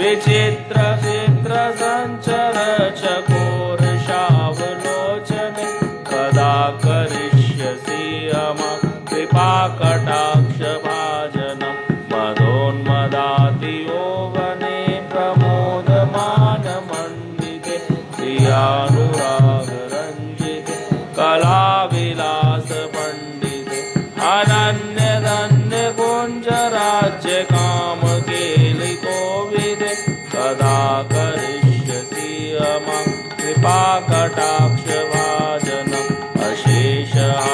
विचित्र चित्र संचर चकोरशावलोचने कदा करिष्यसि मम कृपाकटाक्षभाजनम् मदोन्मदाति यौवने प्रमोदमानमण्डिते प्रियानुरागरञ्जिते कलाविलासपण्डिते अनन्यधन्यकुञ्जराज्यकामकेलिकोविदे कदा करिष्यसि मम कृपाकटाक्षभाजनम् अशेष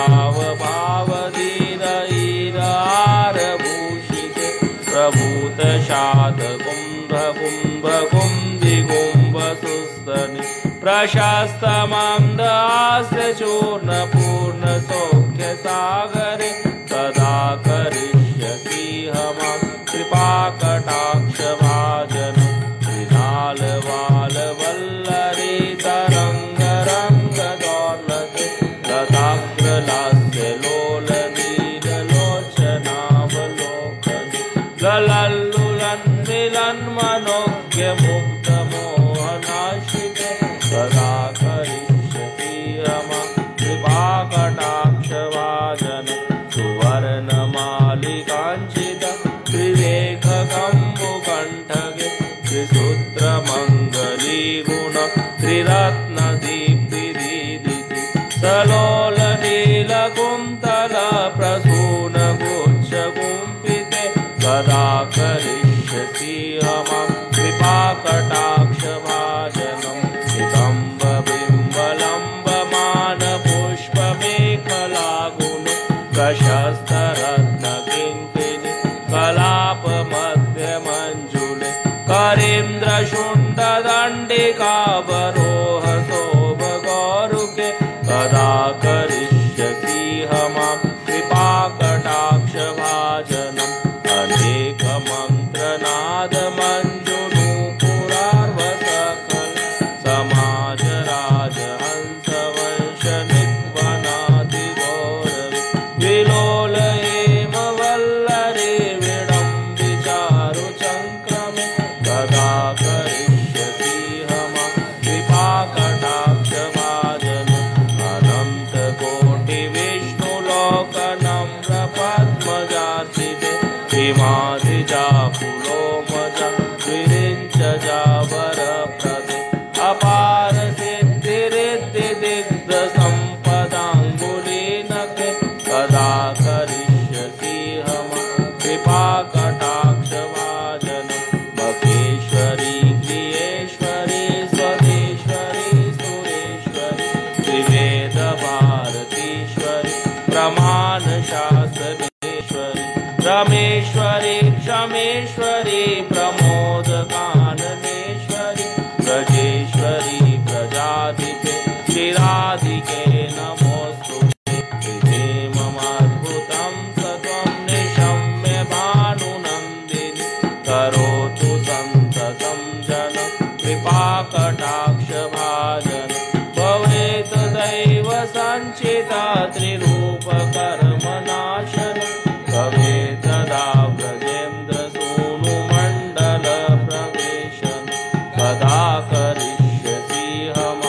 हावभावधीरैरारभूषिते प्रभूतशातकुम्भकुम्भकुम्भिकुम्भसुस्तनि प्रशस्तमन्दहास्य चूर्णपूर्णसौख्यसागरे कदा करिष्यसि मम कृपाकटाक्षभाजनम् विलालवालवल्लरी तरङ्गरङ्गदौलते लताग्रलास्य लोलनीललोचनावलोकने ललल्लुलन्मिलन्मनोज्ञमुग्धमोहनाश्रिते कदा करिष्यसि मम कृपाकटाक्षभाजनम् सुवर्णमालिकाञ्चित त्रिरेखकम्बुकण्ठगे त्रिसूत्रमङ्गलीगुण त्रिरत्नदीप्तिदीदिति सलोलनीलकुन्तलप्रसूनगुच्छकुम्पिते कदा करिष्यसि मम कृपाकटाक्षभाजनम् नितम्बबिम्बलम्बमानपुष्पमेखलागुणे प्रशस्तरत्नकिङ्किणि कलापमध्यमञ्जुले करीन्द्रशुण्डदण्डिकावरोहशोभगौरुके कदा करिष्यसि मम कृपाकटाक्षभाजनम् अनेकमन्त्रनादमञ्जुनूपुरार्वसकल समाजराजहंसवंशनिध्वनातिगौरवे विलोलयेम वल्लरे विडम्बिचारुचङ्क्रमे कदा करिष्यसि मम कृपाकटाक्षभाजनम् अनन्तकोटिविष्णुलोकनम्रपद्मजार्चिते हिमाधिजापुलोमजा विरिञ्चजावरप्रदे अपार सिद्धिरिद्धिदिग्धसम्पदाङ्गुलीनके कदा करिष्यसि मम कृपाकटाक्षभाजनम् मखेश्वरी क्रियेश्वरी स्वदेश्वरी सुरेश्वरी त्रिवेदभारतीश्वरी प्रमाणशासनेश्वरी रमेश्वरी क्षमेश्वरी प्रमोदकाननेश्वरी ब्रजेश्वरी प्रजाधिपे श्रीराधिके नमोस्तुते हृदे ममाद्भुतं सत्वं निशम्य भानुनन्दिनी करोतु सन्ततं जन कृपाकटाक्षभाजनम् भवेत् दैव सञ्चिता त्रिरूपकर्मनाशन भवेत् तदा ब्रजेन्द्रसूनुमण्डलप्रवेशन कदा करिष्यसि मम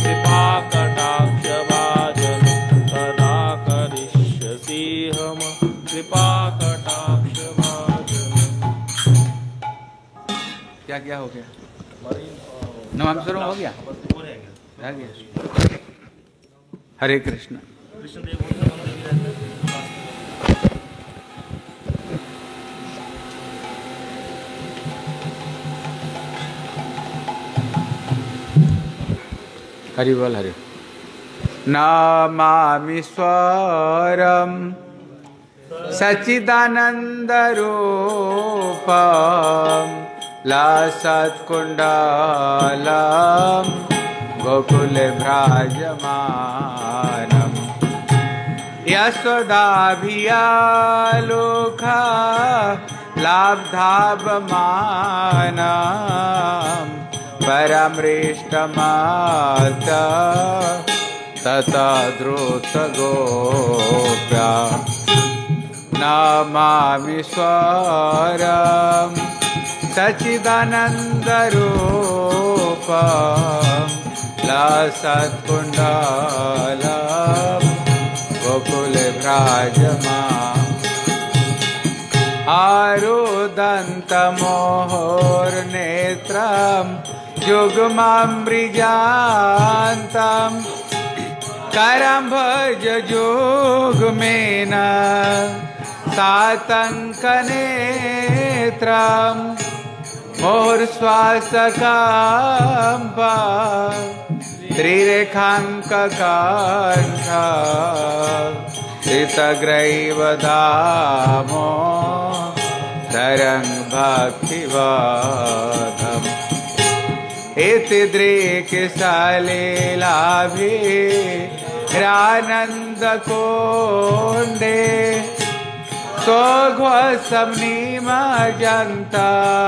कृपाकटाक्षभाजनम् कदा करिष्यसि मम कृपाकटाक्षभाजनम्। क्या क्या हो गया? नमामस्वरूप हो गया? हरे कृष्ण। हरि बोल हरि। नमामीश्वरं सच्चिदानन्दरूपं लसत्कुण्डलं गोकुले भ्राजमानं यशोदाभियालोका लाब्धावमानं परमृष्टमात तथा द्रुतगोप्या नमामीश्वरं सच्चिदानंद रूपम लसत्कुंडलम गोकुल विराजमान आरुदन्तमोहर्नेत्रं युग्ममृजान्तं करं भज युग्मेन सातङ्कनेत्रं मुहुर्श्वासकम्पा त्रिरेखाङ्ककण्ठ श्रितग्रैवदामो तरंग भक्तिवादम् इति दृक्सालीलाभिरानन्दकोण्डे सोऽघ्वसंनिमज्जन्ता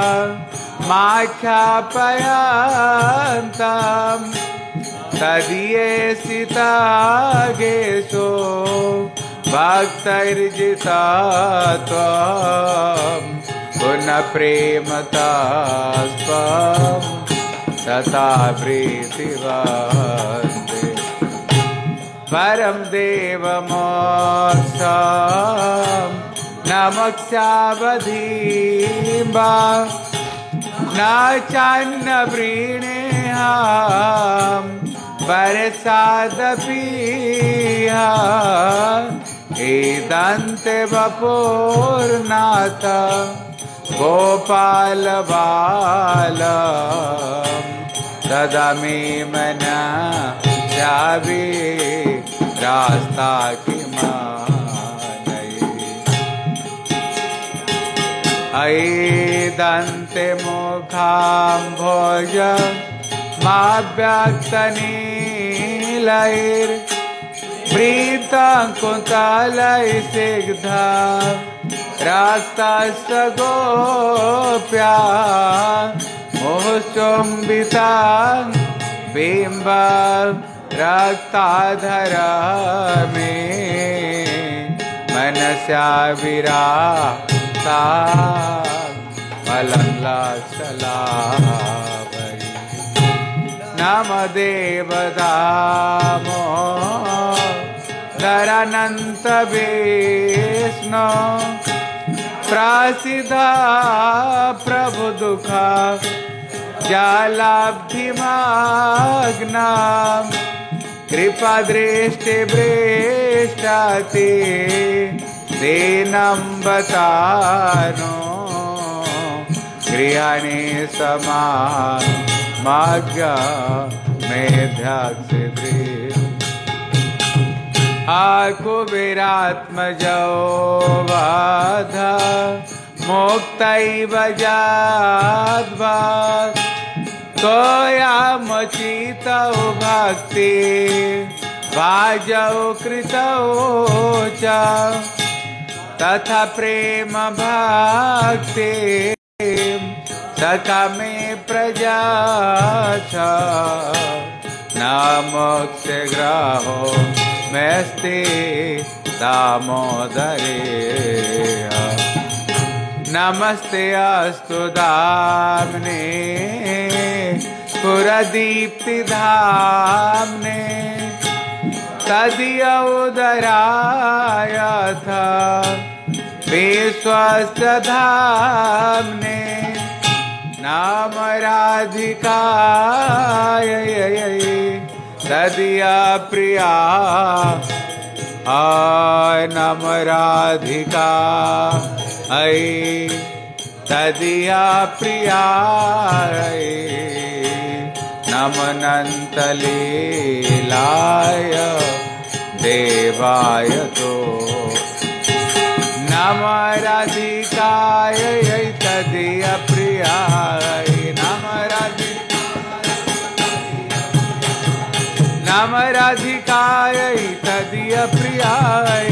माख्यापयन्तम् तदीये सितागेशो भक्तैर्जिता त्वं पुनः प्रेमतास्त्वं तथा प्रीतिवन्दे परं देवमोक्षं न मोक्षावधीम्बा न चान्न वृणेहां परसादपीहा एदन्ते वपुर्नाथ गोपाल बालम सदा मे मना जावे रास्ता की मानई एदन्ते मुखां भोज माव्यक्तनीलैर् प्रीताङ्कुन्तलैर्सिग्धा रास्तास्तगोप्या मुहुश्चुम्बितां बिम्बा रक्ताधरा मे मनस्या विरासा मलङ्लाचलाभरि नमदेवदामो दरानंत विष्णु प्रासिदा प्रभु दुखा जालाब्धिमाग्ना कृपा दृष्टि बृष्टाति दीनं बतानो गृहाणि समाग्या मेध्याक्षिद्री कुबेरात्मजो बाधा मुक्तैव जाद्वात् तोयामचितौ भक्ति भाजौ कृतौ च तथा प्रेम भक्ति सखा मे प्रजा च न मोक्ष ग्रहो मेस्ते दामोदरे नमस्ते अस्तु दाम्ने पुरदीप्ति धाम्ने तदीय उदरायथ विश्वस्त धाम्ने नाम राधिकाय तदीया प्रिया नम राधिका तदीया प्रिया नम नंतलीलाय देवाय तो नम राधिकाय तदीया प्रियाय नम राधिकाय तदीय प्रियाय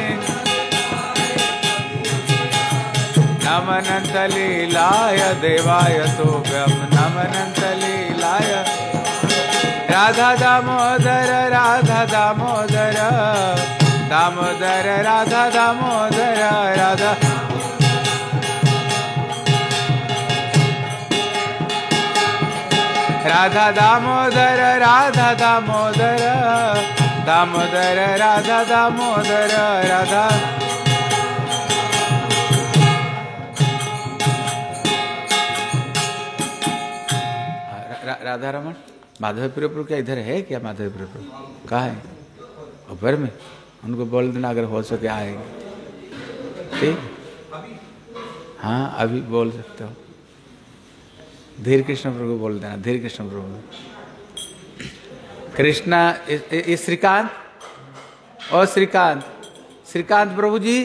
नम नंतलीलाय देवाय तोभ्यं नम नंतलीलाय राधा दामोदर राधा दामोदर दामोदर राधा दामोदर राधा राधा दामोदर राधा दामोदर दामोदर राधा दामोदर राधा राधा रमन माधवपुर प्रभु क्या इधर है क्या? माधवपुर प्रभु कहाँ है? ऊपर में उनको बोल देना अगर हो सके आएंगे। ठीक, हाँ अभी बोल सकते हो। धीर कृष्ण प्रभु बोल देना, धीर कृष्ण प्रभु। कृष्णा श्रीकांत और श्रीकांत, श्रीकांत प्रभु जी।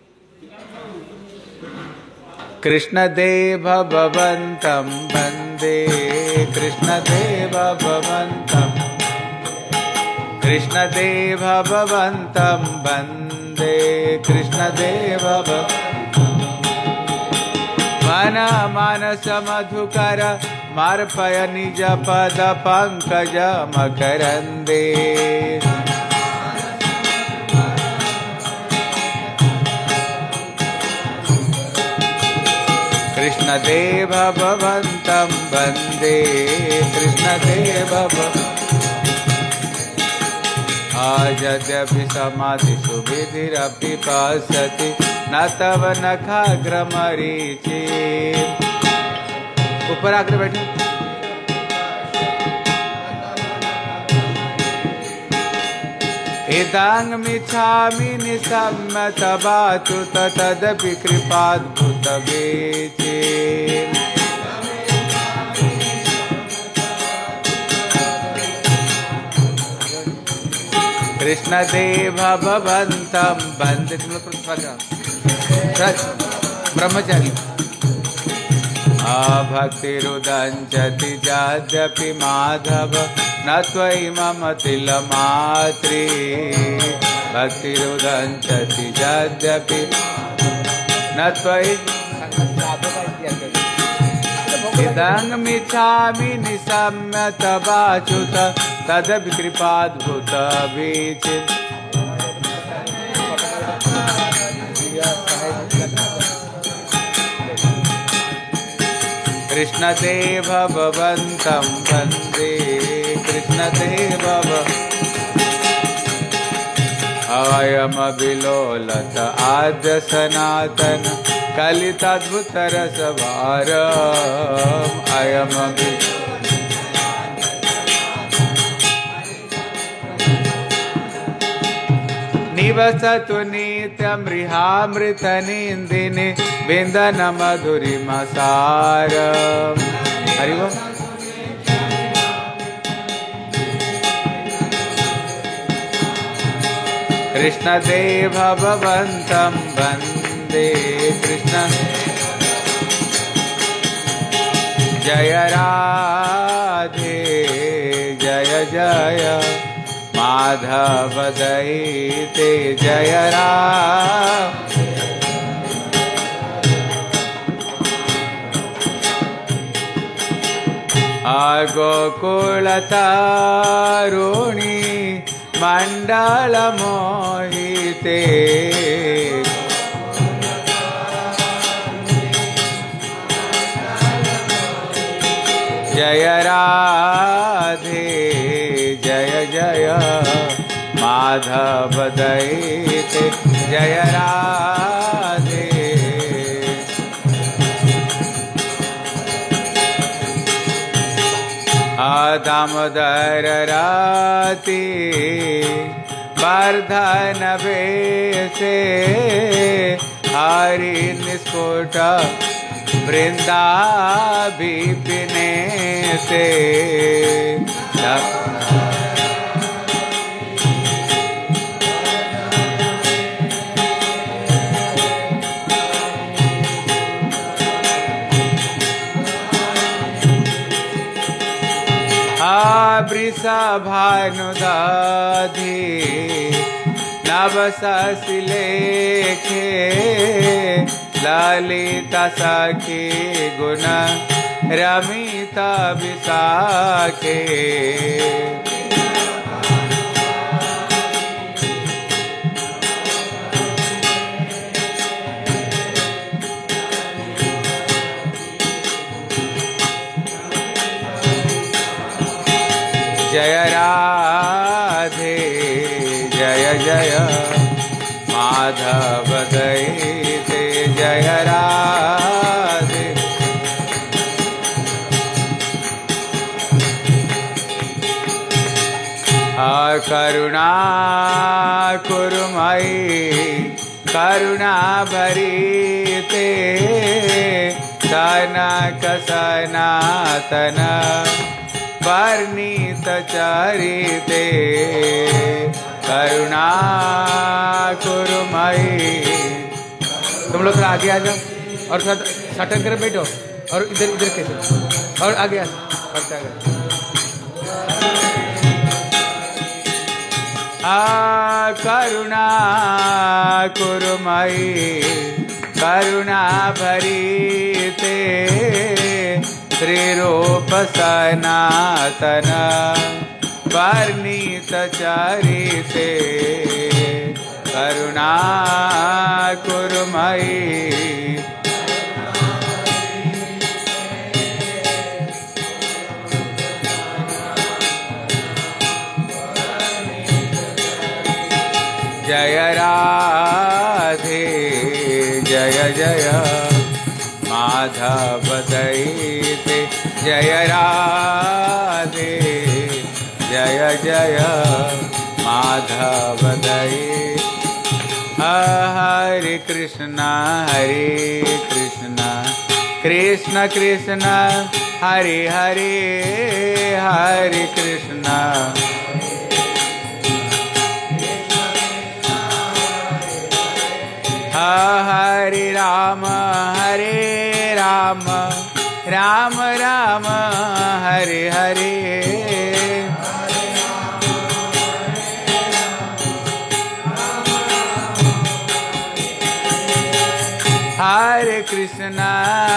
कृष्ण देव भवंतम वंदे, कृष्ण देव भवंतम, कृष्ण देव भवंतम वंदे, कृष्ण देव मन मानस मधुकर मार्पय निज पद पंकज मकरंदे। कृष्ण देव भवंतम वंदे, कृष्ण देव आजद्यपि समाधि सुविधिरपि पश्यति न तव नखाग्रमरीचि। ऊपर आकर बैठे। इदांग मिच्छामि निसम्मत बातु तदपि कृपाद्भुत वेचे। कृष्ण देव भवंतम वंदे। ब्रह्मचारी भक्तिरुदंचति यद्यपि माधव न त्वयि मम तिलमात्री। भक्तिरुदंचति यद्यपि न त्वयि इदं मिच्छामि निसम्यत वाचुत तदपि कृपाद्भुत वीचित्। कृष्ण देव भवंतम वंदे, कृष्ण देव अयम विलोलत आद्य सनातन कलिताद्भुत रसभार। अयम निवसतु नित्यं रिहामृत निंदिने विंदन मधुरिमसार। हरि ओम। कृष्ण देव भवंतम वंदे, कृष्ण जय राधे जय जय माधव दयिते जय राम। गोकुल तारुणी मंडल मोहिते। जय राधे जय जय माधव दयिते जय राधे। दामोदर राती वर्धन वेशे हरि निस्फुट वृंदाभिपिने से। वृषभानुदाधि नवससि लेखे ललिता सखी गुण रमिता विशाखे। जय राधे जय जय माधव दयिते जय राधे। करुणा कुरुमयि करुणा भरीते सनक सनातन वर्णित चरिते करुणा कुरुमयि। तुम लोग थोड़ा आगे आ जाओ और सटक कर बैठो और इधर इधर कैसे और आगे आ करुणा कुरुमयि करुणा भरीते त्रिरूप सनातन वर्णित चरिते करुणा कुरुमयि। जय राधे जय जय माधव दयिते जय राधे जय जय माधव दयिते। हरे कृष्णा कृष्ण कृष्ण हरे हरे हरे कृष्णा हरे राम राम राम हरे हरे। हरे कृष्णा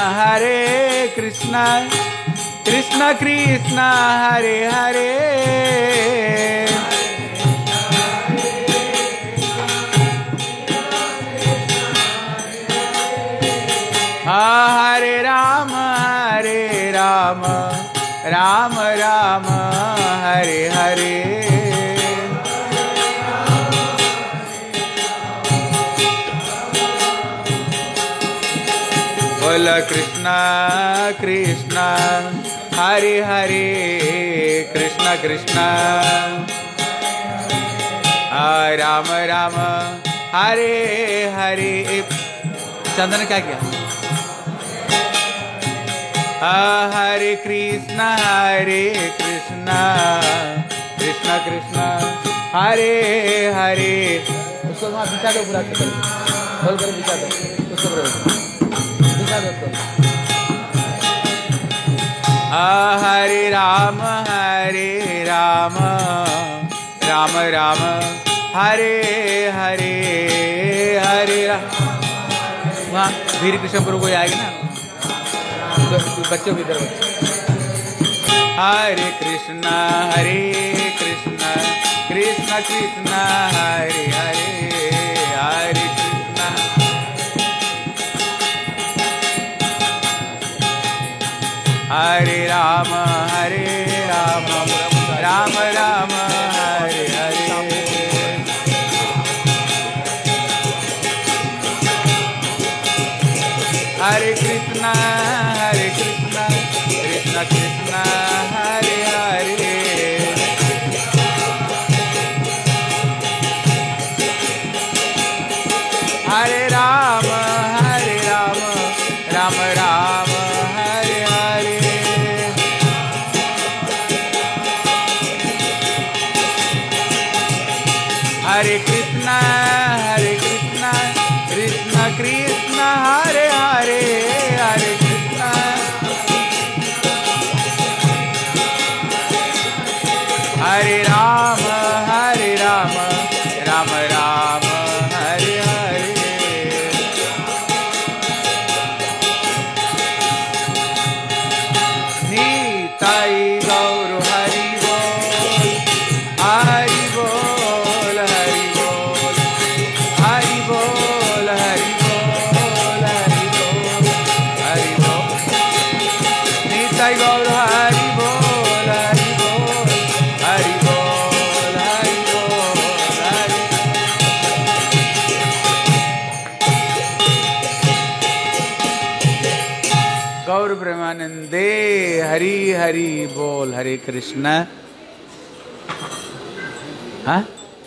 कृष्ण कृष्ण हरे हरे हरे राम राम राम हरे हरे। बोल कृष्णा कृष्णा हरे हरे कृष्णा कृष्णा राम राम हरे हरे। चंदन क्या किया? हरे कृष्णा कृष्ण कृष्ण हरे हरे। उसको वहाँ बिछा दो पूरा खोल कर बिछा दो उसको बिछा दो उसको। हरे राम राम राम हरे हरे हरे राम। वहाँ वीर कृष्ण प्रभु कोई आएगा ना बच्चों की तरफ। हरे कृष्णा कृष्ण कृष्ण हरे हरे हरे कृष्णा। हरे राम राम राम हरे हरे। हरे कृष्णा कृष्ण कृष्ण हरे हरे। हरे राम राम राम हरे हरे। हरे कृष्णा कृष्ण कृष्ण हरे हरे हरे कृष्णा। हरे राम राम राम हरे हरे। नीताई गौर हरि बोल हरि बोल हरि बोल हरि बोल हरि बोल हरि बोल हरि बोल। नीताई गौर हरि बोल हरि बोल दे हरि हरि बोल। हरे कृष्ण। हाँ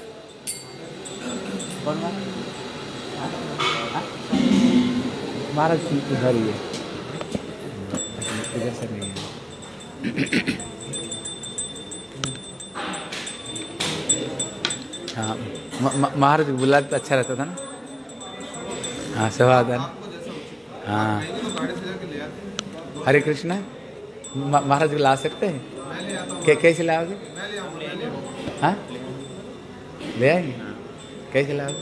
महाराज उधर ही है, इधर से नहीं है। हाँ महाराज बुला तो अच्छा रहता था ना। हाँ सवादन। हाँ हरे कृष्णा। महाराज को ला सकते हैं क्या? कैसे लाओगे? हाँ ले आएंगे। कैसे लाओगे?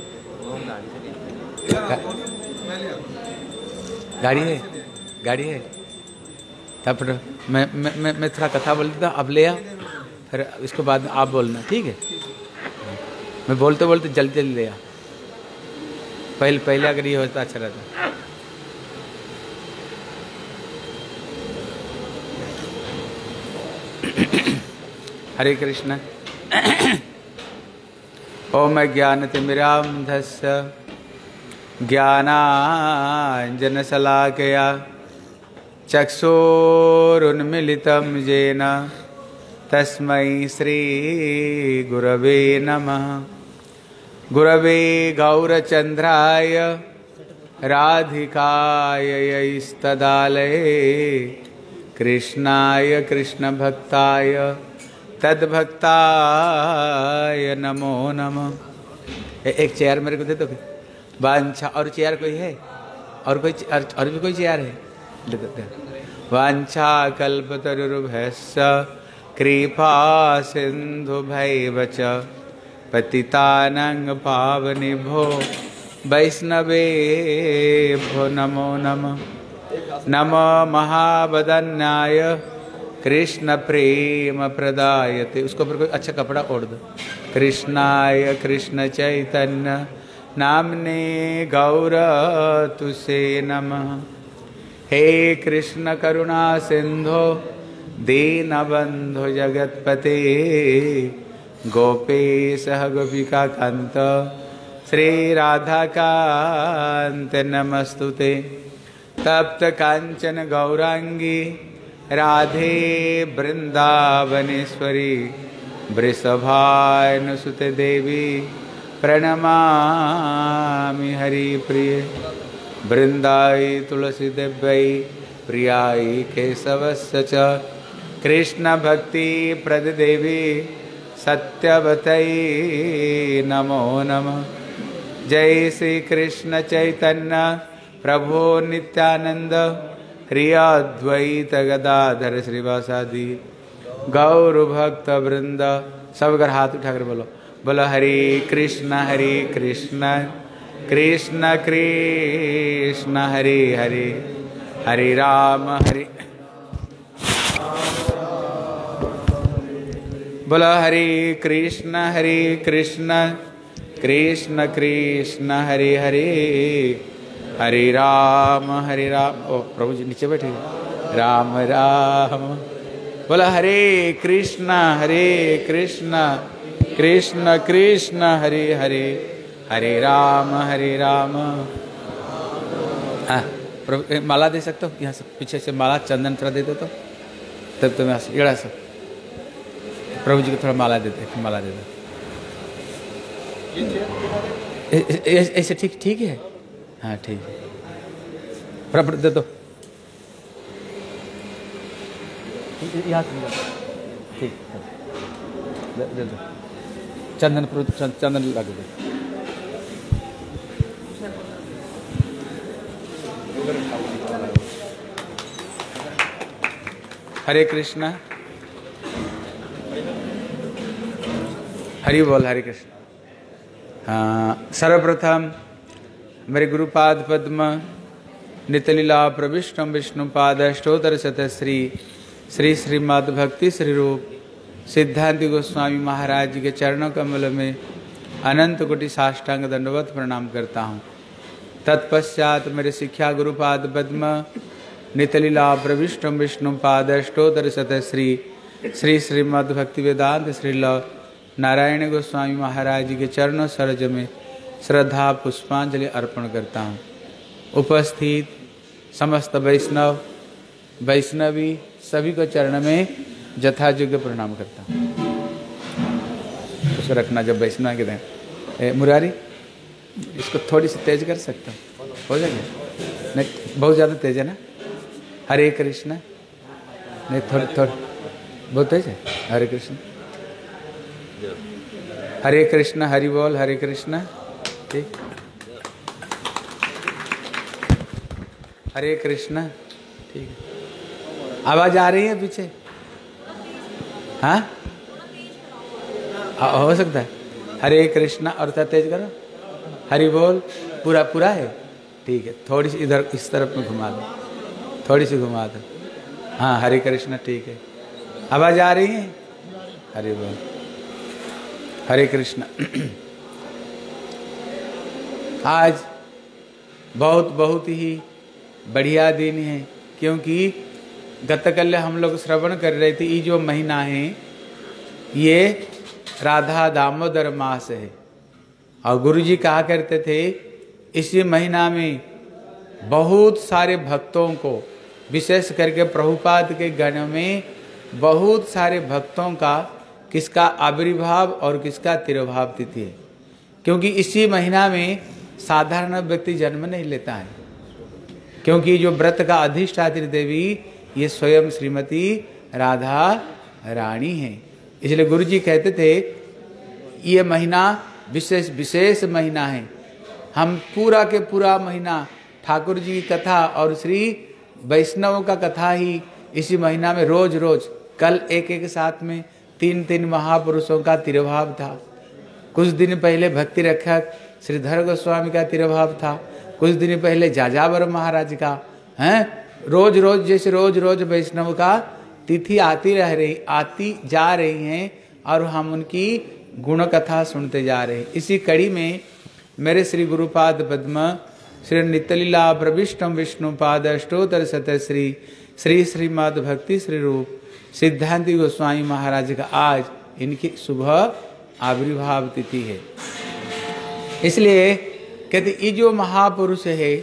गाड़ी है? गाड़ी है तब फिर मैं थोड़ा कथा बोल देता, अब ले आओ, फिर इसके बाद आप बोलना, ठीक है? मैं बोलते बोलते जल्दी जल्दी ले आओ। पहले अगर ये होता अच्छा रहता। हरे कृष्ण। ओम ज्ञानतिमिरान्धस्य ज्ञानाञ्जनशलाकया चक्षुरुन्मीलितं येन तस्मै श्रीगुरवे नमः। गुरवे गौरचन्द्राय राधिकाय यैस्तदालये कृष्णाय कृष्णभक्ताय तद्भक्ताय नमो नमः। एक चेयर मेरे को दे दो। वांछा और चेयर कोई है? और कोई और भी कोई चेयर है? ले देते हैं। वांछा कल्पतरुर्भयश्च कृपा सिन्धुभैव च पतितानां पावनेभ्यो वैष्णवेभ्यो नमो नमः। नमो महावदन्याय कृष्ण प्रेम प्रदायते। उसके ऊपर कोई अच्छा कपड़ा ओढ़ दो। कृष्णाय कृष्ण चैतन्य नामने गौर तुसे नमः। हे कृष्ण करुणा सिंधो दीनबंधो जगतपते गोपेश गोपिका कांत श्री राधा कांत नमस्तुते। तप्त कांचन गौरांगी राधे वृंदावनेश्वरी वृषभानुसुते देवी प्रणमामि हरि प्रिय। वृंदाई तुलसी देव्यै प्रियाई केशवस्य च कृष्ण भक्ति प्रद देवी सत्यवतै नमो नमः। जय श्री कृष्ण चैतन्य प्रभु नित्यानंद श्री अद्वैत गदाधर श्रीवासादि गौर भक्त वृंद। सब अगर हाथ उठाकर बोलो, बोलो हरे कृष्ण कृष्ण कृष्ण हरे हरे, हरे राम हरे। बोलो हरे कृष्ण कृष्ण कृष्ण हरे हरे, हरे राम ओ प्रभु जी नीचे बैठे, राम राम। बोला हरे कृष्ण कृष्ण कृष्ण हरे हरे, हरे राम हाँ प्रभु माला दे सकते हो? यहाँ से पीछे से माला चंदन थोड़ा दे दो तो तब तो मैं एड़ा सब प्रभु जी को थोड़ा माला देते, माला दे दो। ऐसे ठीक है? हाँ ठीक है, प्रभु दे दो। यहाँ ठीक दे दो। चंदन चंदन लग दो। हरे कृष्ण। हरि बोल। हरे कृष्ण। हाँ सर्वप्रथम मेरे गुरुपाद पद्म नितलीला प्रविष्टम विष्णुपाद अष्टोत्तर शतश्री श्री श्रीमद् भक्ति श्री रूप सिद्धांति गोस्वामी महाराज जी के चरणों कमल में अनंत कोटि साष्टांग दंडवत प्रणाम करता हूँ। तत्पश्चात मेरे शिक्षा गुरुपाद पद्म नितलीला प्रविष्टम विष्णुपाद अष्टोत्तर शतश्री श्री श्रीमद् भक्ति वेदांत श्रील नारायण गोस्वामी महाराज जी के चरणों सरोज में श्रद्धा पुष्पांजलि अर्पण करता हूँ। उपस्थित समस्त वैष्णव वैष्णवी सभी को चरण में यथायोग्य प्रणाम करता हूँ। उसको रखना जब वैष्णव के दिन। मुरारी इसको थोड़ी सी तेज कर सकता हूँ, हो जाएगा? नहीं बहुत ज़्यादा तेज है ना। हरे कृष्ण, नहीं थोड़ी बहुत तेज है। हरे कृष्ण, हरे कृष्ण, हरि बोल, हरे कृष्ण। ठीक, हरे कृष्ण। ठीक है, आवाज आ रही है पीछे? हाँ हो सकता है। हरे कृष्ण और थोड़ा तेज करो। हरि बोल पूरा पूरा है। ठीक है, थोड़ी सी इधर इस तरफ में घुमा दो, थोड़ी सी घुमा दो। हाँ हरे कृष्ण, ठीक है। आवाज आ रही है? हरि बोल, हरे कृष्ण। आज बहुत ही बढ़िया दिन है, क्योंकि गतकल्य हम लोग श्रवण कर रहे थे, ये जो महीना है ये राधा दामोदर मास है। और गुरुजी कहा करते थे इसी महीना में बहुत सारे भक्तों को, विशेष करके प्रभुपाद के गण में बहुत सारे भक्तों का किसका आविर्भाव और किसका तिरोभाव तिथि है। क्योंकि इसी महीना में साधारण व्यक्ति जन्म नहीं लेता है, क्योंकि जो व्रत का अधिष्ठात्री देवी ये स्वयं श्रीमती राधा रानी है। इसलिए गुरुजी कहते थे ये महीना विशेष महीना है। हम पूरा के पूरा महीना ठाकुर जी की कथा और श्री वैष्णव का कथा ही इसी महीना में रोज रोज, कल एक साथ में 3 महापुरुषों का तिरोभाव था। कुछ दिन पहले भक्ति रक्षक श्रीधर गोस्वामी का तिरोभाव था, कुछ दिन पहले जाजावर महाराज का है। रोज रोज जैसे रोज रोज वैष्णव का तिथि आती जा रही हैं और हम उनकी गुण कथा सुनते जा रहे हैं। इसी कड़ी में मेरे श्री गुरुपाद पद्म श्री नित्यलीला प्रविष्टम विष्णुपाद अष्टोत्तर शतश्री श्री श्रीमद् भक्ति श्री रूप सिद्धांति गोस्वामी महाराज का आज इनकी शुभ आविर्भाव तिथि है। इसलिए कहते ये जो महापुरुष है,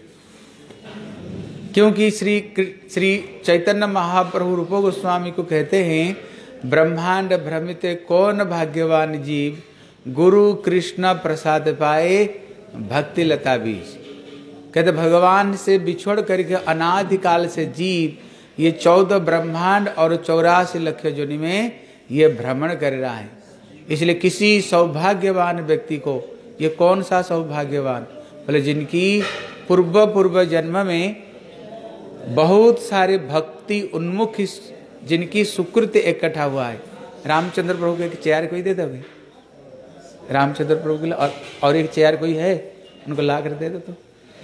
क्योंकि श्री चैतन्य महाप्रभु रूप गोस्वामी को कहते हैं ब्रह्मांड भ्रमित कौन भाग्यवान जीव, गुरु कृष्ण प्रसाद पाए भक्ति लता बीज। कहते भगवान से बिछोड़ करके अनादिकाल से जीव ये 14 ब्रह्मांड और 84 लाख योनि में ये भ्रमण कर रहा है। इसलिए किसी सौभाग्यवान व्यक्ति को, ये कौन सा सौभाग्यवान, बोले जिनकी पूर्व जन्म में बहुत सारे भक्ति उन्मुख जिनकी सुकृत इकट्ठा हुआ है। रामचंद्र प्रभु को एक चेयर कोई दे दोगे? रामचंद्र प्रभु के लिए और एक चेयर कोई है, उनको ला कर दे दो। तो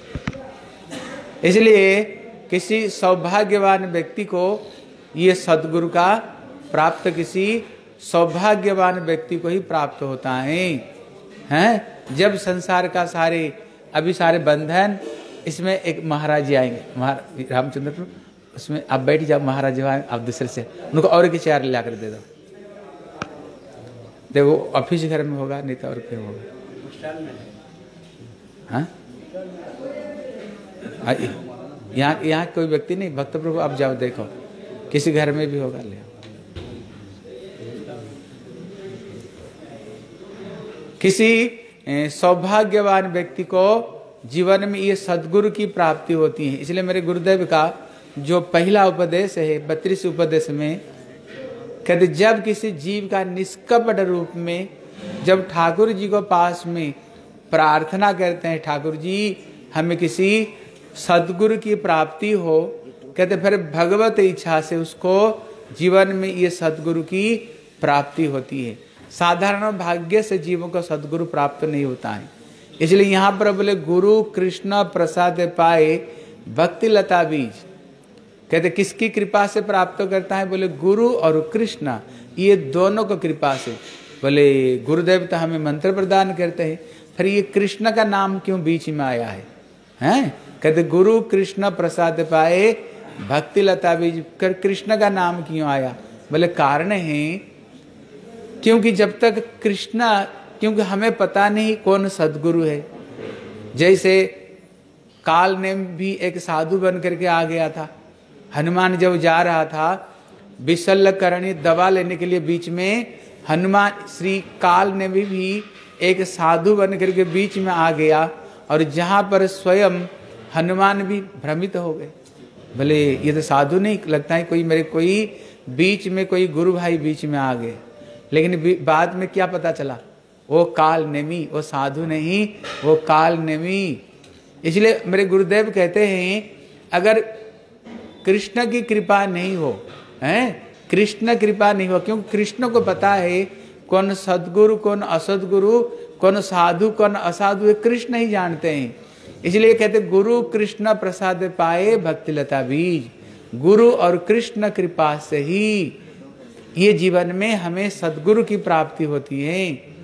इसलिए किसी सौभाग्यवान व्यक्ति को ये सद्गुरु का प्राप्त, किसी सौभाग्यवान व्यक्ति को ही प्राप्त होता है। हैं जब संसार का अभी सारे बंधन, इसमें एक महाराज जी आएंगे, रामचंद्र प्रभु, उसमें आप बैठ जाओ, महाराज जी आएंगे, आप दूसरे से उनको और एक चेयर ला कर दे दो। देखो ऑफिस घर में होगा, नहीं तो और कहीं होगा। हाँ यहाँ कोई व्यक्ति नहीं, भक्त प्रभु आप जाओ देखो, किसी घर में भी होगा, ले किसी सौभाग्यवान व्यक्ति को जीवन में ये सद्गुरु की प्राप्ति होती है। इसलिए मेरे गुरुदेव का जो पहला उपदेश है 32 उपदेश में कहते, जब किसी जीव का निष्कपट रूप में जब ठाकुर जी को पास में प्रार्थना करते हैं, ठाकुर जी हमें किसी सद्गुरु की प्राप्ति हो, कहते फिर भगवत इच्छा से उसको जीवन में ये सद्गुरु की प्राप्ति होती है। साधारण भाग्य से जीवों को सद्गुरु प्राप्त नहीं होता है। इसलिए यहाँ पर बोले गुरु कृष्ण प्रसाद पाए भक्ति लता बीज। कहते किसकी कृपा से प्राप्त करता है? बोले गुरु और कृष्ण, ये दोनों को कृपा से। बोले गुरुदेव तो हमें मंत्र प्रदान करते हैं, फिर ये कृष्ण का नाम क्यों बीच में आया है? हैं कहते गुरु कृष्ण प्रसाद पाए भक्ति लता बीज, कर कृष्ण का नाम क्यों आया? बोले कारण है क्योंकि जब तक कृष्ण, क्योंकि हमें पता नहीं कौन सद्गुरु है। जैसे काल ने भी एक साधु बन करके आ गया था, हनुमान जब जा रहा था विशल्य करणी दवा लेने के लिए, बीच में हनुमान श्री काल ने भी एक साधु बन करके बीच में आ गया, और जहाँ पर स्वयं हनुमान भी भ्रमित हो गए। भले ये तो साधु नहीं लगता है, कोई बीच में कोई गुरु भाई बीच में आ गए, लेकिन बाद में क्या पता चला, वो काल नेमी, वो साधु नहीं, वो काल नेमी। इसलिए मेरे गुरुदेव कहते हैं अगर कृष्ण की कृपा नहीं हो, हैं, कृष्ण कृपा नहीं हो, क्योंकि कृष्ण को पता है कौन सदगुरु कौन असदगुरु, कौन साधु कौन असाधु, ये कृष्ण ही जानते हैं। इसलिए कहते गुरु कृष्ण प्रसाद पाए भक्ति लता बीज, गुरु और कृष्ण कृपा से ही ये जीवन में हमें सदगुरु की प्राप्ति होती है।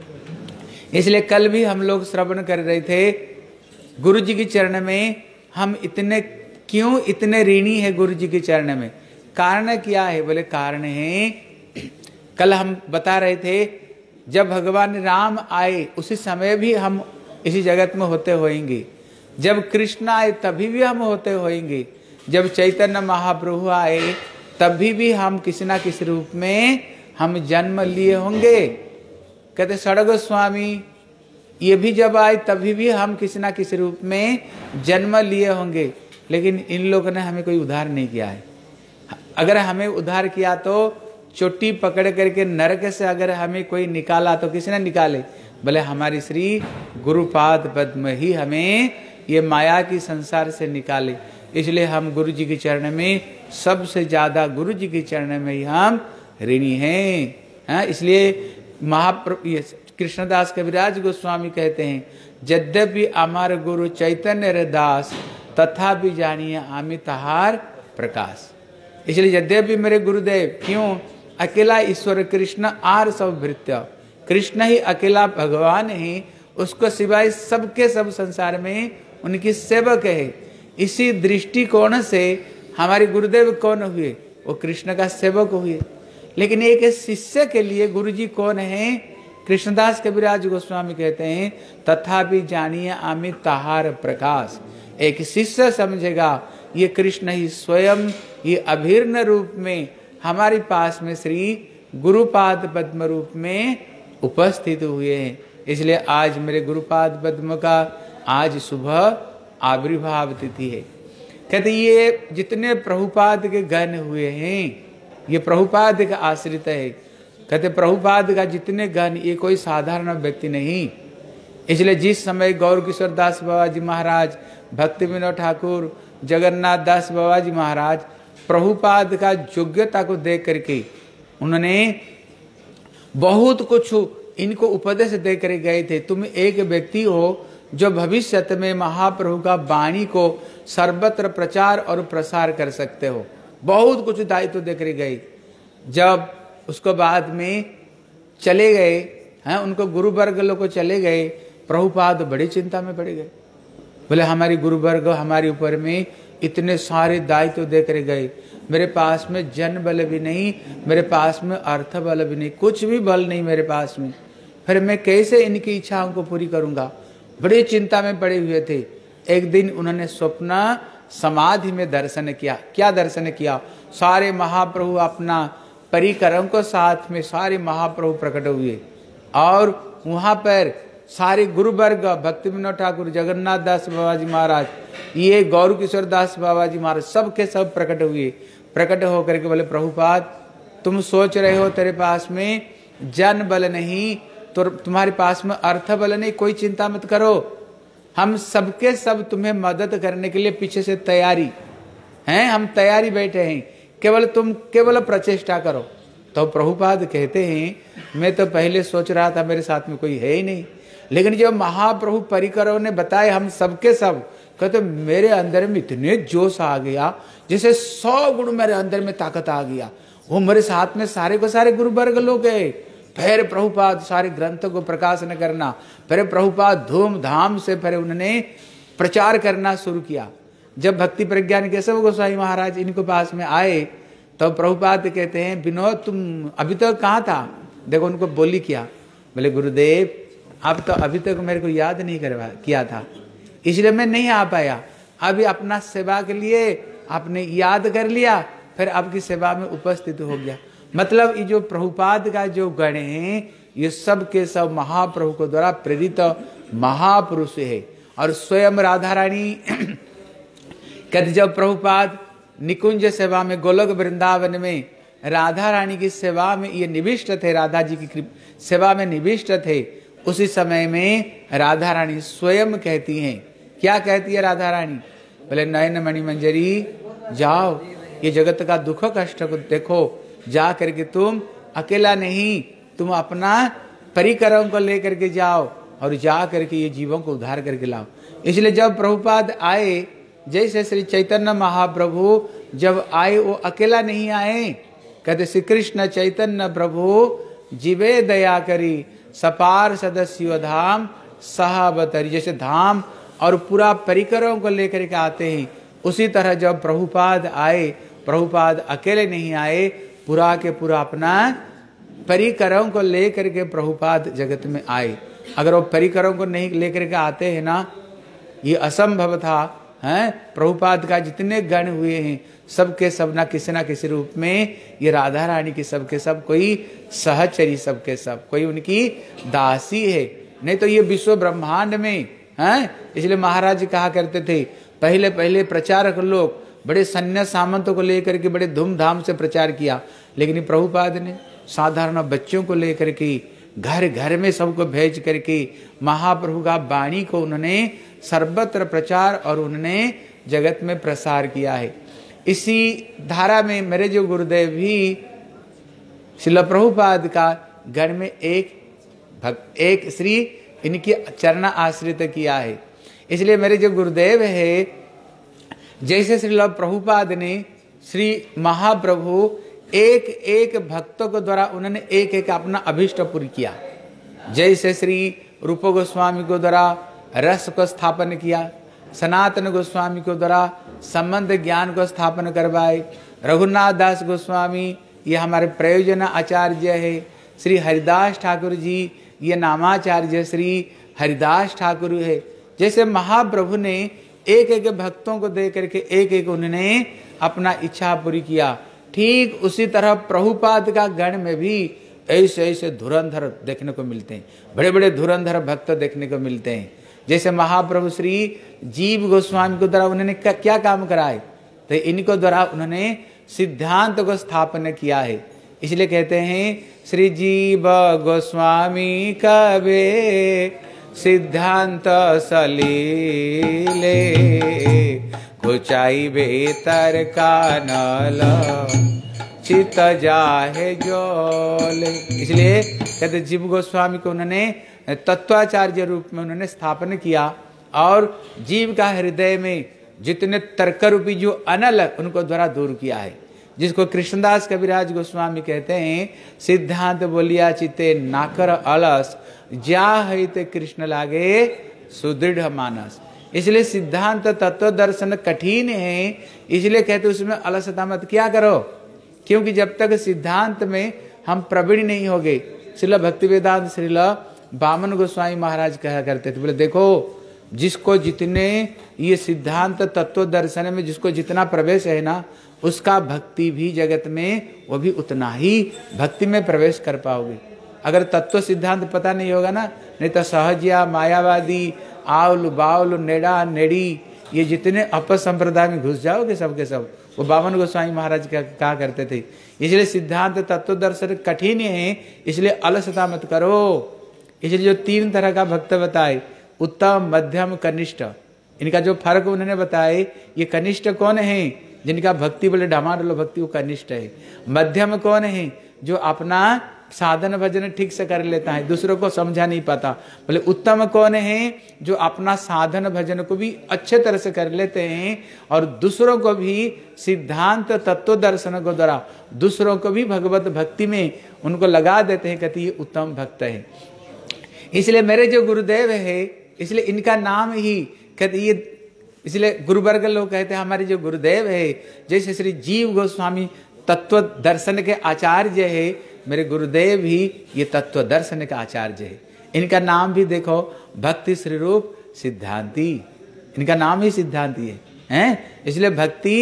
इसलिए कल भी हम लोग श्रवण कर रहे थे, गुरु जी के चरण में हम क्यों इतने ऋणी है गुरु जी के चरण में, कारण क्या है? बोले कारण है, कल हम बता रहे थे जब भगवान राम आए उसी समय भी हम इसी जगत में होते होएंगे, जब कृष्ण आए तभी भी हम होते होएंगे, जब चैतन्य महाप्रभु आए तभी भी हम किसी ना किसी रूप में हम जन्म लिए होंगे। कहते सड़क स्वामी ये भी जब आए तभी भी हम किसी ना किसी रूप में जन्म लिए होंगे, लेकिन इन लोगों ने हमें कोई उद्धार नहीं किया है। अगर हमें उद्धार किया तो चोटी पकड़ करके नरक से अगर हमें कोई निकाला तो किसने निकाले? भले हमारी श्री गुरुपाद पद्म ही हमें ये माया की संसार से निकाले। इसलिए हम गुरु जी के चरण में सबसे ज्यादा गुरु जी के चरण में ही हम ऋणी हैं। इसलिए महाप्रभु कृष्णदास कविराज गोस्वामी कहते हैं, यद्यपि अमर गुरु चैतन्य रे दास तथा भी जानिए आमी तहार प्रकाश। इसलिए यद्यपि मेरे गुरुदेव, क्यों अकेला ईश्वर कृष्ण आर सब भृत्य, कृष्ण ही अकेला भगवान है, उसको सिवाय सबके सब संसार में उनकी सेवक है। इसी दृष्टिकोण से हमारे गुरुदेव कौन हुए? वो कृष्ण का सेवक हुए। लेकिन एक शिष्य के लिए गुरु जी कौन है? कृष्णदास कविराज गोस्वामी कहते हैं, तथापि जानिए आमी तहार प्रकाश। एक शिष्य समझेगा ये कृष्ण ही स्वयं ये अभिन्न रूप में हमारे पास में श्री गुरुपाद पद्म रूप में उपस्थित हुए हैं। इसलिए आज मेरे गुरुपाद पद्म का आज सुबह आविर्भाव तिथि है। कहते ये जितने प्रभुपाद के गण हुए हैं ये प्रभुपाद का आश्रित है। कहते प्रभुपाद का जितने गण, ये कोई साधारण व्यक्ति नहीं। इसलिए जिस समय गौर किशोर दास बाबा जी महाराज, भक्ति विनोद ठाकुर, जगन्नाथ दास बाबा जी महाराज प्रभुपाद का योग्यता को देख करके उन्होंने बहुत कुछ इनको उपदेश दे कर गए थे। तुम एक व्यक्ति हो जो भविष्य में महाप्रभु का वाणी को सर्वत्र प्रचार और प्रसार कर सकते हो। बहुत कुछ दायित्व देकर गए। जब उसको बाद में चले गए हैं, उनको गुरु वर्ग लोग को चले गए, प्रभुपाद बड़ी चिंता में पड़ गए। बोले हमारी गुरु वर्ग हमारे ऊपर में इतने सारे दायित्व देकर गए, मेरे पास में जन बल भी नहीं, मेरे पास में अर्थ बल भी नहीं, कुछ भी बल नहीं मेरे पास में, फिर मैं कैसे इनकी इच्छाओं को पूरी करूंगा? बड़ी चिंता में पड़े हुए थे। एक दिन उन्होंने स्वप्न समाधि में दर्शन किया। क्या दर्शन किया? सारे महाप्रभु अपना परिकरों को साथ में सारे महाप्रभु प्रकट हुए और वहां पर सारे गुरु वर्ग, भक्ति विनोद ठाकुर, जगन्नाथ दास बाबा जी महाराज, ये गौर किशोर दास बाबा जी महाराज, सब के सब प्रकट हुए। प्रकट होकर के बोले प्रभुपाद तुम सोच रहे हो तेरे पास में जन बल नहीं, तो तुम्हारे पास में अर्थ बल नहीं, कोई चिंता मत करो, हम सबके सब तुम्हें मदद करने के लिए पीछे से तैयारी हैं, हम तैयारी बैठे हैं, केवल तुम केवल प्रचेष्टा करो। तो प्रभुपाद कहते हैं मैं तो पहले सोच रहा था मेरे साथ में कोई है ही नहीं, लेकिन जब महाप्रभु परिकरों ने बताए हम सबके सब, कहते मेरे अंदर में इतने जोश आ गया जैसे 100 गुण मेरे अंदर में ताकत आ गया। वो मेरे साथ में सारे को सारे गुरु वर्ग लोग गए। फिर प्रभुपाद सारे ग्रंथों को प्रकाशन करना, फिर प्रभुपाद धूमधाम से फिर उन्होंने प्रचार करना शुरू किया। जब भक्ति प्रज्ञान केशव गोस्वामी महाराज इनको पास में आए तो प्रभुपाद कहते हैं विनोद तुम अभी तक कहाँ था? देखो उनको बोली क्या? बोले गुरुदेव अब तो अभी तक मेरे को याद नहीं किया था, इसलिए मैं नहीं आ पाया। अभी अपना सेवा के लिए आपने याद कर लिया, फिर आपकी सेवा में उपस्थित हो गया। मतलब ये जो प्रभुपाद का जो गण है, ये सब के सब महाप्रभु को द्वारा प्रेरित महापुरुष है। और स्वयं राधा रानी कहते जब प्रभुपाद निकुंज सेवा में, गोलोक वृंदावन में राधा रानी की सेवा में ये निविष्ट थे, राधा जी की सेवा में निविष्ट थे, उसी समय में राधा रानी स्वयं कहती हैं, क्या कहती है राधा रानी? बोले नयन मणि मंजरी जाओ, ये जगत का दुख कष्ट को देखो, जा करके तुम अकेला नहीं, तुम अपना परिकरों को लेकर के जाओ और जा करके ये जीवों को उद्धार करके लाओ। इसलिए जब प्रभुपाद आए, जैसे श्री चैतन्य महाप्रभु जब आए, वो अकेला नहीं आए। कहते श्री कृष्ण चैतन्य प्रभु जीवे दया करी, सपार सदस्य धाम सहाबतरी। जैसे धाम और पूरा परिकरों को लेकर के आते हैं, उसी तरह जब प्रभुपाद आए, प्रभुपाद अकेले नहीं आए, पूरा के पूरा अपना परिकरों को लेकर के प्रभुपाद जगत में आए। अगर वो परिकरों को नहीं लेकर के आते हैं ना, ये असंभव था। हैं प्रभुपाद का जितने गण हुए हैं, सबके सब ना किसी रूप में ये राधा रानी के सबके सब कोई सहचरी, सबके सब कोई उनकी दासी है। नहीं तो ये विश्व ब्रह्मांड में हैं। इसलिए महाराज कहा करते थे, पहले पहले प्रचारक लोग बड़े सन्यास सामंतों को लेकर के बड़े धूमधाम से प्रचार किया, लेकिन प्रभुपाद ने साधारण बच्चों को लेकर के घर घर में सबको भेज करके महाप्रभु का वाणी को उन्होंने सर्वत्र प्रचार और उन्होंने जगत में प्रसार किया है। इसी धारा में मेरे जो गुरुदेव भी श्रील प्रभुपाद का गण में एक श्री इनकी चरण आश्रित किया है। इसलिए मेरे जो गुरुदेव है, जैसे श्रील प्रभुपाद ने श्री महाप्रभु एक एक भक्तों को द्वारा उन्होंने एक एक अपना अभिष्ट पूर्ण किया। जैसे श्री रूप गोस्वामी को द्वारा रस को स्थापन किया, सनातन गोस्वामी को द्वारा संबंध ज्ञान को स्थापन करवाए, रघुनाथ दास गोस्वामी ये हमारे प्रयोजन आचार्य है, श्री हरिदास ठाकुर जी ये नामाचार्य श्री हरिदास ठाकुर है। जैसे महाप्रभु ने एक एक भक्तों को दे करके एक एक उन्होंने अपना इच्छा पूरी किया, ठीक उसी तरह प्रभुपाद का गण में भी ऐसे ऐसे धुरंधर देखने को मिलते हैं, बड़े बड़े धुरंधर भक्त देखने को मिलते हैं। जैसे महाप्रभु श्री जीव गोस्वामी को द्वारा उन्होंने क्या काम कराए, तो इनको द्वारा उन्होंने सिद्धांत को स्थापन किया है। इसलिए कहते हैं श्री जीव गोस्वामी कवे सिद्धांत सलीले, कुचाई बेतर कानल चित जाहे जोले। इसलिए कहते जीव गोस्वामी को उन्होंने तत्वाचार्य रूप में उन्होंने स्थापन किया, और जीव का हृदय में जितने तर्क रूपी जो अनल उनको द्वारा दूर किया है, जिसको कृष्णदास कविराज गोस्वामी कहते हैं, सिद्धांत बोलिया चिते नाकर अलस, जा है ते कृष्ण लागे सुदृढ़ मानस। इसलिए सिद्धांत तत्व दर्शन कठिन है, इसलिए कहते उसमें अलसता मत क्या करो, क्योंकि जब तक सिद्धांत में हम प्रवीण नहीं हो गए। श्रील भक्ति वेदांत श्रील वामन गोस्वामी महाराज कहा करते थे, बोले देखो जिसको जितने ये सिद्धांत तत्व दर्शन में जिसको जितना प्रवेश है ना, उसका भक्ति भी जगत में वो भी उतना ही भक्ति में प्रवेश कर पाओगे। अगर तत्व सिद्धांत पता नहीं होगा ना, नहीं तो सहजिया मायावादी आउल बाउल नेड़ा नेड़ी ये जितने अपसंप्रदाय में घुस जाओगे सबके सब। वो वामन गोस्वामी महाराज कहा करते थे, इसलिए सिद्धांत तत्व दर्शन कठिन है, इसलिए अलसता मत करो। इसलिए जो तीन तरह का भक्त बताए, उत्तम मध्यम कनिष्ठ, इनका जो फर्क उन्होंने बताए, ये कनिष्ठ कौन है, जिनका भक्ति बोले डामाडोल भक्ति वो कनिष्ठ है। मध्यम कौन है, जो अपना साधन भजन ठीक से कर लेता है, दूसरों को समझा नहीं पाता। बोले उत्तम कौन है, जो अपना साधन भजन को भी अच्छे तरह से कर लेते हैं और दूसरों को भी सिद्धांत तत्व दर्शन को द्वारा दूसरों को भी भगवत भक्ति में उनको लगा देते हैं, कहते ये उत्तम भक्त है। इसलिए मेरे जो गुरुदेव है, इसलिए इनका नाम ही कहते ये, इसलिए गुरुवर्ग लोग कहते हैं हमारे जो गुरुदेव है, जैसे श्री जीव गोस्वामी तत्व दर्शन के आचार्य है, मेरे गुरुदेव भी ये तत्व दर्शन का आचार्य है। इनका नाम भी देखो भक्ति श्री रूप सिद्धांती, इनका नाम ही सिद्धांती है। इसलिए भक्ति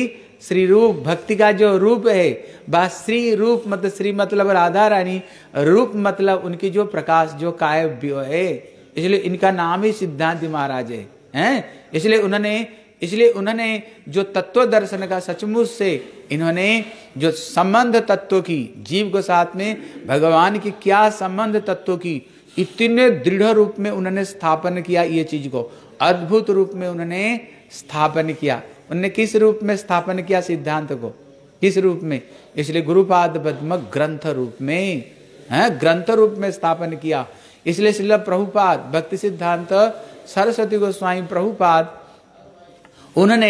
श्री रूप, भक्ति का जो रूप है, बस श्री रूप मतलब श्री मतलब राधा रानी, रूप मतलब उनकी जो प्रकाश जो काव्य है, इसलिए इनका नाम ही सिद्धांत महाराज है, हैं? इसलिए उन्होंने जो तत्व दर्शन का सचमुच से इन्होंने जो संबंध तत्व की, जीव को साथ में भगवान की क्या संबंध तत्व की इतने दृढ़ रूप में उन्होंने स्थापन किया, ये चीज को अद्भुत रूप में उन्होंने स्थापन किया। उन्होंने किस रूप में स्थापन किया सिद्धांत को, किस रूप में? इसलिए गुरुपाद पद्म ग्रंथ रूप में, ग्रंथ रूप में स्थापन किया। इसलिए श्रील प्रभुपाद भक्ति सिद्धांत सरस्वती गोस्वामी प्रभुपाद उन्होंने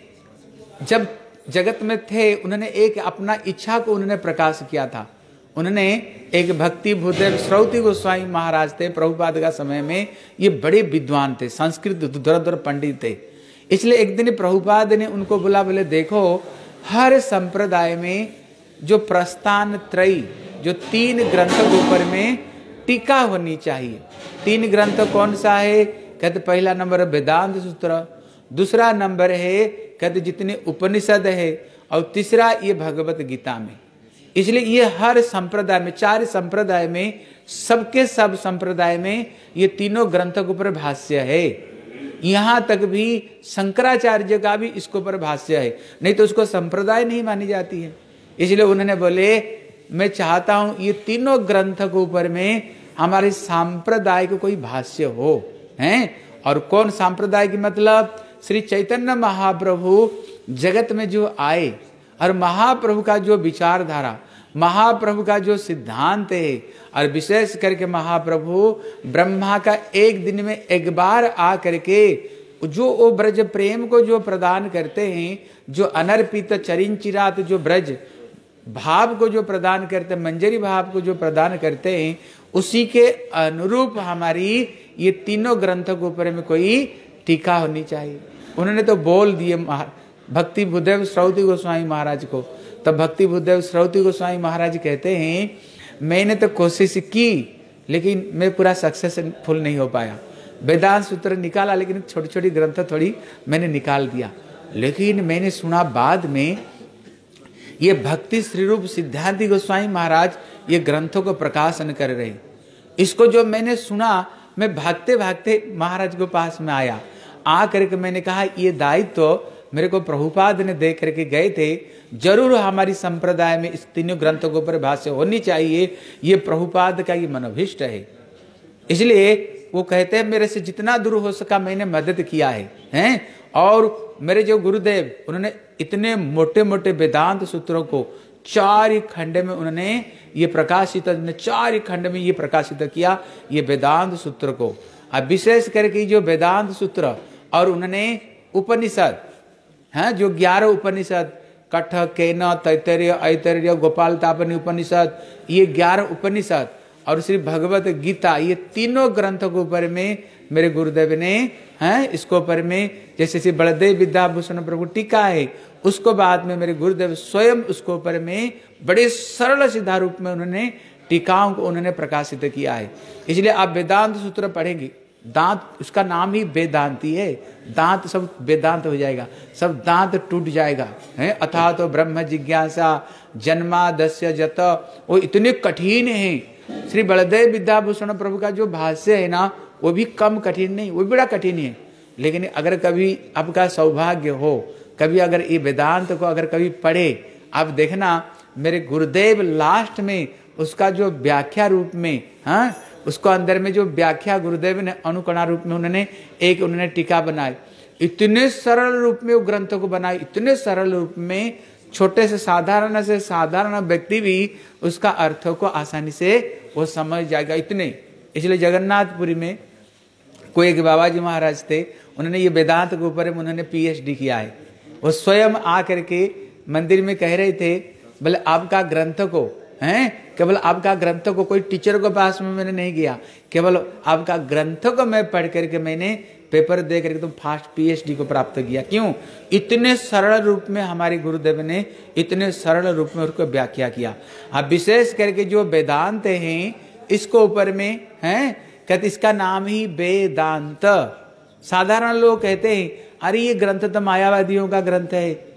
जब जगत में थे, उन्होंने एक अपना इच्छा को उन्होंने प्रकाश किया था। उन्होंने एक भक्ति भूदेव श्रौती गोस्वामी महाराज थे प्रभुपाद का समय में, ये बड़े विद्वान थे, संस्कृत धुरधुर पंडित थे। इसलिए एक दिन प्रभुपाद ने उनको बोला, बोले देखो हर संप्रदाय में जो प्रस्थान त्रयी, जो 3 ग्रंथ के ऊपर में टीका होनी चाहिए। 3 ग्रंथ कौन सा है? कहते पहला नंबर वेदांत सूत्र, दूसरा नंबर है कहते जितने उपनिषद है, और तीसरा ये भगवत गीता में। इसलिए ये हर संप्रदाय में, 4 संप्रदाय में, सबके सब संप्रदाय में ये तीनों ग्रंथों के ऊपर भाष्य है। यहां तक भी शंकराचार्य का भी इसके ऊपर भाष्य है, नहीं तो उसको संप्रदाय नहीं मानी जाती है। इसलिए उन्होंने बोले मैं चाहता हूं ये तीनों ग्रंथ के ऊपर में हमारे सांप्रदाय को कोई भाष्य हो, हैं? और कौन सांप्रदाय की मतलब? श्री चैतन्य महाप्रभु जगत में जो आए और महाप्रभु का जो विचारधारा, महाप्रभु का जो सिद्धांत है, और विशेष करके महाप्रभु ब्रह्मा का एक दिन में एक बार आ करके जो वो ब्रज प्रेम को जो प्रदान करते हैं, जो अनर्पित चरिंचिरात जो ब्रज भाव को जो प्रदान करते हैं, मंजरी भाव को जो प्रदान करते हैं, उसी के अनुरूप हमारी ये तीनों ग्रंथों के ऊपर में कोई टीका होनी चाहिए। उन्होंने तो बोल दिए भक्ति भूदेव श्रौती गोस्वामी महाराज को। तब भक्ति भूदेव श्रौती गोस्वामी महाराज कहते हैं मैंने तो कोशिश की लेकिन मैं पूरा सक्सेसफुल नहीं हो पाया। वेदांत सूत्र निकाला लेकिन छोटी छोटी ग्रंथ थोड़ी मैंने निकाल दिया। लेकिन मैंने सुना बाद में ये भक्ति श्री रूप सिद्धांति गोस्वामी महाराज ये ग्रंथों को प्रकाशन कर रहे। इसको जो मैंने सुना, मैं भागते भागते महाराज के पास में आया। आ करके मैंने कहा ये दायित्व तो मेरे को प्रभुपाद ने दे करके गए थे, जरूर हमारी संप्रदाय में इस तीनों ग्रंथों के ऊपर भाष्य होनी चाहिए, ये प्रभुपाद का ये मनोभिष्ट है। इसलिए वो कहते हैं मेरे से जितना दूर हो सका मैंने मदद किया है, हैं? और मेरे जो गुरुदेव उन्होंने इतने मोटे मोटे वेदांत सूत्रों को 4 खंड में उन्होंने ये प्रकाशित, 4 खंड में ये प्रकाशित किया ये वेदांत सूत्र को। अब विशेष करके जो वेदांत सूत्र और उन्होंने उपनिषद, हैं जो 11 उपनिषद कठ केन तैतरीय ऐतरेय गोपाल तापनी उपनिषद, ये 11 उपनिषद और श्री भगवत गीता, ये तीनों ग्रंथों के ऊपर में मेरे गुरुदेव ने, हैं इसको ऊपर में जैसे श्री बलदेव विद्याभूषण प्रभु टीका है, उसको बाद में मेरे गुरुदेव स्वयं उसको ऊपर में बड़े सरल सीधा रूप में उन्होंने टीकाओं को उन्होंने प्रकाशित किया है। इसलिए आप वेदांत सूत्र पढ़ेंगे, दांत उसका नाम ही वेदांती है, दांत सब वेदांत हो जाएगा, सब दांत टूट जाएगा, है अथा तो ब्रह्म जिज्ञासा जन्मादस्य जत, वो इतने कठिन है। श्री बलदेव विद्याभूषण प्रभु का जो भाष्य है ना, वो भी कम कठिन नहीं, वो भी बड़ा कठिन है। लेकिन अगर कभी आपका सौभाग्य हो, कभी अगर ये वेदांत को अगर कभी पढ़े, आप देखना मेरे गुरुदेव लास्ट में उसका जो व्याख्या रूप में, हाँ उसको अंदर में जो व्याख्या गुरुदेव ने अनुकणा रूप में उन्होंने टीका बनाई, इतने सरल रूप में वो ग्रंथों को बनाई, इतने सरल रूप में छोटे से साधारण व्यक्ति भी उसका अर्थों को आसानी से वो समझ जाएगा इतने। इसलिए जगन्नाथपुरी में कोई एक बाबा जी महाराज थे, उन्होंने ये वेदांत के ऊपर उन्होंने PhD किया है। वो स्वयं आ करके मंदिर में कह रहे थे, बोले आपका ग्रंथ को, हैं केवल आपका ग्रंथ को कोई टीचर के पास में मैंने नहीं गया, केवल आपका ग्रंथ को मैं पढ़ करके मैंने पेपर दे करके तो फास्ट PhD को प्राप्त किया। क्यों? इतने सरल रूप में हमारे गुरुदेव ने इतने सरल रूप में उसको व्याख्या किया। अब विशेष करके जो वेदांत हैं इसको ऊपर में, हैं कहते इसका नाम ही वेदांत। साधारण लोग कहते हैं अरे ये ग्रंथ तो मायावादियों का ग्रंथ है,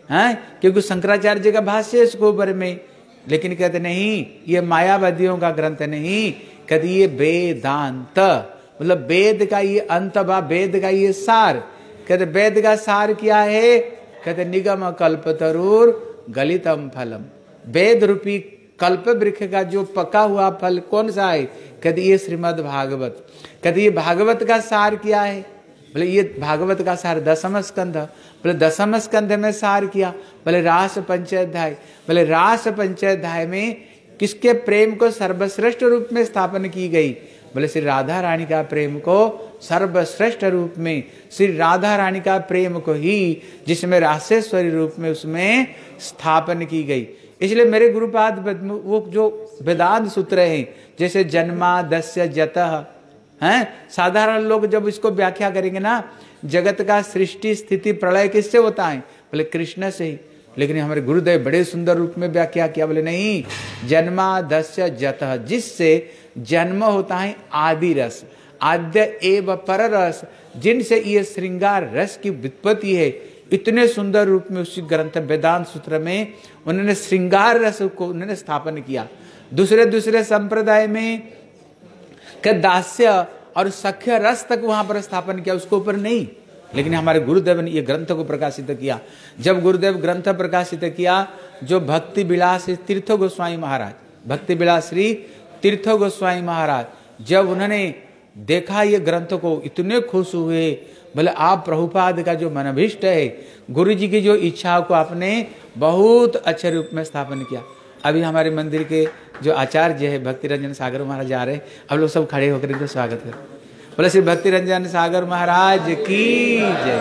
हैं, क्योंकि शंकराचार्य जी का भाष्य है इसके ऊपर में। लेकिन कहते नहीं, ये मायावादियों का ग्रंथ नहीं, कहते ये वेदांत, मतलब वेद का ये अंत व वेद का ये सार। कहते वेद का सार क्या है? कहते निगम कल्पतरुर गलितम फलम। वेद रूपी कल्प वृक्ष का जो पका हुआ फल कौन सा है? कहते ये श्रीमद् भागवत। कहते ये भागवत का सार क्या है? बोले ये भागवत का सार दसम स्कंध। बोले दसम स्कंध में सार किया? बोले रास पंचाध्याय। बोले रास पंचाध्याय में किसके प्रेम को सर्वश्रेष्ठ रूप में स्थापन की गई? बोले श्री राधा रानी का प्रेम को सर्वश्रेष्ठ रूप में, श्री राधा रानी का प्रेम को ही जिसमें रासेश्वरी रूप में उसमें स्थापन की गई। इसलिए मेरे गुरुपाद वो जो वेदांत सूत्र हैं, जैसे जन्मादस्य जतः हैं, साधारण लोग जब इसको व्याख्या करेंगे ना, जगत का सृष्टि स्थिति प्रलय किससे होता है? बोले कृष्ण से ही। लेकिन हमारे गुरुदेव बड़े सुंदर रूप में व्याख्या किया, बोले नहीं, जन्मादस्य जतः, जिससे जन्म होता है आदि रस, आद्य एव पर रस, जिनसे ये श्रृंगार रस की व्युत्पत्ति है। इतने सुंदर रूप में उसी ग्रंथ वेदांत सूत्र में उन्होंने श्रृंगार रस को उन्होंने स्थापन किया। दूसरे संप्रदाय में दास्य और सख्य रस तक वहां पर स्थापन किया, उसके ऊपर नहीं। लेकिन हमारे गुरुदेव ने ये ग्रंथ को प्रकाशित किया। जब गुरुदेव ग्रंथ प्रकाशित किया, जो भक्ति विलास तीर्थ गोस्वामी महाराज, भक्ति विलास श्री तीर्थ गोस्वामी महाराज, जब उन्होंने देखा ये ग्रंथ को, इतने खुश हुए। बोले आप प्रभुपाद का जो मनभीष्ट है, गुरु जी की जो इच्छा को आपने बहुत अच्छे रूप में स्थापन किया। अभी हमारे मंदिर के जो आचार्य है भक्ति रंजन सागर महाराज आ रहे हैं, अब लोग सब खड़े होकर इनको स्वागत करें। बोले श्री भक्ति रंजन सागर महाराज की जय।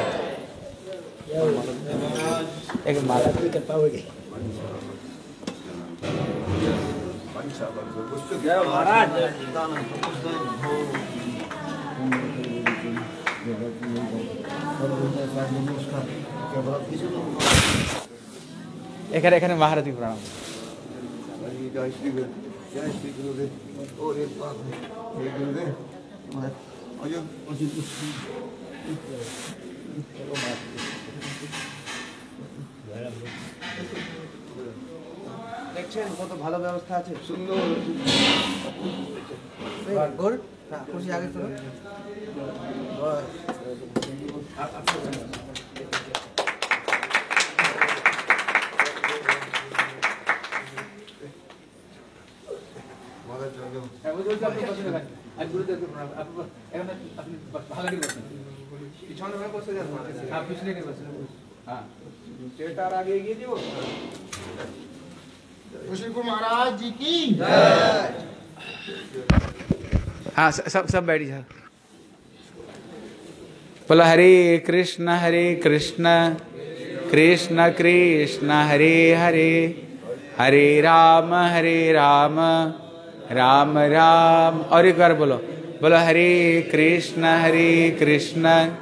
एक माला की कृपा होगी महाराज। এখানে মহারথী প্রণাম। জয় শ্রী গুরু, জয় শ্রী গুরুদেব। ওরে বাপ রে গুরুদেব, দেখছেন কত ভালো ব্যবস্থা আছে, সুন্দর। খুশি আগে চলো। महाराज जी की हाँ, सब बैठ जाओ। बोलो हरे कृष्ण कृष्ण कृष्ण हरे हरे, हरे राम राम राम। और एक बार बोलो, बोलो हरे कृष्ण कृष्ण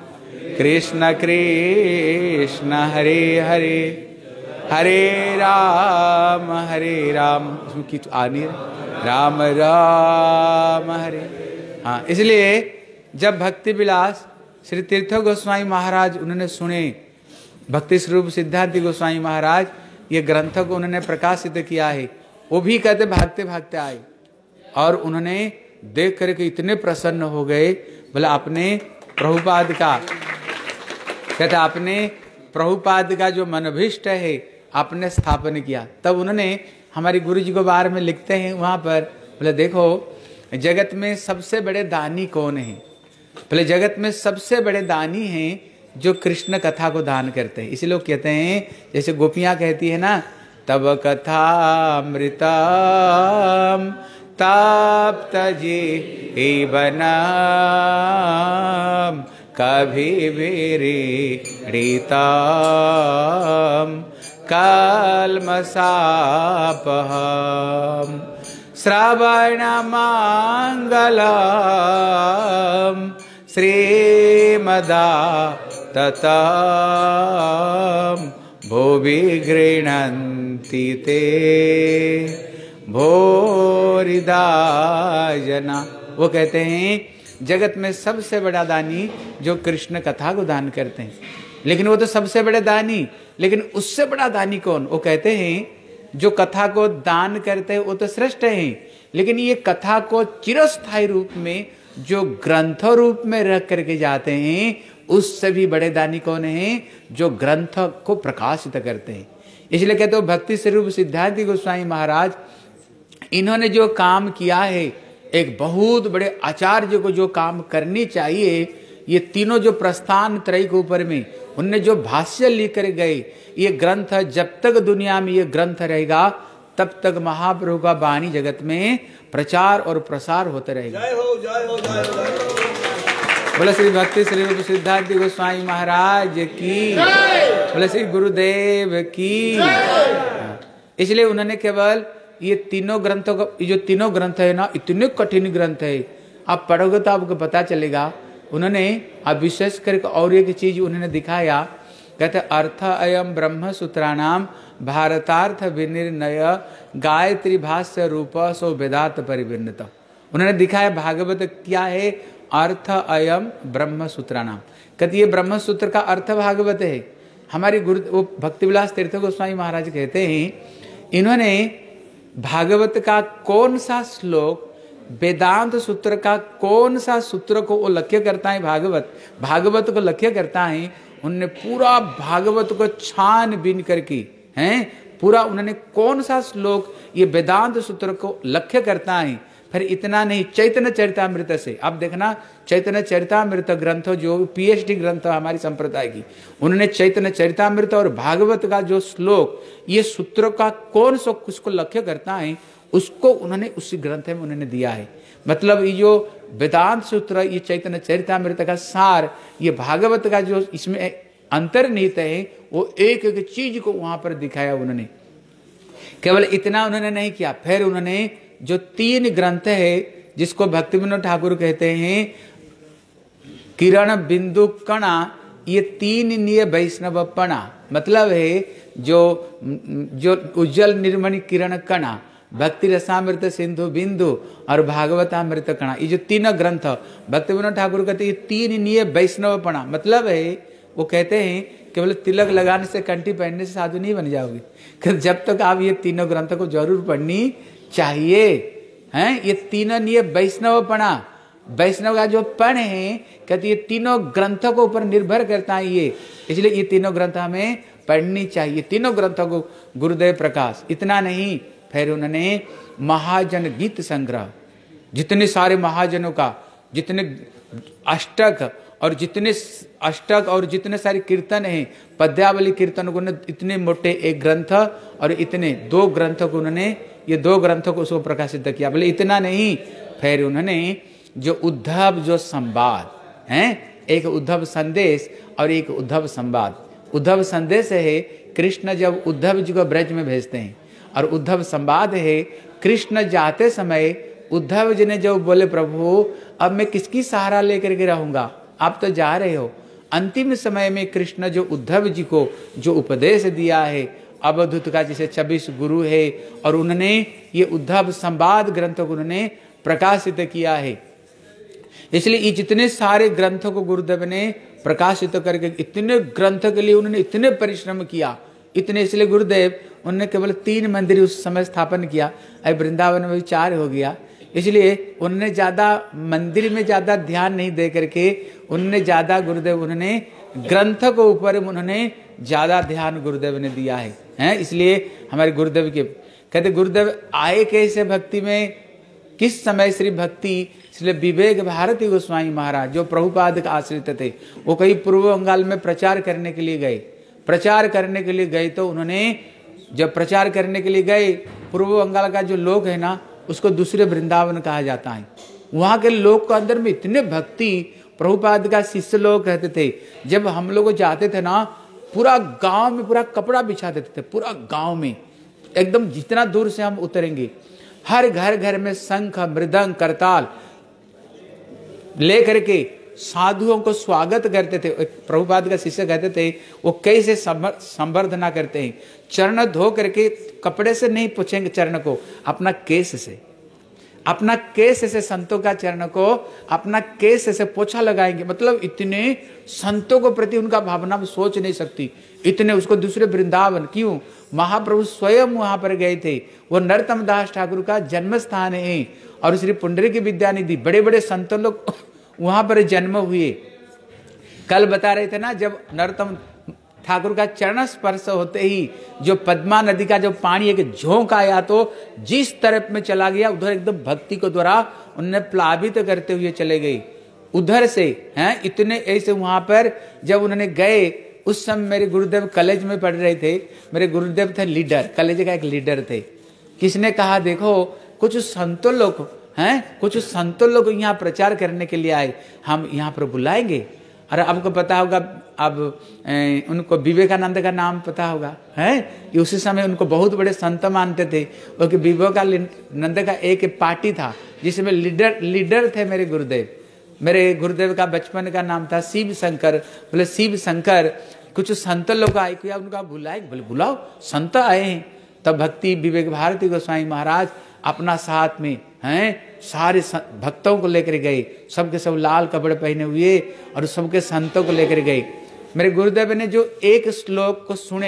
कृष्ण हरे हरे, हरे राम उसमें की आ नहीं राम राम हरे। हाँ, इसलिए जब भक्ति विलास श्री तीर्थ गोस्वामी महाराज उन्होंने सुने, भक्ति स्वरूप सिद्धार्थी गोस्वामी महाराज ये ग्रंथ को उन्होंने प्रकाशित किया है, वो भी कहते भागते भागते आए और उन्होंने देख करके इतने प्रसन्न हो गए। बोला आपने प्रभुपाद का, कहते आपने प्रभुपाद का जो मनभीष्ट है आपने स्थापन किया। तब उन्होंने हमारे गुरु जी को बारे में लिखते हैं वहां पर, बोले देखो जगत में सबसे बड़े दानी कौन है? बोले जगत में सबसे बड़े दानी हैं जो कृष्ण कथा को दान करते हैं। इसी लोग कहते हैं, जैसे गोपियां कहती है ना, तब कथा अमृतम ताप्त जीवनम कभी विरीडितम कल्मषापहम श्रवणमंगलम श्रीमदा ततम भुवि गृह्णन्ति ते भोरिदा जना। वो कहते हैं जगत में सबसे बड़ा दानी जो कृष्ण कथा को दान करते हैं। लेकिन वो तो सबसे बड़े दानी, लेकिन उससे बड़ा दानी कौन? वो कहते हैं जो कथा को दान करते हैं वो तो श्रेष्ठ हैं, लेकिन ये कथा को चिरस्थायी रूप में जो ग्रंथ रूप में रख करके जाते हैं, उससे भी बड़े दानी कौन हैं? जो ग्रंथ को प्रकाशित करते हैं। इसलिए कहते हो भक्ति स्वरूप सिद्धार्थ गोस्वामी महाराज, इन्होंने जो काम किया है, एक बहुत बड़े आचार्य को जो काम करनी चाहिए, ये तीनों जो प्रस्थान त्रय के ऊपर में उनने जो भाष्य लिख कर गए, ये ग्रंथ जब तक दुनिया में ये ग्रंथ रहेगा तब तक महाप्रभु का वाणी जगत में प्रचार और प्रसार होते रहेगा। जय हो, जय हो, जय हो, जय हो। बोले श्री भक्ति स्वरूप सिद्धार्थ गोस्वामी महाराज की, बोले श्री गुरुदेव की। इसलिए उन्होंने केवल ये तीनों ग्रंथों का, ये जो तीनों ग्रंथ है ना, इतने कठिन ग्रंथ है, आप पढ़ोगे तो आपको पता चलेगा। उन्होंने अब विशेष करके और एक चीज उन्होंने दिखाया, कहते अर्थ अयम ब्रह्म सूत्राणाम भारतार्थ विनिर्णय गायत्री भाष्य रूप सो वेदांत परिभिन्नत। उन्होंने दिखाया भागवत क्या है, अर्थ अयम ब्रह्म सूत्राणाम। कहते ये ब्रह्म सूत्र का अर्थ भागवत है। हमारी गुरु वो भक्तिविलास तीर्थ गोस्वामी महाराज कहते हैं, इन्होंने भागवत का कौन सा श्लोक, वेदांत सूत्र का कौन सा सूत्र को वो लक्ष्य करता है, भागवत को लक्ष्य करता है, उन्होंने पूरा भागवत को छान बीन करके हैं, पूरा उन्होंने कौन सा श्लोक ये वेदांत सूत्र को लक्ष्य करता है। फिर इतना नहीं, चैतन्य चरितामृत से आप देखना, चैतन्य चरितामृत ग्रंथ जो पीएचडी ग्रंथ हमारी संप्रदाय की, उन्होंने चैतन्य चरितामृत और भागवत का जो श्लोक ये सूत्र का कौन सा उसको लक्ष्य करता है, उसको उन्होंने उसी ग्रंथ में उन्होंने दिया है। मतलब ये जो वेदांत सूत्र, ये चैतन्य चरितामृत का सार, ये भागवत का जो इसमें अंतर्निहित है, वो एक एक चीज को वहां पर दिखाया उन्होंने। केवल इतना उन्होंने नहीं किया, फिर उन्होंने जो 3 ग्रंथ है जिसको भक्ति विनोद ठाकुर कहते हैं किरण बिंदु कणा, ये 3 निय वैष्णवपणा, मतलब है जो उज्जवल निर्मणि किरण कणा, भक्ति रसामृत सिंधु बिंदु और भागवतामृत कणा, ये जो 3 ग्रंथ भक्ति विनोद ठाकुर कहते हैं, ये 3 निय वैष्णवपणा। मतलब है वो कहते हैं केवल तिलक लगाने से, कंठी पहनने से साधु नहीं बन जाओगे, जब तक आप ये 3 ग्रंथ को जरूर पढ़नी चाहिए हैं। ये 3 निय वैष्णवपणा, वैष्णव का जो पण है, कहते ये 3 ग्रंथों को ऊपर निर्भर करता है ये, इसलिए ये 3 ग्रंथ हमें पढ़नी चाहिए, 3 ग्रंथों को गुरुदेव प्रकाश। इतना नहीं, फिर उन्होंने महाजन गीत संग्रह, जितने सारे महाजनों का, जितने अष्टक और जितने सारे कीर्तन हैं, पद्यावली कीर्तन को इतने मोटे एक ग्रंथ और इतने 2 ग्रंथों को उन्होंने, ये 2 ग्रंथों को उसको प्रकाशित किया। बोले इतना नहीं, फिर उन्होंने जो उद्धव जो संवाद हैं, एक उद्धव संदेश और एक उद्धव संवाद। उद्धव संदेश है कृष्ण जब उद्धव जी को ब्रज में भेजते हैं, और उद्धव संवाद है कृष्ण जाते समय उद्धव जी ने जब बोले प्रभु अब मैं किसकी सहारा लेकर के रहूंगा, आप तो जा रहे हो। अंतिम समय में कृष्ण जो उद्धव जी को जो उपदेश दिया है, अवधूत का जैसे 26 गुरु है, और उन्होंने ये उद्धव संवाद ग्रंथों को उन्होंने प्रकाशित किया है। इसलिए ये जितने सारे ग्रंथों को गुरुदेव ने प्रकाशित करके, इतने ग्रंथ के लिए उन्होंने इतने परिश्रम किया, इतने, इसलिए गुरुदेव उन्होंने केवल 3 मंदिर उस समय स्थापन किया। अब वृंदावन में भी 4 हो गया, इसलिए उन्होंने ज्यादा मंदिर में ज्यादा ध्यान नहीं दे करके उन्होंने ज्यादा गुरुदेव उन्होंने ग्रंथ को ऊपर उन्होंने ज्यादा ध्यान गुरुदेव ने दिया है, हैं। इसलिए हमारे गुरुदेव के कहते, गुरुदेव आए कैसे भक्ति में, किस समय श्री भक्ति, इसलिए विवेक भारती गोस्वामी महाराज जो प्रभुपाद का आश्रित थे, वो कहीं पूर्व बंगाल में प्रचार करने के लिए गए। प्रचार करने के लिए गए तो उन्होंने जब प्रचार करने के लिए गए, पूर्व बंगाल का जो लोग है ना, उसको दूसरे वृंदावन कहा जाता है। वहां के लोग के अंदर में इतने भक्ति, प्रभुपाद का शिष्य लोग कहते थे, जब हम लोग जाते थे ना, पूरा गांव में पूरा कपड़ा बिछा देते थे, पूरा गांव में एकदम, जितना दूर से हम उतरेंगे हर घर घर में शंख मृदंग करताल लेकर के साधुओं को स्वागत करते थे। प्रभुपाद का शिष्य कहते थे वो कैसे संवर्धना करते हैं, चरण धो करके, कपड़े से नहीं पोछेंगे चरण को, अपना केस से, अपना केस ऐसे संतों का चरण को अपना केस ऐसे पोछा लगाएंगे। मतलब इतने संतों को प्रति उनका भावना में सोच नहीं सकती, इतने उसको दूसरे वृंदावन, क्यों, महाप्रभु स्वयं वहां पर गए थे। वो नरोत्तम दास ठाकुर का जन्म स्थान है और श्री पुंडरीक विद्यानिधि, बड़े बड़े संतों लोग वहां पर जन्म हुए। कल बता रहे थे ना, जब नरोत्तम ठाकुर का चरण स्पर्श होते ही जो पद्मा नदी का जो पानी एक झोंक आया तो जिस तरफ में चला गया उधर एकदम भक्ति को द्वारा उन्हें प्लावित करते हुए चले गए उधर से हैं। इतने ऐसे वहां पर जब उन्होंने गए, उस समय मेरे गुरुदेव कॉलेज में पढ़ रहे थे। मेरे गुरुदेव थे लीडर, कॉलेज का एक लीडर थे। किसने कहा देखो कुछ संतों लोग हैं, कुछ संतों लोग यहाँ प्रचार करने के लिए आए, हम यहाँ पर बुलाएंगे। अरे आपको पता होगा, अब उनको विवेकानंद का नाम पता होगा है कि उसी समय उनको बहुत बड़े संत मानते थे। क्योंकि विवेकानंद का एक पार्टी था जिसमें लीडर थे मेरे गुरुदेव। मेरे गुरुदेव का बचपन का नाम था शिव शंकर। बोले शिव शंकर, कुछ संत लोग आए, क्या उनका बुलाए? बोले बुलाओ, संत आए हैं। तब भक्ति विवेक भारती गोस्वामी महाराज अपना साथ में हैं सारे भक्तों को लेकर गए, सबके सब लाल कपड़े पहने हुए और सबके संतों को लेकर गए। मेरे गुरुदेव ने जो एक श्लोक को सुने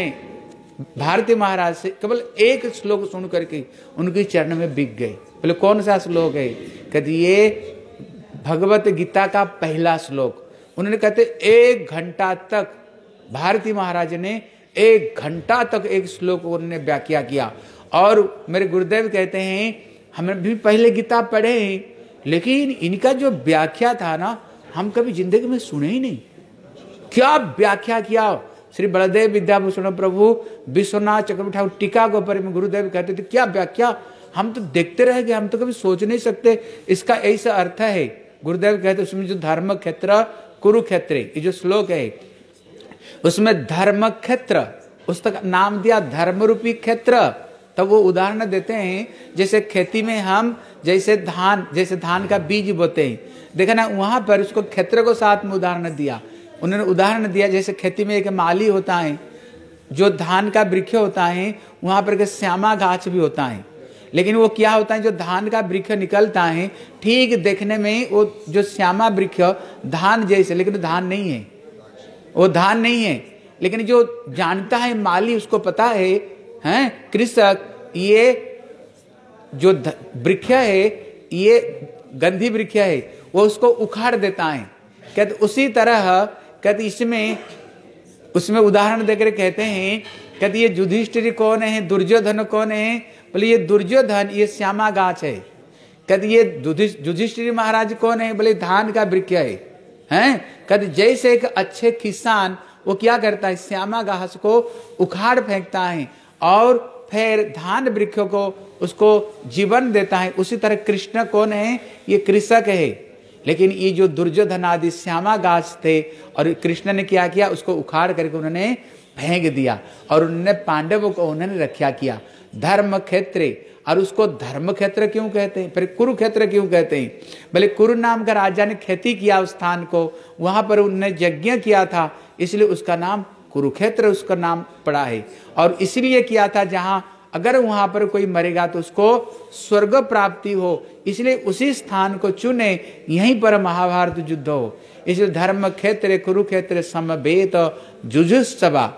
भारती महाराज से, केवल एक श्लोक सुन करके उनके चरण में बिक गए। बोले कौन सा श्लोक है? कहते ये भगवत गीता का पहला श्लोक। उन्होंने कहते 1 घंटा तक भारती महाराज ने 1 घंटा तक एक श्लोक उन्होंने व्याख्या किया। और मेरे गुरुदेव कहते हैं हमने भी पहले गीता पढ़े लेकिन इनका जो व्याख्या था ना, हम कभी जिंदगी में सुने ही नहीं। क्या व्याख्या किया! श्री बलदेव विद्याभूषण प्रभु विश्वनाथ चक्रवर्ती ठाकुर टीका के ऊपर में गुरुदेव कहते थे क्या व्याख्या, हम तो देखते रह गए, हम तो कभी सोच नहीं सकते इसका ऐसा अर्थ है। गुरुदेव कहते उसमें जो धर्म क्षेत्र कुरुक्षेत्र, ये जो श्लोक है उसमें धर्म क्षेत्र, उसका नाम दिया धर्म रूपी क्षेत्र। तब वो उदाहरण देते हैं जैसे खेती में हम जैसे धान का बीज बोते हैं, देखा ना, वहां पर उसको क्षेत्र को साथ में उदाहरण दिया। उन्होंने उदाहरण दिया जैसे खेती में एक माली होता है, जो धान का वृक्ष होता है वहां पर श्यामा गाछ भी होता है। लेकिन वो क्या होता है, जो धान का वृक्ष निकलता है ठीक देखने में वो जो श्यामा वृक्ष धान जैसे, लेकिन धान नहीं है, वो धान नहीं है। लेकिन जो जानता है माली, उसको पता है हैं कृषक, ये जो वृक्ष है ये गंधी वृक्ष है, वो उसको उखाड़ देता है। कहते उसी तरह कहते उसमें उदाहरण देकर कहते हैं, कहते ये युधिष्ठिर कौन है, दुर्योधन कौन है? बोले ये दुर्योधन ये श्यामा गाछ है। कहते ये युधिष्ठिर महाराज कौन है? बोले धान का वृक्ष है। कहते जैसे एक अच्छे किसान वो क्या करता है, श्यामा घास को उखाड़ फेंकता है और फिर धान वृक्षों को उसको जीवन देता है, उसी तरह कृष्ण कौन है? ये कृषक है। लेकिन ये जो दुर्योधन आदि श्यामा गाछ थे और कृष्ण ने क्या किया, उसको उखाड़ करके उन्होंने फेंक दिया और उन्होंने पांडवों को उन्होंने रक्षा किया धर्म क्षेत्र। और उसको धर्म क्षेत्र क्यों कहते हैं, फिर कुरुक्षेत्र क्यों कहते हैं? बोले कुरु नाम का राजा ने खेती किया उस स्थान को, वहां पर उन्होंने यज्ञ किया था, इसलिए उसका नाम कुरुक्षेत्र उसका नाम पड़ा है। और इसलिए किया था जहां अगर वहां पर कोई मरेगा तो उसको स्वर्ग प्राप्ति हो, इसलिए उसी स्थान को चुने, यहीं पर महाभारत युद्ध हो। इसलिए धर्म क्षेत्र कुरुक्षेत्र समवेत जुजुत्सवा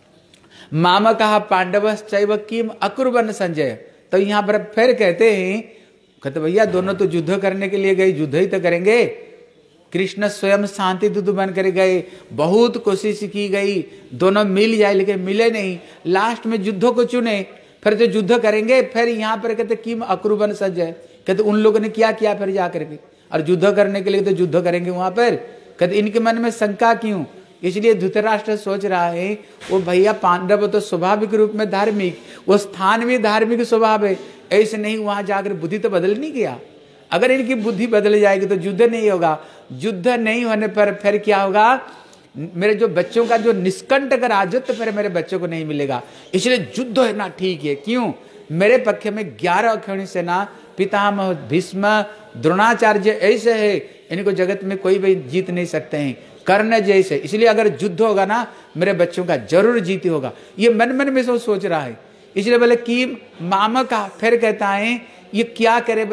माम कहा पांडवश्चैव किम अकुर्वन् संजय। तो यहाँ पर फिर कहते हैं, कहते भैया दोनों तो युद्ध करने के लिए गए, युद्ध ही तो करेंगे। कृष्ण स्वयं शांति दूत बन कर गए, बहुत कोशिश की गई दोनों मिल जाए लेकिन मिले नहीं, लास्ट में युद्ध को चुने, फिर जो युद्ध करेंगे फिर यहाँ पर कहते किम अकुर्वन् संजय। कहते उन लोगों ने क्या किया फिर जा करके, और युद्ध करने के लिए तो युद्ध करेंगे वहां पर। कहते इनके मन में शंका क्यों? इसलिए धृतराष्ट्र सोच रहा है वो भैया पांडव तो स्वाभाविक रूप में धार्मिक, वो स्थान भी धार्मिक स्वभाव है, ऐसे नहीं वहां जाकर बुद्धि तो बदल नहीं गया। अगर इनकी बुद्धि बदल जाएगी तो युद्ध नहीं होगा, युद्ध नहीं होने पर फिर क्या होगा, मेरे जो बच्चों का जो निष्कंटक राजत्व फिर मेरे बच्चों को नहीं मिलेगा। इसलिए युद्ध होना ठीक है। क्यों? मेरे पक्ष में 11 अक्षौणी सेना, पितामह भीष्म द्रोणाचार्य ऐसे है, इनको जगत में कोई भी जीत नहीं सकते हैं, कर्ण जैसे। इसलिए अगर युद्ध होगा ना मेरे बच्चों का जरूर जीत होगा, ये मन मन में सोच रहा है। इसलिए बोले कि मामा का फिर कहता है ये क्या करे, बोले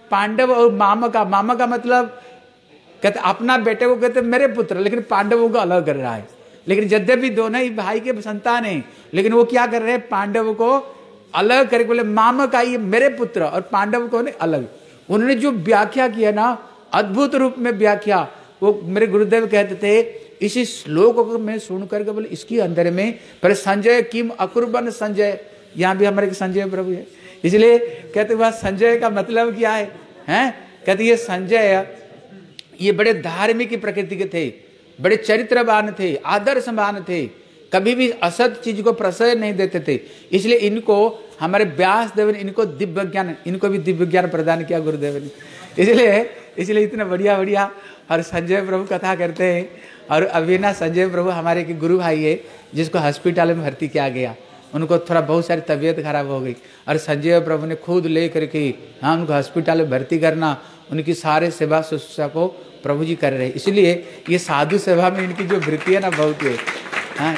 पांडव और मामा का मतलब कहते अपना बेटे को कहते मेरे पुत्र, लेकिन पांडवों को अलग कर रहा है। लेकिन यद्यपि दोनों ही भाई के संतान हैं, लेकिन वो क्या कर रहे हैं, पांडव को अलग करके बोले मामा का ये मेरे पुत्र और पांडव को ने अलग। उन्होंने जो व्याख्या किया ना, अद्भुत रूप में व्याख्या, वो मेरे गुरुदेव कहते थे इसी श्लोक को मैं सुन करके बोले इसकी अंदर में पर संजय किम अकुर्बन संजय, यहाँ भी हमारे संजय प्रभु है, इसलिए कहते वह संजय का मतलब क्या है, हैं? कहते ये संजय ये बड़े धार्मिक प्रकृति के थे, बड़े चरित्रवान थे, आदर्शवान थे, कभी भी असत चीज को प्रश्रय नहीं देते थे। इसलिए इनको हमारे व्यास देव ने इनको दिव्य ज्ञान, इनको भी दिव्य ज्ञान प्रदान किया गुरुदेव ने। इसलिए इतना बढ़िया और संजय प्रभु कथा करते हैं। और अभी ना संजय प्रभु हमारे के गुरु भाई है जिसको हॉस्पिटल में भर्ती किया गया, उनको थोड़ा बहुत सारी तबीयत खराब हो गई और संजय प्रभु ने खुद ले करके हाँ उनको हॉस्पिटल में भर्ती करना, उनकी सारे सेवा शुश्रूषा को प्रभु जी कर रहे हैं। इसलिए ये साधु सेवा में इनकी जो वृत्ति है ना बहुत है। हाँ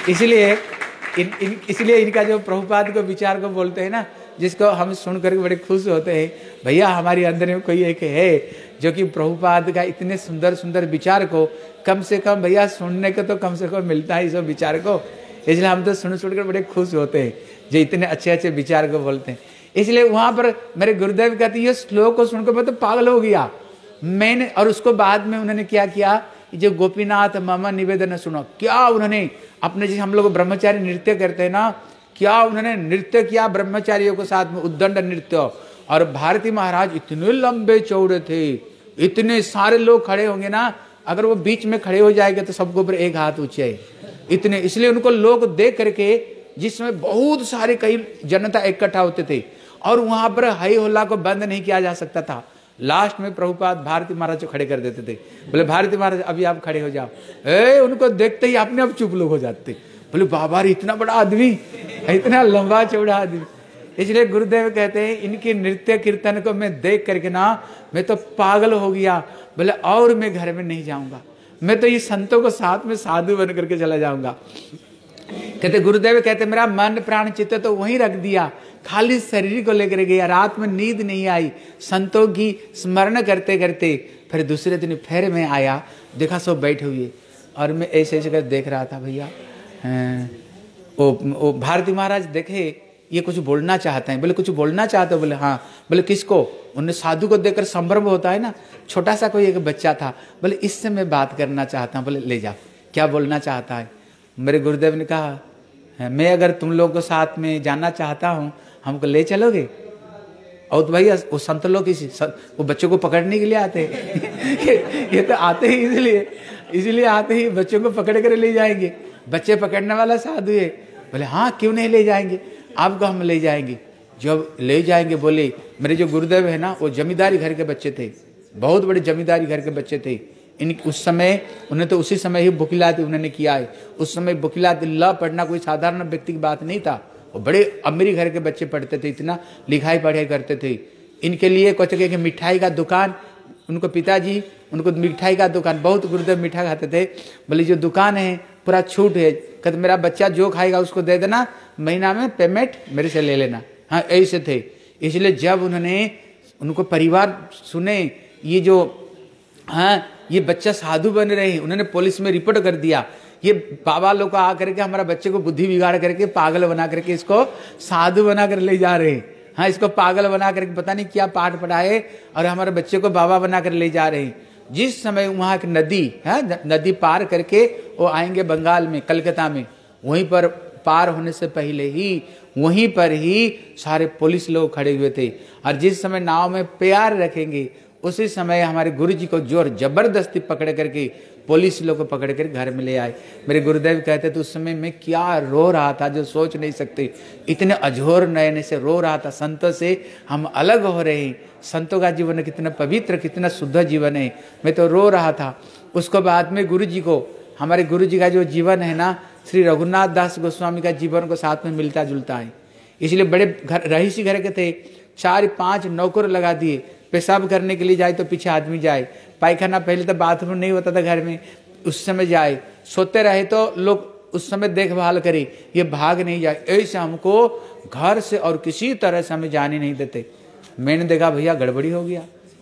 इसलिए इनका जो प्रभुपाद को विचार को बोलते हैं ना, जिसको हम सुन करके बड़े खुश होते हैं, भैया हमारे अंदर में कोई एक है जो कि प्रभुपाद का इतने सुंदर सुंदर विचार को कम से कम भैया सुनने को तो कम से कम मिलता है इस विचार को। इसलिए हम तो सुन कर बड़े खुश होते हैं जो इतने अच्छे अच्छे विचार को बोलते हैं। इसलिए वहां पर मेरे गुरुदेव कहते हैं ये श्लोक को सुनकर मैं तो पागल हो गया मैंने। और उसको बाद में उन्होंने क्या किया, जो गोपीनाथ मामा निवेदन सुनो, क्या उन्होंने अपने जैसे हम लोग ब्रह्मचारी नृत्य करते हैं ना, क्या उन्होंने नृत्य किया ब्रह्मचारियों के साथ में, उद्दंड नृत्य। और भारती महाराज इतने लंबे चौड़े थे, इतने सारे लोग खड़े होंगे ना, अगर वो बीच में खड़े हो जाएंगे तो सबके ऊपर एक हाथ ऊंचे है इतने। इसलिए उनको लोग देख करके, जिसमें बहुत सारे कई जनता इकट्ठा होते थे और वहां पर हई होल्ला को बंद नहीं किया जा सकता था। लास्ट में प्रभुपाद भारती महाराज को खड़े कर देते थे, बोले भारती महाराज अभी आप खड़े हो जाओ। उनको देखते ही अपने आप चुप लोग हो जाते, बोले बाबा रे इतना बड़ा आदमी, इतना लंबा चौड़ा आदमी। इसलिए गुरुदेव कहते हैं इनके नृत्य कीर्तन को मैं देख करके ना मैं तो पागल हो गया। बोले और मैं घर में नहीं जाऊंगा, मैं तो ये संतों को साथ में साधु बन करके चला जाऊंगा। कहते गुरुदेव कहते मेरा मन प्राण चित्त तो वहीं रख दिया, खाली शरीर को लेकर गया, रात में नींद नहीं आई, संतों की स्मरण करते करते। फिर दूसरे दिन फिर मैं आया, देखा सब बैठे हुए और मैं ऐसे ऐसे कर देख रहा था। भैया वो भारती महाराज देखे ये कुछ बोलना चाहते हैं, बोले कुछ बोलना चाहते हो, बोले हाँ। बोले किसको? उन्हें साधु को देखकर संभ्रम होता है ना, छोटा सा कोई एक बच्चा था, बोले इससे मैं बात करना चाहता हूँ। बोले ले जाओ, क्या बोलना चाहता है? मेरे गुरुदेव ने कहा मैं अगर तुम लोग को साथ में जाना चाहता हूँ, हमको ले चलोगे? और तो भैया वो संत लोग वो बच्चों को पकड़ने के लिए आते हैं ये तो आते ही इसीलिए आते ही बच्चों को पकड़ कर ले जाएंगे, बच्चे पकड़ने वाला साधु है। बोले हाँ क्यों नहीं ले जाएंगे, आपको हम ले जाएंगे। जब ले जाएंगे, बोले मेरे जो गुरुदेव है ना वो जमींदारी घर के बच्चे थे, बहुत बड़े जमींदारी घर के बच्चे थे। उस समय उन्हें तो उसी समय ही वकीलाती उन्होंने किया है। उस समय वकीलाती लॉ पढ़ना कोई साधारण व्यक्ति की बात नहीं था, वो बड़े अमीरी घर के बच्चे पढ़ते थे, इतना लिखाई पढ़ाई करते थे। इनके लिए कुछ कि मिठाई का दुकान, उनको पिताजी उनको मिठाई का दुकान, बहुत गुरुदेव मीठा खाते थे। बोले जो दुकान है पूरा छूट है, कहते मेरा बच्चा जो खाएगा उसको दे देना, महीना में पेमेंट मेरे से ले लेना। हाँ ऐसे थे। इसलिए जब उनको परिवार सुने ये जो हाँ ये बच्चा साधु बन रहे हैं, उन्होंने पुलिस में रिपोर्ट कर दिया। ये बाबा लोग आकर के हमारा बच्चे को बुद्धि बिगाड़ करके पागल बना करके इसको साधु बना कर ले जा रहे हैं। हाँ इसको पागल बना करके पता नहीं क्या पाठ पढ़ाए और हमारे बच्चे को बाबा बना कर ले जा रहे हैं। जिस समय वहाँ एक नदी है, नदी पार करके वो आएंगे बंगाल में, कलकत्ता में, वहीं पर पार होने से पहले ही वहीं पर ही सारे पुलिस लोग खड़े हुए थे। और जिस समय नाव में पैर रखेंगे उसी समय हमारे गुरु जी को जोर जबरदस्ती पकड़ करके पुलिस लोग को पकड़ कर घर में ले आए। मेरे गुरुदेव कहते थे उस समय मैं क्या रो रहा था जो सोच नहीं सकते, इतने अझोर नयन से रो रहा था। संतों से हम अलग हो रहे हैं, संतों का जीवन कितना पवित्र कितना शुद्ध जीवन है, मैं तो रो रहा था। उसको बाद में गुरु जी को, हमारे गुरु जी का जो जीवन है ना, श्री रघुनाथ दास गोस्वामी का जीवन को साथ में मिलता जुलता है। इसलिए बड़े घर रईसी घर के थे, 4-5 नौकर लगा दिए। पेशाब करने के लिए जाए तो पीछे आदमी जाए, पायखाना पहले तो बाथरूम नहीं होता था घर में, उस समय जाए, सोते रहे तो लोग उस समय देखभाल करे, ये भाग नहीं जाए। ऐसे हमको घर से और किसी तरह से हमें जाने नहीं देते। मैंने देखा भैया गड़बड़ी हो गया,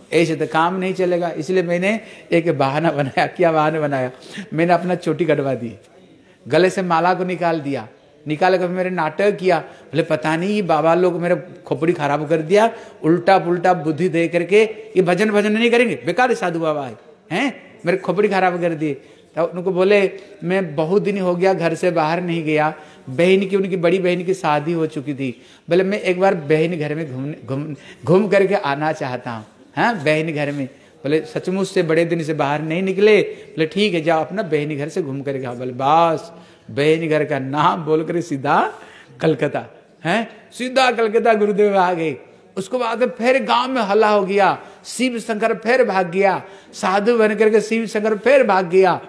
ऐसे तो काम नहीं चलेगा। इसलिए मैंने एक बहाना बनाया। क्या बहाना बनाया? मैंने अपना चोटी कटवा दी, गले से माला को निकाल दिया, निकाल कर मेरे नाटक किया। बोले पता नहीं ये बाबा लोग मेरा खोपड़ी खराब कर दिया, उल्टा पुल्टा बुद्धि दे करके ये भजन भजन नहीं करेंगे, बेकार साधु बाबा हैं, मेरे खोपड़ी खराब कर दिए। तो उनको बोले मैं बहुत दिन हो गया घर से बाहर नहीं गया, बहन की, उनकी बड़ी बहन की शादी हो चुकी थी। बोले मैं एक बार बहन घर में घूम करके आना चाहता हूँ, हाँ बहन घर में। बोले सचमुच से बड़े दिन से बाहर नहीं निकले? बोले ठीक है जाओ अपना बहन घर से घूम करके आओ। बोले बस बहन घर का नाम बोल कर सीधा कलकत्ता, हैं सीधा कलकत्ता गुरुदेव आ गए। उसको बाद में फिर गांव में हल्ला हो गया, शिव शंकर फिर भाग गया, साधु बन करके शिव शंकर फिर भाग गया।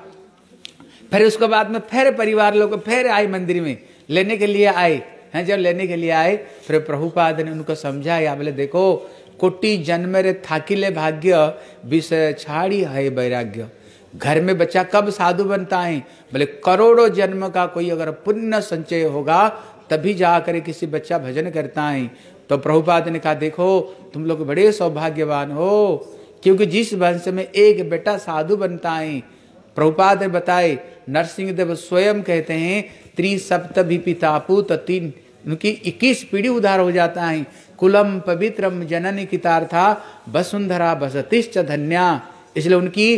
फिर उसके बाद में फिर परिवार लोग फिर आए मंदिर में लेने के लिए आए हैं। जब लेने के लिए आए फिर प्रभुपाद ने उनको समझाया। बोले देखो कोटि जन्म रे थाकिले भाग्य, विषय छाड़ी है वैराग्य। घर में बच्चा कब साधु बनता है? बोले करोड़ों जन्म का कोई अगर पुण्य संचय होगा तभी जाकर किसी बच्चा भजन करता है। तो प्रभुपाद ने कहा देखो तुम लोग बड़े सौभाग्यवान हो, क्योंकि जिस वंश में एक बेटा साधु बनता है, प्रभुपाद ने बताए नरसिंह देव स्वयं कहते हैं त्रिसप्तभि पिता पुत्र, तीन उनकी 21 पीढ़ी उद्धार हो जाता है। कुलम पवित्रम जननी कितार्था वसुंधरा बसतिश्च धन्या। इसलिए उनकी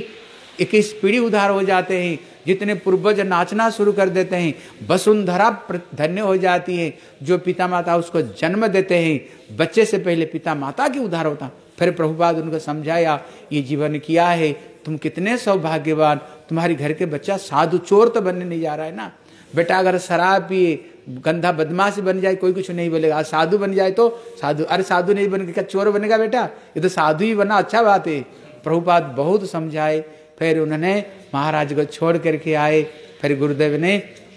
21 पीढ़ी उद्धार हो जाते हैं। जितने पूर्वज नाचना शुरू कर देते हैं, वसुंधरा धन्य हो जाती है। जो पिता माता उसको जन्म देते हैं, बच्चे से पहले पिता माता की उद्धार होता। फिर प्रभुपाद उनको समझाया ये जीवन किया है, तुम कितने सौभाग्यवान, तुम्हारे घर के बच्चा साधु, चोर तो बनने नहीं जा रहा है ना। बेटा अगर शराब पिए गंधा बदमाश बन जाए कोई कुछ नहीं बोलेगा, साधु बन जाए तो साधु, अरे साधु नहीं बन के चोर बनेगा बेटा, ये तो साधु ही बना, अच्छा बात है। प्रभुपाद बहुत समझाए। फिर उन्होंने महाराज को छोड़ करके आए। फिर गुरुदेव ने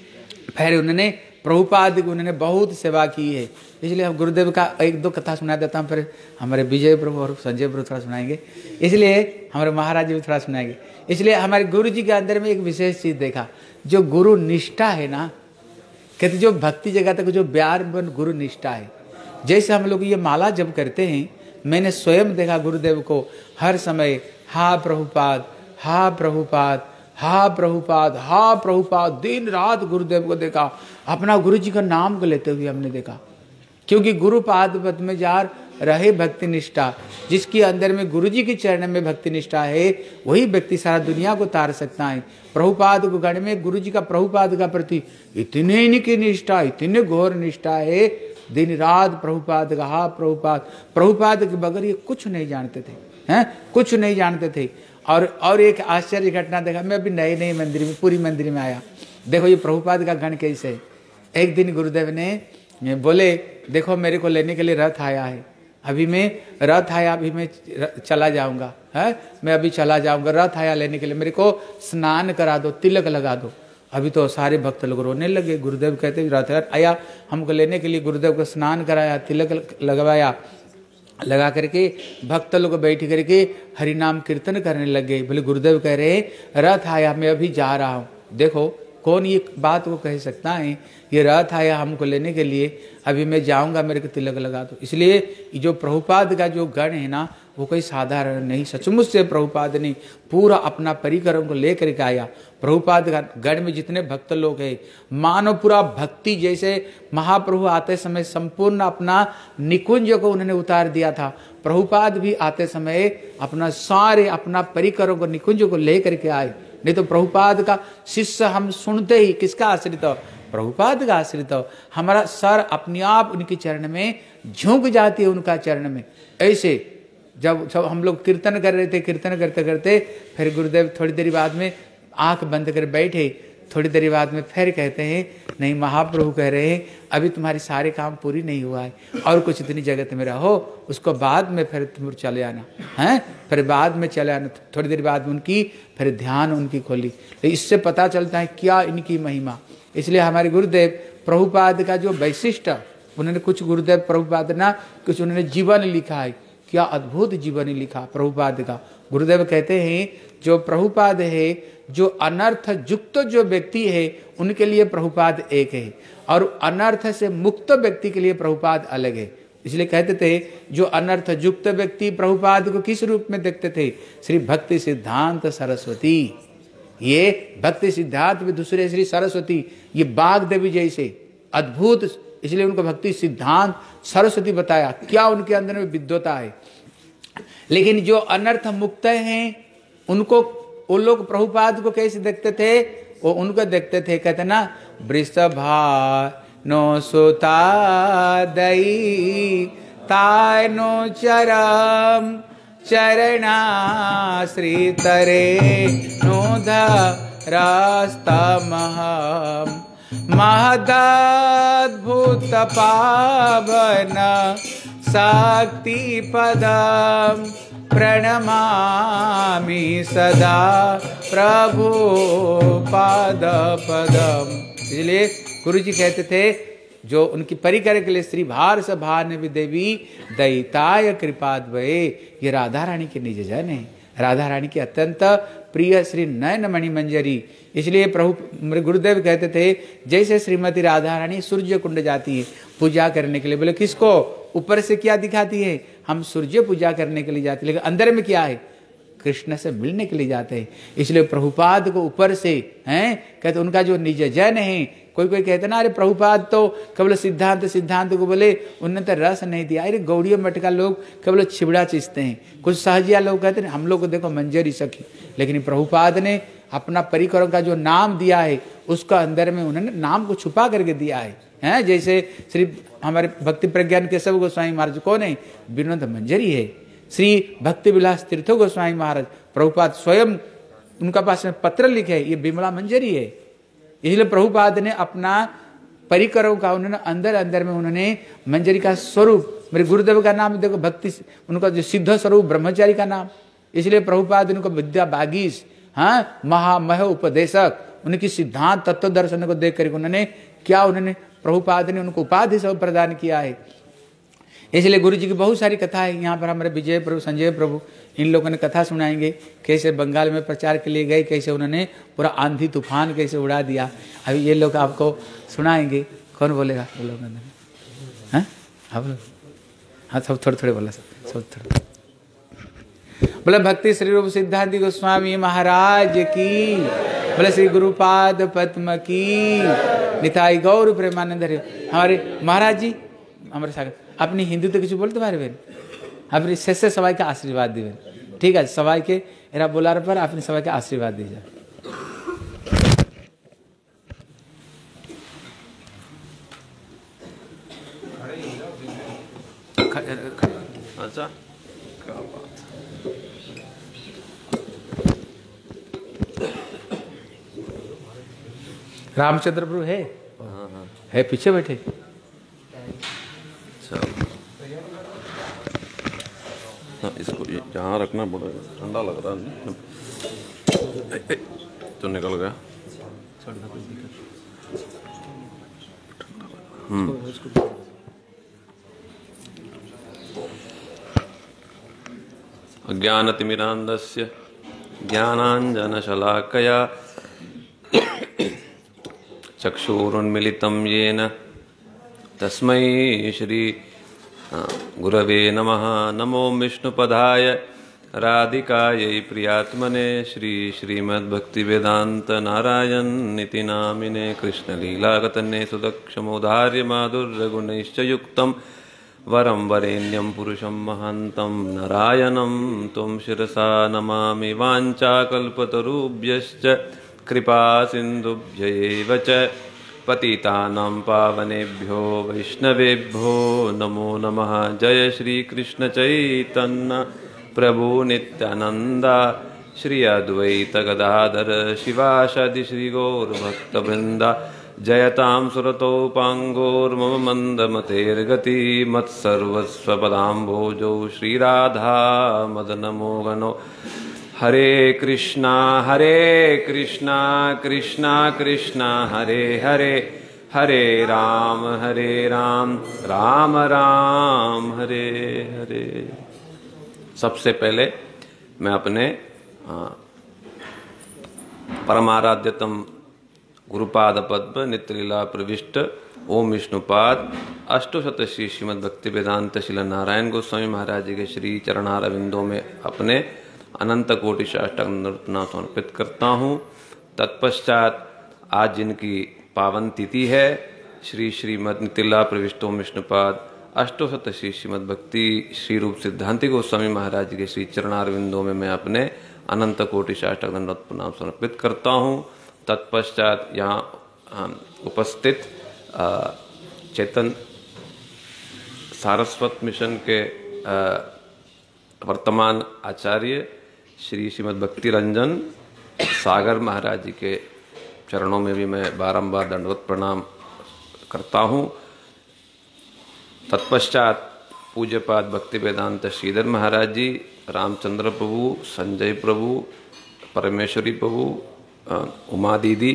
फिर उन्होंने प्रभुपाद की उन्होंने बहुत सेवा की है। इसलिए हम गुरुदेव का एक दो कथा सुना देता हूँ, फिर हमारे विजय प्रभु और संजय प्रभु थोड़ा सुनाएंगे, इसलिए हमारे महाराज भी थोड़ा सुनाएंगे। इसलिए हमारे गुरु जी के अंदर में एक विशेष चीज देखा, जो गुरु निष्ठा है ना, कहते जो भक्ति जगह तक जो प्यार गुरु निष्ठा है। जैसे हम लोग ये माला जब करते हैं, मैंने स्वयं देखा गुरुदेव को हर समय हा प्रभुपाद, हा प्रभुपाद, हा प्रभुपाद, हा प्रभुपाद, दिन रात गुरुदेव को देखा। अपना गुरु जी का नाम को लेते हुए हमने देखा, क्योंकि गुरुपाद पद में जा रहे भक्ति निष्ठा, जिसके अंदर में गुरु जी के चरण में भक्ति निष्ठा है, वही व्यक्ति सारा दुनिया को तार सकता है। प्रभुपाद को गण में गुरु जी का प्रभुपाद का प्रति इतने इनकी निष्ठा, इतने घोर निष्ठा है, दिन रात प्रभुपाद का हा प्रभुपाद। प्रभुपाद के बगैर ये कुछ नहीं जानते थे, हैं कुछ नहीं जानते थे। और एक आश्चर्य घटना देखा, मैं अभी नए नए मंदिर में, पूरी मंदिर में आया, देखो ये प्रभुपाद का गण कैसे है। एक दिन गुरुदेव ने बोले देखो मेरे को लेने के लिए रथ आया है, अभी मैं रथ आया, अभी मैं चला जाऊंगा, है मैं अभी चला जाऊंगा, रथ आया लेने के लिए, मेरे को स्नान करा दो, तिलक लगा दो। अभी तो सारे भक्त लोग रोने लगे। गुरुदेव कहते रथ आया हमको लेने के लिए, गुरुदेव को स्नान कराया, तिलक लगवाया, लगा करके भक्त लोग बैठ करके हरि नाम कीर्तन करने लगे। बोले गुरुदेव कह रहे रथ आया, मैं अभी जा रहा हूँ। देखो कौन ये बात को कह सकता है, ये रथ आया हमको लेने के लिए, अभी मैं जाऊंगा, मेरे को तिलक लगा दो। इसलिए जो प्रभुपाद का जो गण है ना, वो कोई साधारण नहीं। सचमुच से प्रभुपाद ने पूरा अपना परिक्रम को लेकर के आया। प्रभुपाद का गण में जितने भक्त लोग हैं, मानो पूरा भक्ति जैसे महाप्रभु आते समय संपूर्ण अपना निकुंज को उन्होंने उतार दिया था। प्रभुपाद भी आते समय अपना सारे अपना परिक्रम को निकुंज को लेकर के आए। नहीं तो प्रभुपाद का शिष्य हम सुनते ही किसका आश्रित हो? प्रभुपाद का आश्रित हो। हमारा सर अपने आप उनके चरण में झुक जाती है, उनका चरण में। ऐसे जब हम लोग कीर्तन कर रहे थे, कीर्तन करते करते फिर गुरुदेव थोड़ी देर बाद में आंख बंद कर बैठे। थोड़ी देर बाद में फिर कहते हैं नहीं, महाप्रभु कह रहे हैं अभी तुम्हारी सारे काम पूरी नहीं हुआ है, और कुछ इतनी जगत में रहो, उसको बाद में फिर तुम चले आना, हैं फिर बाद में चले आना। थोड़ी देर बाद में उनकी फिर ध्यान उनकी खोली। तो इससे पता चलता है क्या इनकी महिमा। इसलिए हमारे गुरुदेव प्रभुपाद का जो वैशिष्ट, उन्होंने कुछ गुरुदेव प्रभुपाद ना कुछ उन्होंने जीवन लिखा है, क्या अद्भुत जीवन लिखा प्रभुपाद का। गुरुदेव कहते हैं जो प्रभुपाद है, जो अनर्थ युक्त जो व्यक्ति है उनके लिए प्रभुपाद एक है, और अनर्थ से मुक्त व्यक्ति के लिए प्रभुपाद अलग है। इसलिए कहते थे जो अनर्थ युक्त व्यक्ति प्रभुपाद को किस रूप में देखते थे? श्री भक्ति सिद्धांत सरस्वती। ये भक्ति सिद्धांत में दूसरे श्री सरस्वती, ये बाग देवी जैसे अद्भुत, इसलिए उनको भक्ति सिद्धांत सरस्वती बताया। क्या उनके अंदर में विद्वता है। लेकिन जो अनर्थ मुक्त हैं उनको, वो लोग प्रभुपाद को कैसे देखते थे? वो उनको देखते थे, कहते ना, वृषभा नो सुता दई ताय नो चरम चरणा श्री तरे नो धरास्तमहम महदद्भुत पावन शक्ति पदम प्रणमामि सदा प्रभु पाद पदम। इसलिए गुरु जी कहते थे जो उनकी परिकर के लिए श्री भार सभानवि देवी दयिताय कृपाद्वये, ये राधा रानी के निज जन है, राधा रानी की अत्यंत प्रिय श्री नयन मणि मंजरी। इसलिए प्रभु मेरे गुरुदेव कहते थे जैसे श्रीमती राधा रानी सूर्य कुंड जाती है पूजा करने के लिए, बोले किसको? ऊपर से क्या दिखाती है? हम सूर्य पूजा करने के लिए जाते हैं, लेकिन अंदर में क्या है? कृष्ण से मिलने के लिए जाते हैं। इसलिए प्रभुपाद को ऊपर से हैं, कहते उनका जो निज जन है। कोई कोई कहते ना, अरे प्रभुपाद तो केवल सिद्धांत सिद्धांत को बोले, उन्होंने तो रस नहीं दिया। अरे गौड़िया मठ का लोग केवल छिबड़ा चीजते हैं। कुछ सहजिया लोग कहते हैं हम लोग को देखो मंजरी सखी, लेकिन प्रभुपाद ने अपना परिकरों का जो नाम दिया है उसका अंदर में उन्होंने नाम को छुपा करके दिया है। हैं जैसे श्री हमारे भक्ति प्रज्ञान केशव गोस्वामी महाराज कौन है? विनोद मंजरी है। श्री भक्ति विलास तीर्थ गोस्वामी महाराज प्रभुपाद स्वयं उनका पास में पत्र लिखे, ये बिमला मंजरी है। इसलिए प्रभुपाद ने अपना परिकरों का उन्होंने अंदर अंदर में उन्होंने मंजरी का स्वरूप, मेरे गुरुदेव का नाम देखो भक्ति, उनका जो सिद्ध स्वरूप ब्रह्मचारी का नाम। इसलिए प्रभुपाद उनको विद्या बागीश, हाँ महामह उपदेशक, उनकी सिद्धांत तत्व दर्शन को देख करके उन्होंने क्या, उन्होंने प्रभुपाद ने उनको उपाधि सब प्रदान किया है। इसलिए गुरु जी की बहुत सारी कथा है। यहाँ पर हमारे विजय प्रभु, संजय प्रभु, इन लोगों ने कथा सुनाएंगे कैसे बंगाल में प्रचार के लिए गए, कैसे उन्होंने पूरा आंधी तूफान कैसे उड़ा दिया। अभी ये लोग आपको सुनाएंगे। कौन बोलेगा? बोलो हाँ, आप लोग, हाँ सब थोड़े थोड़े बोला, सब थोड़े बोले। भक्ति श्री रूप सिद्धांत गोस्वामी महाराज की, बोले श्री गुरुपाद पद्म की, निताई गौर प्रेमानंद हरि। हमारे महाराज जी हमारे सागर अपनी हिंदी तो किसी बोलते बारे बहन, अपनी शेष सवाई का आशीर्वाद दी बहन, ठीक है? सवाई के एरा बोलार पर अपनी सवाई का आशीर्वाद दीजिए। अच्छा क्या बात रामचंद्र प्रभु है? हाँ है पीछे बैठे। हाँ, इसको यहाँ रखना पड़ेगा, ठंडा लग रहा है। तो निकल गया। अज्ञानतिमिरान्धस्य ज्ञानाञ्जनशलाकया चक्षुरुन्मिलितं येन तस्मै श्री गुरवे नमः। नमो विष्णुपदाय राधिकायै प्रियात्मने श्रीमद्भक्तिवेदान्त नारायण निति नामिने कृष्णलीलाकतन्ने सुदक्षमोदार्य माधुर्यगुणैश्च युक्तं वरं वरेण्यं पुरुषं महान्तं नारायणं त्वं शिरसा नमामि। वाञ्छाकल्पतरुभ्यश्च कृपा सिन्धुभ्यैव च पतितानां पावनेभ्यो वैष्णवेभ्यो नमो नमः। जय श्री कृष्ण चैतन्य प्रभु नित्यानंद श्री अद्वैत गदाधर शिवासादि श्री गौर भक्तवृंद। जयतां सुरतोपाङ्गोर्मम मन्दमतेर्गति मत्सर्वस्वपदाम्भोजौ श्रीराधा मदनमोहनो। हरे कृष्णा कृष्णा कृष्णा हरे हरे, हरे राम राम राम हरे हरे। सबसे पहले मैं अपने परमाराध्यतम गुरुपाद पद्म नित्यलीला प्रविष्ट ओम विष्णुपाद अष्टोशत श्री श्रीमद भक्ति वेदांत शिला नारायण गोस्वामी महाराज जी के श्री चरणार अविंदों में अपने अनंत कोटि साष्टांग प्रणाम समर्पित करता हूँ। तत्पश्चात आज जिनकी पावन तिथि है श्री श्रीमद नितिला प्रविष्टो विष्णुपाद अष्टोशत श्री श्रीमद भक्ति श्री रूप सिद्धांति गोस्वामी महाराज जी के श्री चरणारविंदों में मैं अपने अनंत कोटि साष्टांग प्रणाम समर्पित करता हूँ। तत्पश्चात यहाँ उपस्थित चेतन सारस्वत मिशन के वर्तमान आचार्य श्री श्रीमद भक्ति रंजन सागर महाराज जी के चरणों में भी मैं बारंबार दंडवत प्रणाम करता हूँ। तत्पश्चात पूज्यपाद भक्ति वेदांत श्रीधर महाराज जी, रामचंद्र प्रभु, संजय प्रभु, परमेश्वरी प्रभु, उमा दीदी,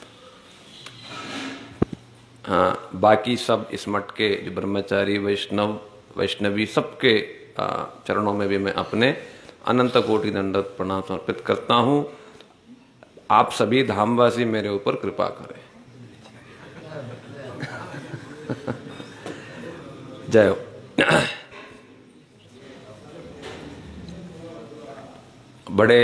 बाकी सब इस मठ के जो ब्रह्मचारी वैष्णवी सबके चरणों में भी मैं अपने अनंत कोटि दंडवत प्रणाम समर्पित करता हूँ। आप सभी धामवासी मेरे ऊपर कृपा करें। जय हो। बड़े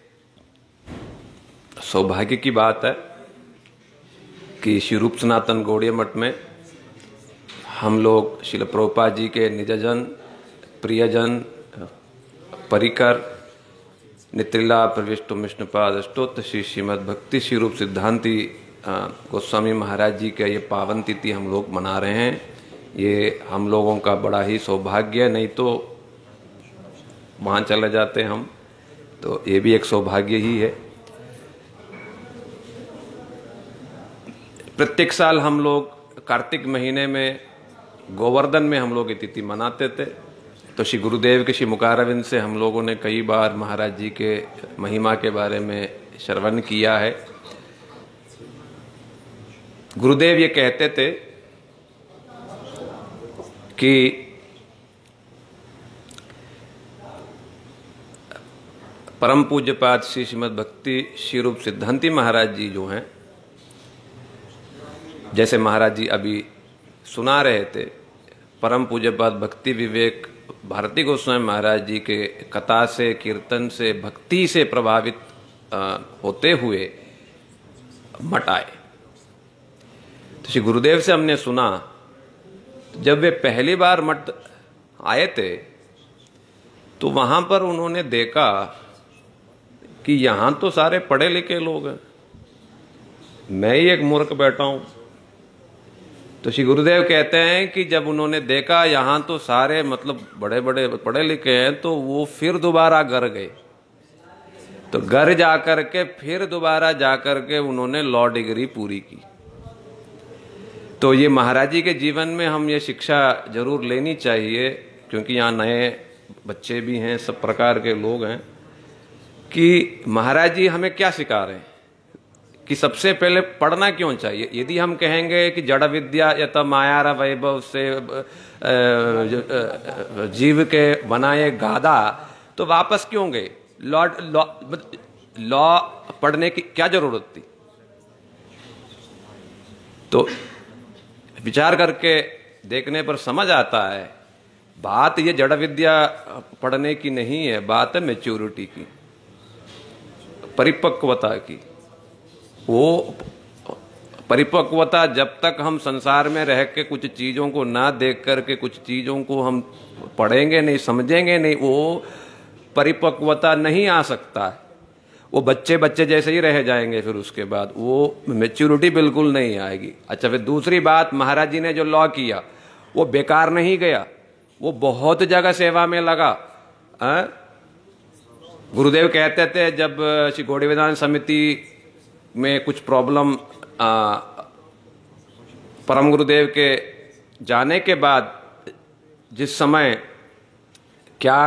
सौभाग्य की बात है कि श्री रूप सनातन गौड़ीय मठ में हम लोग श्रील प्रभुपाद जी के निजजन, प्रियजन, परिकर, नितिला प्रविष्टो विष्णुपाद अष्टोत्तर श्री श्रीमद भक्ति श्री रूप सिद्धांति गोस्वामी महाराज जी का ये पावन तिथि हम लोग मना रहे हैं। ये हम लोगों का बड़ा ही सौभाग्य है, नहीं तो वहाँ चले जाते हम, तो ये भी एक सौभाग्य ही है। प्रत्येक साल हम लोग कार्तिक महीने में गोवर्धन में हम लोग ये तिथि मनाते थे। तो श्री गुरुदेव के श्री मुखारविंद से हम लोगों ने कई बार महाराज जी के महिमा के बारे में श्रवण किया है। गुरुदेव ये कहते थे कि परम पूज्यपाद श्री श्रीमद भक्ति श्री रूप सिद्धांति महाराज जी जो हैं, जैसे महाराज जी अभी सुना रहे थे, परम पूज्यपाद भक्ति विवेक भारती गोस्वामी महाराज जी के कथा से, कीर्तन से, भक्ति से प्रभावित होते हुए मठ आए। तो श्री गुरुदेव से हमने सुना, जब वे पहली बार मठ आए थे तो वहां पर उन्होंने देखा कि यहां तो सारे पढ़े लिखे लोग हैं, मैं ही एक मूर्ख बैठा हूं। तो श्री गुरुदेव कहते हैं कि जब उन्होंने देखा यहां तो सारे मतलब बड़े बड़े पढ़े लिखे हैं, तो वो फिर दोबारा घर गए। तो घर जाकर के फिर दोबारा जाकर के उन्होंने लॉ डिग्री पूरी की। तो ये महाराज जी के जीवन में हम ये शिक्षा जरूर लेनी चाहिए, क्योंकि यहाँ नए बच्चे भी हैं, सब प्रकार के लोग हैं, कि महाराज जी हमें क्या सिखा रहे हैं कि सबसे पहले पढ़ना क्यों चाहिए। यदि हम कहेंगे कि जड़ विद्या यत मायारा वैभव से जीव के बनाए गादा, तो वापस क्यों गए? लॉ पढ़ने की क्या जरूरत थी? तो विचार करके देखने पर समझ आता है, बात ये जड़ विद्या पढ़ने की नहीं है, बात है मैच्योरिटी की, परिपक्वता की। वो परिपक्वता जब तक हम संसार में रह के कुछ चीजों को ना देख करके कुछ चीजों को हम पढ़ेंगे नहीं, समझेंगे नहीं, वो परिपक्वता नहीं आ सकता है। वो बच्चे बच्चे जैसे ही रह जाएंगे, फिर उसके बाद वो मैच्योरिटी बिल्कुल नहीं आएगी। अच्छा, फिर दूसरी बात, महाराज जी ने जो लॉ किया वो बेकार नहीं गया, वो बहुत जगह सेवा में लगा। गुरुदेव कहते थे जब श्री गौड़ी वेदांत समिति में कुछ प्रॉब्लम परम गुरुदेव के जाने के बाद जिस समय क्या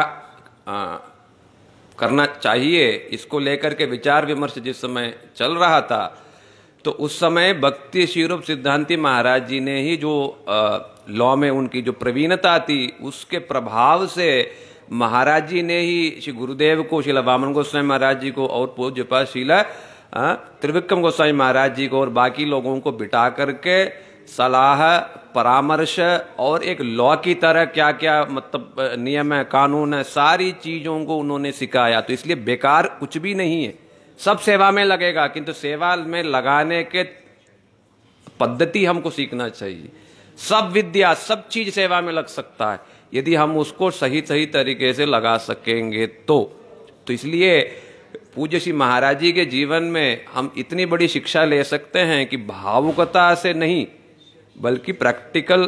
करना चाहिए इसको लेकर के विचार विमर्श जिस समय चल रहा था, तो उस समय भक्ति श्री रूप सिद्धांति महाराज जी ने ही जो लॉ में उनकी जो प्रवीणता थी, उसके प्रभाव से महाराज जी ने ही श्री गुरुदेव को, श्रीला वामन गोस्वामी महाराज जी को और पूज्यपाद श्रीला त्रिविक्रम गोस्वामी महाराज जी को और बाकी लोगों को बिठा करके सलाह, परामर्श और एक लॉ की तरह क्या क्या मतलब नियम है, कानून है, सारी चीजों को उन्होंने सिखाया। तो इसलिए बेकार कुछ भी नहीं है, सब सेवा में लगेगा, किंतु सेवा में लगाने के पद्धति हमको सीखना चाहिए। सब विद्या, सब चीज सेवा में लग सकता है यदि हम उसको सही सही तरीके से लगा सकेंगे तो इसलिए पूज्य श्री महाराज जी के जीवन में हम इतनी बड़ी शिक्षा ले सकते हैं कि भावुकता से नहीं बल्कि प्रैक्टिकल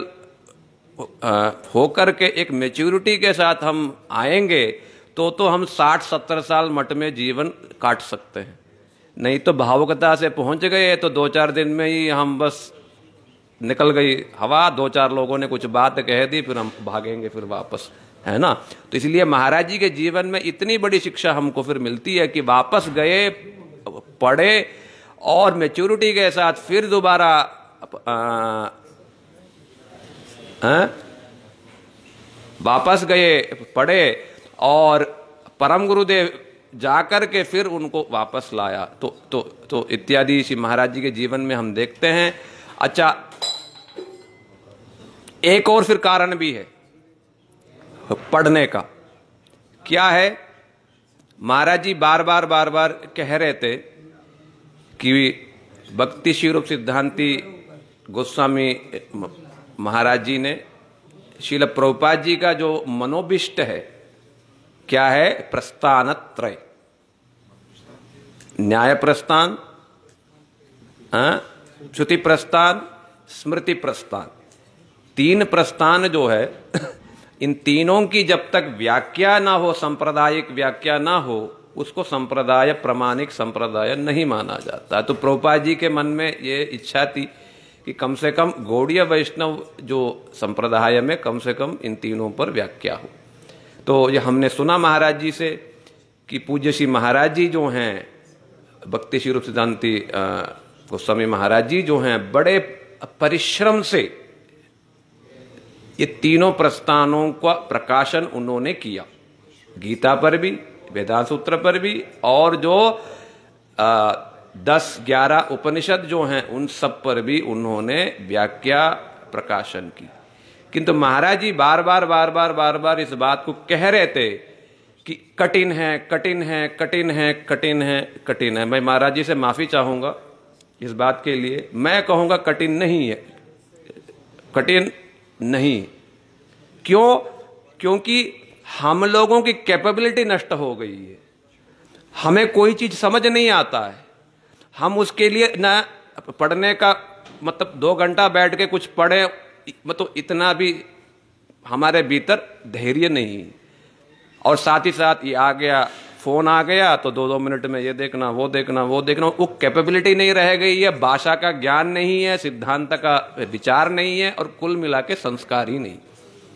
होकर के एक मैच्योरिटी के साथ हम आएंगे तो हम 60-70 साल मठ में जीवन काट सकते हैं। नहीं तो भावुकता से पहुंच गए तो 2-4 दिन में ही हम बस निकल गई हवा, 2-4 लोगों ने कुछ बात कह दी, फिर हम भागेंगे फिर वापस, है ना। तो इसलिए महाराज जी के जीवन में इतनी बड़ी शिक्षा हमको फिर मिलती है कि वापस गए, पढ़े और मैच्योरिटी के साथ फिर दोबारा वापस गए, पढ़े और परम गुरुदेव जाकर के फिर उनको वापस लाया। तो इत्यादि श्री महाराज जी के जीवन में हम देखते हैं। अच्छा, एक और फिर कारण भी है पढ़ने का। क्या है? महाराज जी बार बार कह रहे थे कि भक्ति श्री रूप सिद्धांति गोस्वामी महाराज जी ने श्रील प्रभुपाद जी का जो मनोभिष्ट है क्या है? प्रस्थान त्रय, न्याय प्रस्थान, श्रुति प्रस्थान, स्मृति प्रस्थान, 3 प्रस्थान जो है, इन तीनों की जब तक व्याख्या ना हो, सांप्रदायिक व्याख्या ना हो, उसको संप्रदाय, प्रामाणिक संप्रदाय नहीं माना जाता। तो प्रभुपाद जी के मन में ये इच्छा थी कि कम से कम गौड़ीय वैष्णव जो संप्रदाय में कम से कम इन तीनों पर व्याख्या हो। तो ये हमने सुना महाराज जी से कि पूज्य श्री महाराज जी जो हैं, भक्ति श्री रूप सिद्धांति गोस्वामी महाराज जी जो हैं, बड़े परिश्रम से ये तीनों प्रस्थानों का प्रकाशन उन्होंने किया, गीता पर भी, वेदांत सूत्र पर भी, और जो 10-11 उपनिषद जो हैं उन सब पर भी उन्होंने व्याख्या प्रकाशन की। किंतु महाराज जी बार बार इस बात को कह रहे थे कि कठिन है, कठिन है, कठिन है, कठिन है, कठिन है। मैं महाराज जी से माफी चाहूंगा इस बात के लिए। मैं कहूंगा कठिन नहीं है, कठिन नहीं। क्यों? क्योंकि हम लोगों की कैपेबिलिटी नष्ट हो गई है, हमें कोई चीज समझ नहीं आता है। हम उसके लिए ना पढ़ने का मतलब 2 घंटा बैठ के कुछ पढ़े, मतलब इतना भी हमारे भीतर धैर्य नहीं। और साथ ही साथ ये आ गया, फोन आ गया तो 2-2 मिनट में ये देखना, वो देखना, वो देखना, वो कैपेबिलिटी नहीं रह गई है, भाषा का ज्ञान नहीं है, सिद्धांत का विचार नहीं है, और कुल मिला के संस्कार ही नहीं।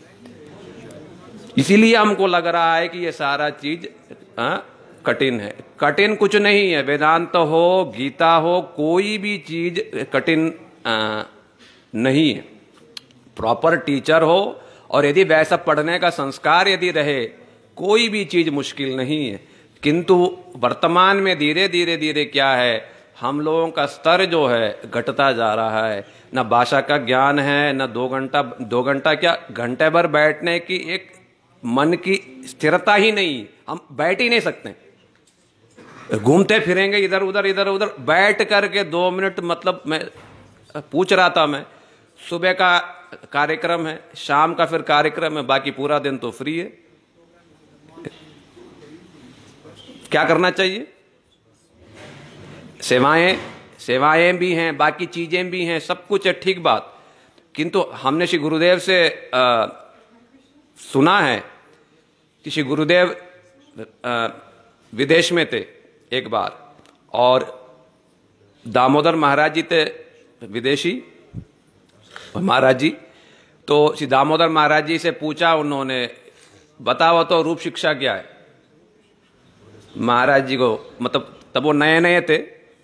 इसीलिए हमको लग रहा है कि ये सारा चीज कठिन है। कठिन कुछ नहीं है, वेदांत हो, गीता हो, कोई भी चीज कठिन नहीं है। प्रॉपर टीचर हो और यदि वैसा पढ़ने का संस्कार यदि रहे, कोई भी चीज मुश्किल नहीं है। किंतु वर्तमान में धीरे धीरे क्या है, हम लोगों का स्तर जो है घटता जा रहा है। ना भाषा का ज्ञान है, ना 2 घंटा क्या, घंटे भर बैठने की एक मन की स्थिरता ही नहीं। हम बैठ ही नहीं सकते, घूमते फिरेंगे इधर उधर बैठ करके 2 मिनट। मतलब मैं पूछ रहा था, मैं सुबह का कार्यक्रम है, शाम का फिर कार्यक्रम है, बाकी पूरा दिन तो फ्री है। क्या करना चाहिए? सेवाएं भी हैं, बाकी चीजें भी हैं, सब कुछ है, ठीक बात। किंतु हमने श्री गुरुदेव से सुना है कि श्री गुरुदेव विदेश में थे एक बार, और दामोदर महाराज जी थे विदेशी महाराज जी। तो श्री दामोदर महाराज जी से पूछा उन्होंने, बताओ तो रूप शिक्षा क्या है? महाराज जी को, मतलब तब वो नए थे,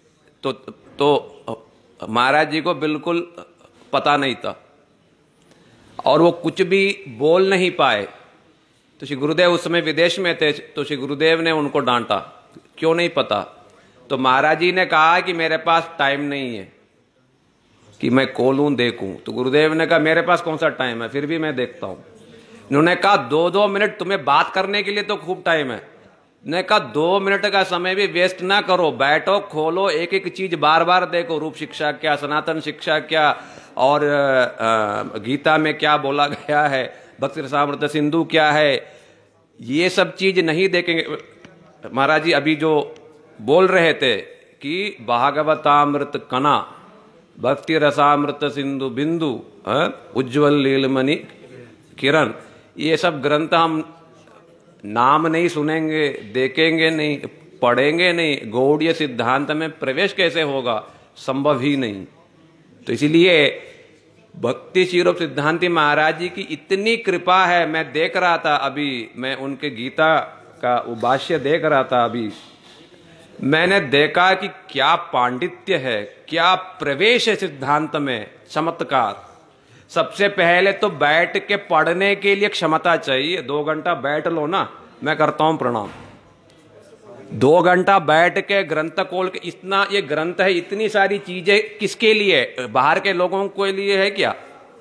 तो महाराज जी को बिल्कुल पता नहीं था और वो कुछ भी बोल नहीं पाए। तो श्री गुरुदेव उस समय विदेश में थे, तो श्री गुरुदेव ने उनको डांटा, क्यों नहीं पता? तो महाराज जी ने कहा कि मेरे पास टाइम नहीं है। कि मैं खोलूं देखूं। तो गुरुदेव ने कहा मेरे पास कौन सा टाइम है, फिर भी मैं देखता हूं। इन्होंने कहा 2-2 मिनट तुम्हें बात करने के लिए तो खूब टाइम है। ने कहा 2 मिनट का समय भी वेस्ट ना करो, बैठो, खोलो, एक एक चीज बार बार देखो, रूप शिक्षा क्या, सनातन शिक्षा क्या, और गीता में क्या बोला गया है, भक्ति रसामृत सिंधु क्या है, ये सब चीज नहीं देखेंगे। महाराज जी अभी जो बोल रहे थे कि भागवतामृत कना, भक्ति रसामृत सिंधु बिंदु, उज्ज्वल लीलमणि किरण, ये सब ग्रंथ हम नाम नहीं सुनेंगे, देखेंगे नहीं, पढ़ेंगे नहीं, गौड़ीय सिद्धांत में प्रवेश कैसे होगा, संभव ही नहीं। तो इसलिए भक्ति शिरोप सिद्धांति महाराज जी की इतनी कृपा है। मैं देख रहा था अभी, मैं उनके गीता का भाष्य देख रहा था अभी, मैंने देखा कि क्या पांडित्य है, क्या प्रवेश है सिद्धांत में, चमत्कार। सबसे पहले तो बैठ के पढ़ने के लिए क्षमता चाहिए। 2 घंटा बैठ लो ना, मैं करता हूं प्रणाम। 2 घंटा बैठ के ग्रंथ खोल के, इतना ये ग्रंथ है, इतनी सारी चीजें किसके लिए, बाहर के लोगों के लिए है क्या,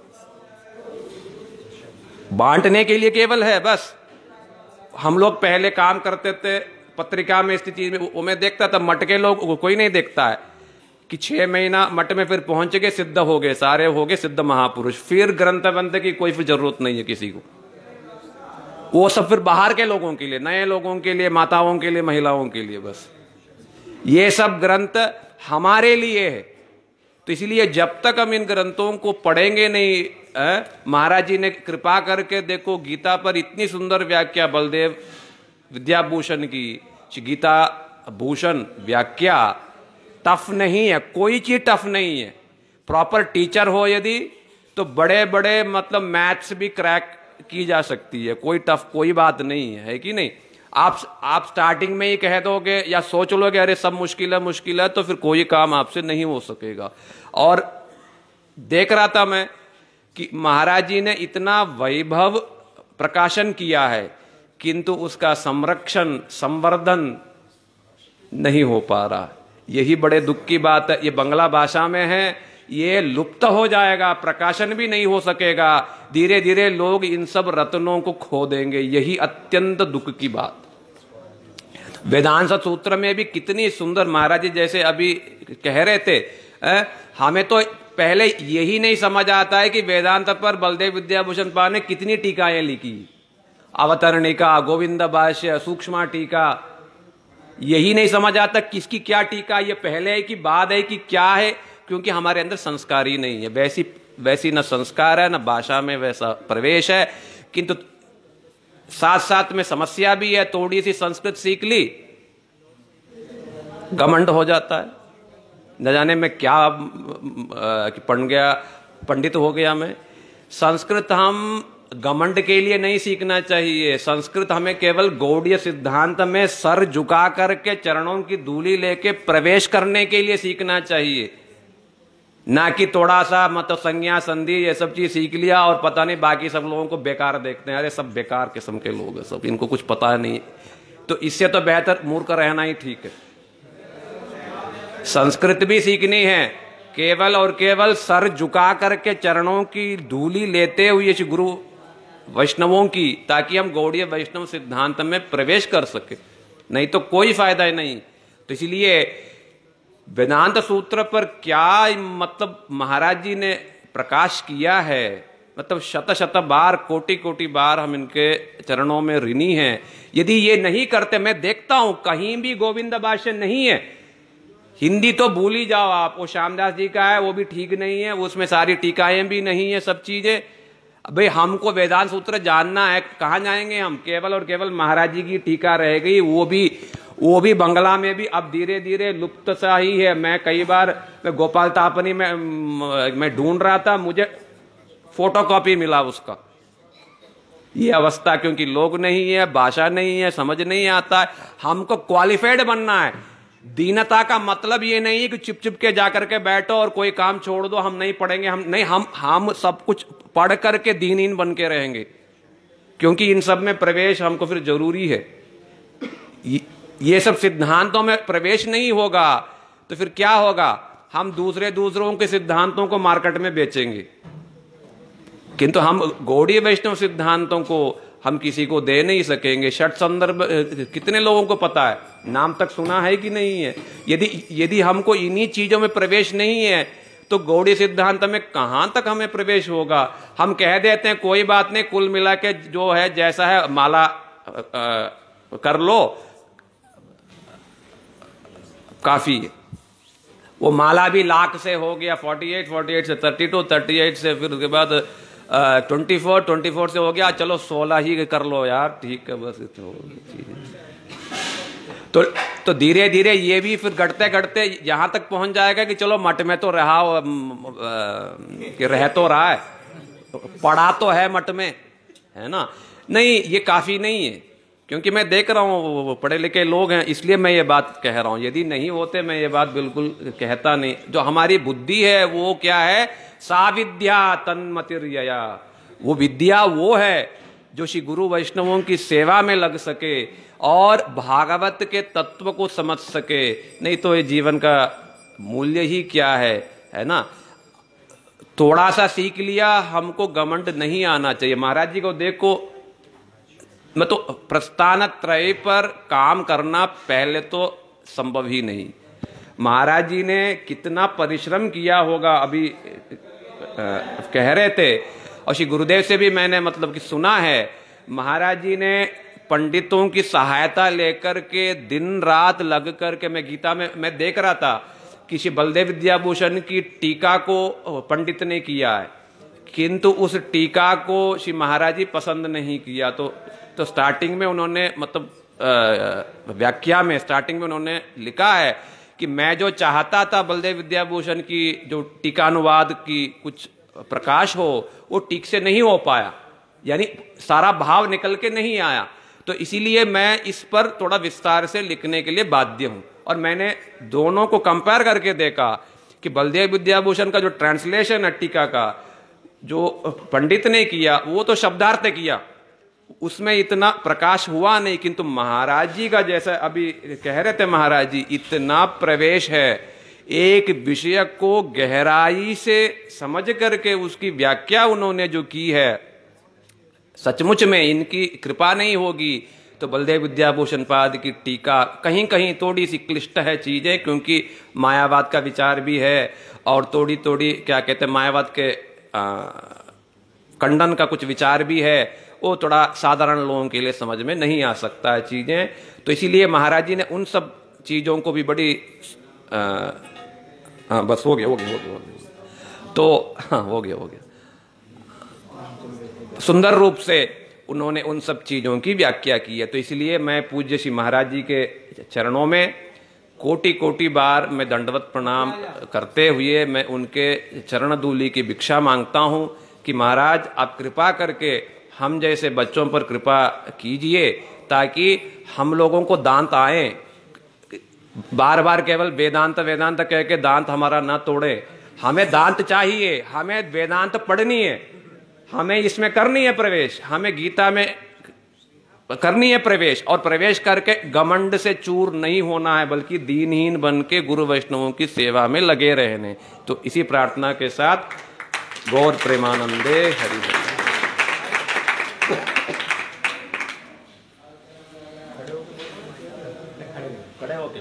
बांटने के लिए केवल है बस। हम लोग पहले काम करते थे पत्रिका में, स्थिति में, वो मैं देखता था, मठ के लोग कोई नहीं देखता है कि 6 महीना मठ में फिर पहुंच गए, सिद्ध हो गए, सारे हो गए सिद्ध महापुरुष, फिर ग्रंथ बंद की कोई फिर जरूरत नहीं है किसी को। वो सब फिर बाहर के लोगों के लिए, नए लोगों के लिए, माताओं के लिए, महिलाओं के लिए बस। ये सब ग्रंथ हमारे लिए है। तो इसलिए जब तक हम इन ग्रंथों को पढ़ेंगे नहीं, महाराज जी ने कृपा करके देखो गीता पर इतनी सुंदर व्याख्या, बलदेव विद्याभूषण की गीता भूषण व्याख्या, टफ नहीं है, कोई चीज टफ नहीं है। प्रॉपर टीचर हो यदि तो बड़े बड़े मतलब मैथ्स भी क्रैक की जा सकती है, कोई टफ कोई बात नहीं है कि नहीं। आप स्टार्टिंग में ही कह दोगे या सोच लोगे अरे सब मुश्किल है, तो फिर कोई काम आपसे नहीं हो सकेगा। और देख रहा था मैं कि महाराज जी ने इतना वैभव प्रकाशन किया है, किंतु उसका संरक्षण संवर्धन नहीं हो पा रहा। यही बड़े दुख की बात है। ये बांग्ला भाषा में है, ये लुप्त हो जाएगा, प्रकाशन भी नहीं हो सकेगा, धीरे धीरे लोग इन सब रत्नों को खो देंगे। यही अत्यंत दुख की बात। वेदांत सूत्र में भी कितनी सुंदर महाराज जी जैसे अभी कह रहे थे, हमें तो पहले यही नहीं समझ आता है कि वेदांत पर बलदेव विद्याभूषण पाल ने कितनी टीकाएं लिखी, अवतरणिका, गोविंद भाष्य, सूक्ष्म टीका, यही नहीं समझ आता किसकी क्या टीका, ये पहले है कि बाद है कि क्या है, क्योंकि हमारे अंदर संस्कार ही नहीं है। वैसी न संस्कार है, न भाषा में वैसा प्रवेश है। किंतु साथ साथ में समस्या भी है, थोड़ी सी संस्कृत सीख ली, घमंड हो जाता है, न जाने मैं क्या पंडित हो गया मैं। संस्कृत हम घमंड के लिए नहीं सीखना चाहिए। संस्कृत हमें केवल गौड़ीय सिद्धांत में सर झुका करके चरणों की धूली लेके प्रवेश करने के लिए सीखना चाहिए, ना कि थोड़ा सा मतलब संज्ञा संधि ये सब चीज सीख लिया और पता नहीं बाकी सब लोगों को बेकार देखते हैं, अरे सब बेकार किस्म के लोग हैं, सब इनको कुछ पता नहीं। तो इससे तो बेहतर मूर्ख रहना ही ठीक है। संस्कृत भी सीखनी है, केवल और केवल सर झुका करके चरणों की धूली लेते हुए गुरु वैष्णवों की, ताकि हम गौड़ीय वैष्णव सिद्धांत में प्रवेश कर सके, नहीं तो कोई फायदा नहीं। तो इसलिए वेदांत सूत्र पर क्या मतलब महाराज जी ने प्रकाश किया है, मतलब शत बार, कोटि बार हम इनके चरणों में ऋणी हैं। यदि ये नहीं करते, मैं देखता हूं कहीं भी गोविंद भाष्य नहीं है, हिंदी तो भूल ही जाओ आप, वो श्यामदास जी का है वो भी ठीक नहीं है, उसमें सारी टीकाएं भी नहीं है, सब चीजें। भाई हमको वेदांत सूत्र जानना है, कहाँ जाएंगे हम, केवल और केवल महाराज जी की टीका रह गई, वो भी बंगला में भी अब धीरे धीरे लुप्त सा ही है। मैं कई बार गोपाल तापनी में मैं ढूंढ रहा था, मुझे फोटोकॉपी मिला उसका। ये अवस्था, क्योंकि लोग नहीं है, भाषा नहीं है, समझ नहीं आता है। हमको क्वालिफाइड बनना है। दीनता का मतलब ये नहीं है कि चुप चुप के जाकर के बैठो और कोई काम छोड़ दो, हम नहीं पढ़ेंगे, हम सब कुछ पढ़ करके दीनहीन बन के रहेंगे, क्योंकि इन सब में प्रवेश हमको फिर जरूरी है। ये सब सिद्धांतों में प्रवेश नहीं होगा तो फिर क्या होगा, हम दूसरों के सिद्धांतों को मार्केट में बेचेंगे, किंतु हम गौड़ीय वैष्णव सिद्धांतों को हम किसी को दे नहीं सकेंगे। षट संदर्भ कितने लोगों को पता है, नाम तक सुना है कि नहीं है? यदि हमको इन्हीं चीजों में प्रवेश नहीं है तो गौड़ीय सिद्धांत में कहां तक हमें प्रवेश होगा। हम कह देते हैं कोई बात नहीं, कुल मिला के जो है जैसा है माला कर लो, काफी है। वो माला भी लाख से हो गया 48 से 32, 38 से फिर उसके बाद 24 से हो गया, चलो 16 ही कर लो यार, ठीक है बस इतना। तो धीरे धीरे ये भी फिर घटते घटते यहां तक पहुंच जाएगा कि चलो मठ में तो रहा कि रह तो रहा है, पढ़ा तो है मठ में, है ना। नहीं, ये काफी नहीं है, क्योंकि मैं देख रहा हूं पढ़े लिखे लोग हैं, इसलिए मैं ये बात कह रहा हूं। यदि नहीं होते मैं ये बात बिल्कुल कहता नहीं। जो हमारी बुद्धि है वो क्या है, साविद्या तन्मतिर्यया, वो विद्या वो है जो श्री गुरु वैष्णवों की सेवा में लग सके और भागवत के तत्व को समझ सके। नहीं तो ये जीवन का मूल्य ही क्या है ना। थोड़ा सा सीख लिया, हमको घमंड नहीं आना चाहिए। महाराज जी को देखो, मैं तो प्रस्थान त्रय पर काम करना पहले तो संभव ही नहीं। महाराज जी ने कितना परिश्रम किया होगा, अभी कह रहे थे, और श्री गुरुदेव से भी मैंने मतलब कि सुना है, महाराज जी ने पंडितों की सहायता लेकर के दिन रात लग करके, मैं गीता में मैं देख रहा था कि श्री बलदेव विद्याभूषण की टीका को पंडित ने किया है, किंतु उस टीका को श्री महाराज जी पसंद नहीं किया। तो स्टार्टिंग में उन्होंने मतलब व्याख्या में स्टार्टिंग में उन्होंने लिखा है कि मैं जो चाहता था बलदेव विद्याभूषण की जो टीकानुवाद की कुछ प्रकाश हो, वो ठीक से नहीं हो पाया, यानी सारा भाव निकल के नहीं आया। तो इसीलिए मैं इस पर थोड़ा विस्तार से लिखने के लिए बाध्य हूं। और मैंने दोनों को कंपेयर करके देखा कि बलदेव विद्याभूषण का जो ट्रांसलेशन है टीका का, जो पंडित ने किया, वो तो शब्दार्थ किया, उसमें इतना प्रकाश हुआ नहीं, किंतु महाराज जी का जैसा अभी कह रहे थे महाराज जी, इतना प्रवेश है, एक विषय को गहराई से समझ करके उसकी व्याख्या उन्होंने जो की है, सचमुच में इनकी कृपा नहीं होगी तो बलदेव विद्याभूषण पाद की टीका कहीं कहीं थोड़ी सी क्लिष्ट है चीजें, क्योंकि मायावाद का विचार भी है और थोड़ी क्या कहते हैं मायावाद के खंडन का कुछ विचार भी है, वो थोड़ा साधारण लोगों के लिए समझ में नहीं आ सकता है चीजें। तो इसीलिए महाराज जी ने उन सब चीजों को भी बड़ी बस हो गया तो हाँ हो गया सुंदर रूप से उन्होंने उन सब चीजों की व्याख्या की है। तो इसलिए मैं पूज्य श्री महाराज जी के चरणों में कोटि बार मैं दंडवत प्रणाम करते हुए मैं उनके चरण धूलि की भिक्षा मांगता हूं कि महाराज आप कृपा करके हम जैसे बच्चों पर कृपा कीजिए, ताकि हम लोगों को दांत आए। बार बार केवल वेदांत कह के दांत हमारा ना तोड़े, हमें दांत चाहिए, हमें वेदांत पढ़नी है, हमें इसमें करनी है प्रवेश, हमें गीता में करनी है प्रवेश, और प्रवेश करके घमंड से चूर नहीं होना है, बल्कि दीनहीन बन के गुरु वैष्णवों की सेवा में लगे रहने। तो इसी प्रार्थना के साथ गौर प्रेमानंदे हरि हरि। खड़े होके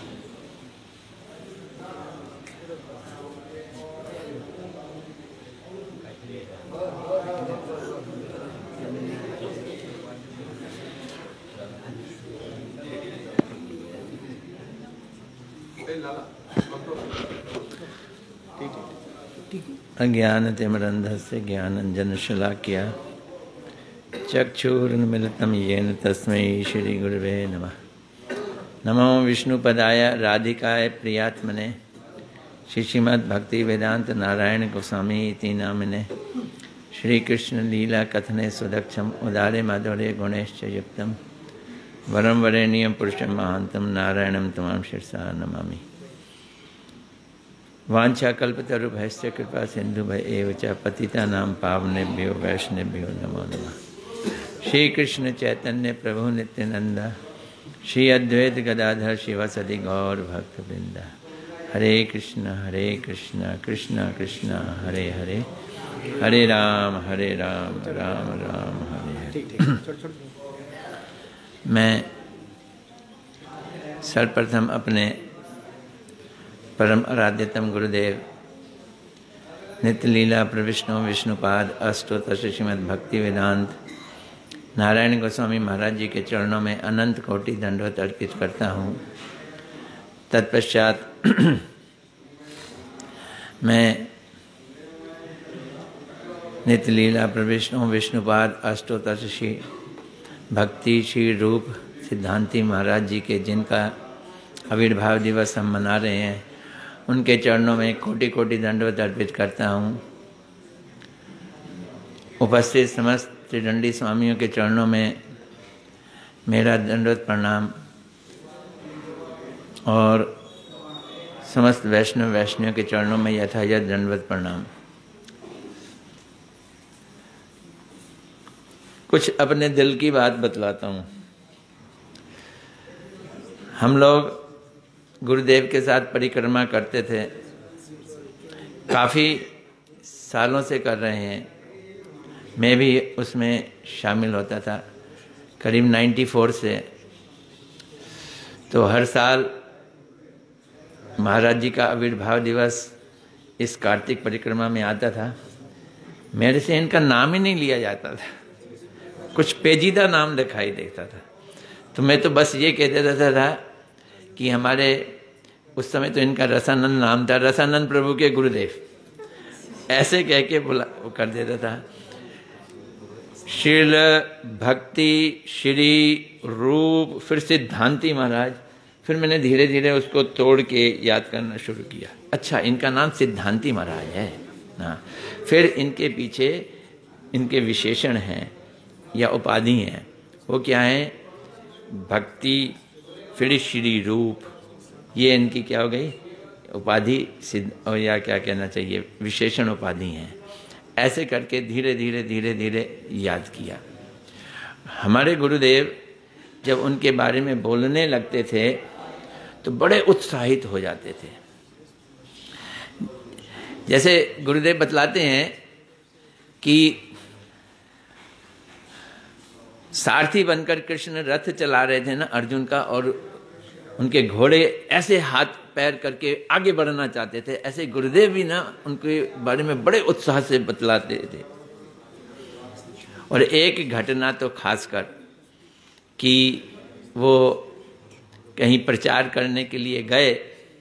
अज्ञानतिमिरन्धस्य ज्ञानञ्जनशलाकया चक्षुरुन्मिलितं येन तस्मै श्रीगुरवे नमः। नमो विष्णुपदाय राधिकाय प्रियात्मने श्रीमद्भक्तिवेदांत नारायण गोस्वामी इति नामिने श्रीकृष्ण लीला कथने सुदक्षम उदारे माधुर्य गुणैश्च युक्तम वरं वरेण्यं पुरुषं महान्तं नारायणं तमां शिरसा नमामि। वाञ्छाकल्पतरुभ्यश्च कृपा सिन्धुभ्य एव च पतितानां पावनेभ्यो वैष्णवेभ्यो नमो नमः। श्री कृष्ण चैतन्य प्रभु नित्यानंद श्री अद्वैत गदाधर शिवासदि गौर भक्तवृंद हरे कृष्ण कृष्ण कृष्ण हरे हरे, हरे राम राम राम हरे हरे। मैं सर्वप्रथम अपने परम आराध्यतम गुरुदेव नित्य लीला प्रविष्णु विष्णुपाद अष्टोत्तर श्रीमद् भक्ति वेदांत नारायण गोस्वामी महाराज जी के चरणों में अनंत कोटि दंडवत अर्पित करता हूँ। तत्पश्चात मैं नित्य लीला प्रविष्णु विष्णुपाद अष्टोत्तर श्री भक्ति श्री रूप सिद्धांति महाराज जी के जिनका आविर्भाव दिवस हम मना रहे हैं, उनके चरणों में कोटि कोटि दंडवत अर्पित करता हूँ। उपस्थित समस्त त्रिदंडी स्वामियों के चरणों में मेरा दंडवत प्रणाम और समस्त वैष्णवियों के चरणों में यथायथ दंडवत प्रणाम। कुछ अपने दिल की बात बतलाता हूँ। हम लोग गुरुदेव के साथ परिक्रमा करते थे, काफ़ी सालों से कर रहे हैं। मैं भी उसमें शामिल होता था करीब 94 से। तो हर साल महाराज जी का आविर्भाव दिवस इस कार्तिक परिक्रमा में आता था। मेरे से इनका नाम ही नहीं लिया जाता था, कुछ पेचीदा नाम दिखाई देता था। तो मैं तो बस ये कह देता था कि हमारे उस समय तो इनका रसानंद नाम था, रसानंद प्रभु के गुरुदेव, ऐसे कह के वो कर देता था। श्रील भक्ति श्री रूप फिर सिद्धांति महाराज, फिर मैंने धीरे धीरे उसको तोड़ के याद करना शुरू किया। अच्छा, इनका नाम सिद्धांति महाराज है ना। फिर इनके पीछे इनके विशेषण हैं या उपाधि हैं। वो क्या है? भक्ति फिर श्री रूप, ये इनकी क्या हो गई उपाधि सिद्ध, और या क्या कहना चाहिए विशेषण उपाधि हैं। ऐसे करके धीरे धीरे याद किया। हमारे गुरुदेव जब उनके बारे में बोलने लगते थे तो बड़े उत्साहित हो जाते थे। जैसे गुरुदेव बतलाते हैं कि सारथी बनकर कृष्ण रथ चला रहे थे ना अर्जुन का, और उनके घोड़े ऐसे हाथ पैर करके आगे बढ़ना चाहते थे। ऐसे गुरुदेव भी ना उनके बारे में बड़े उत्साह से बतलाते थे। और एक घटना तो खासकर कि वो कहीं प्रचार करने के लिए गए,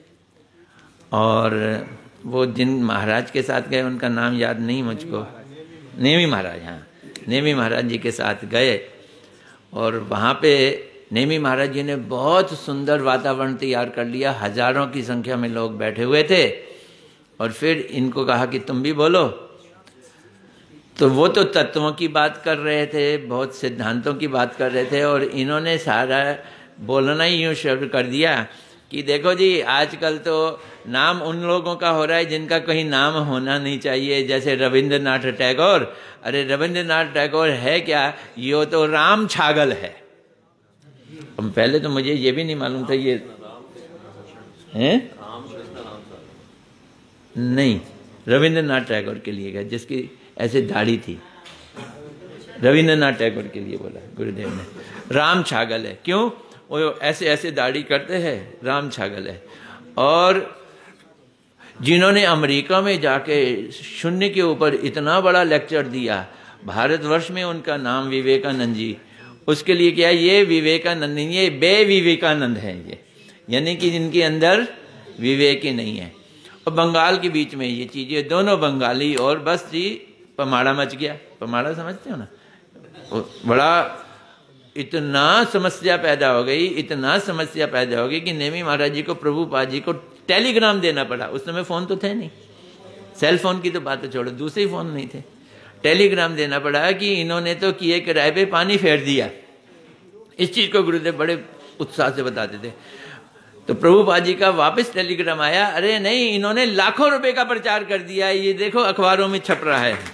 और वो जिन महाराज के साथ गए उनका नाम याद नहीं मुझको, नेमी महाराज, हाँ नेमी महाराज जी के साथ गए। और वहाँ पे नेमी महाराज जी ने बहुत सुंदर वातावरण तैयार कर लिया। हजारों की संख्या में लोग बैठे हुए थे। और फिर इनको कहा कि तुम भी बोलो। तो वो तो तत्वों की बात कर रहे थे, बहुत सिद्धांतों की बात कर रहे थे, और इन्होंने सारा बोलना ही यूँ शुरू कर दिया कि देखो जी, आजकल तो नाम उन लोगों का हो रहा है जिनका कहीं नाम होना नहीं चाहिए, जैसे रविंद्रनाथ टैगोर। अरे रविंद्रनाथ टैगोर है क्या? ये तो राम छागल है। पहले तो मुझे ये भी नहीं मालूम था ये है। नहीं, रविंद्रनाथ टैगोर के लिए गया जिसकी ऐसे दाढ़ी थी, रविंद्रनाथ टैगोर के लिए बोला गुरुदेव ने। राम छागल है, क्यों? वो ऐसे ऐसे दाढ़ी करते हैं, राम छागल है। और जिन्होंने अमेरिका में जाके शून्य के ऊपर इतना बड़ा लेक्चर दिया, भारतवर्ष में उनका नाम विवेकानंद जी। उसके लिए क्या, ये विवेकानंद नहीं, ये बेविवेकानंद है ये, यानी कि जिनके अंदर विवेक ही नहीं है। और बंगाल के बीच में ये चीजें, दोनों बंगाली, और बस जी पमाड़ा मच गया। पमाड़ा समझते हो ना? बड़ा इतना समस्या पैदा हो गई, इतना समस्या पैदा हो गई कि नेमी महाराज जी को, प्रभुपाद जी को टेलीग्राम देना पड़ा। उस समय फोन तो थे नहीं, सेल फोन की तो बात छोड़ो, दूसरे फोन नहीं थे। टेलीग्राम देना पड़ा कि इन्होंने तो किए किराए पे पानी फेर दिया। इस चीज को गुरुदेव बड़े उत्साह से बताते थे। तो प्रभुपाद जी का वापस टेलीग्राम आया, अरे नहीं, इन्होंने लाखों रुपए का प्रचार कर दिया, ये देखो अखबारों में छप रहा है,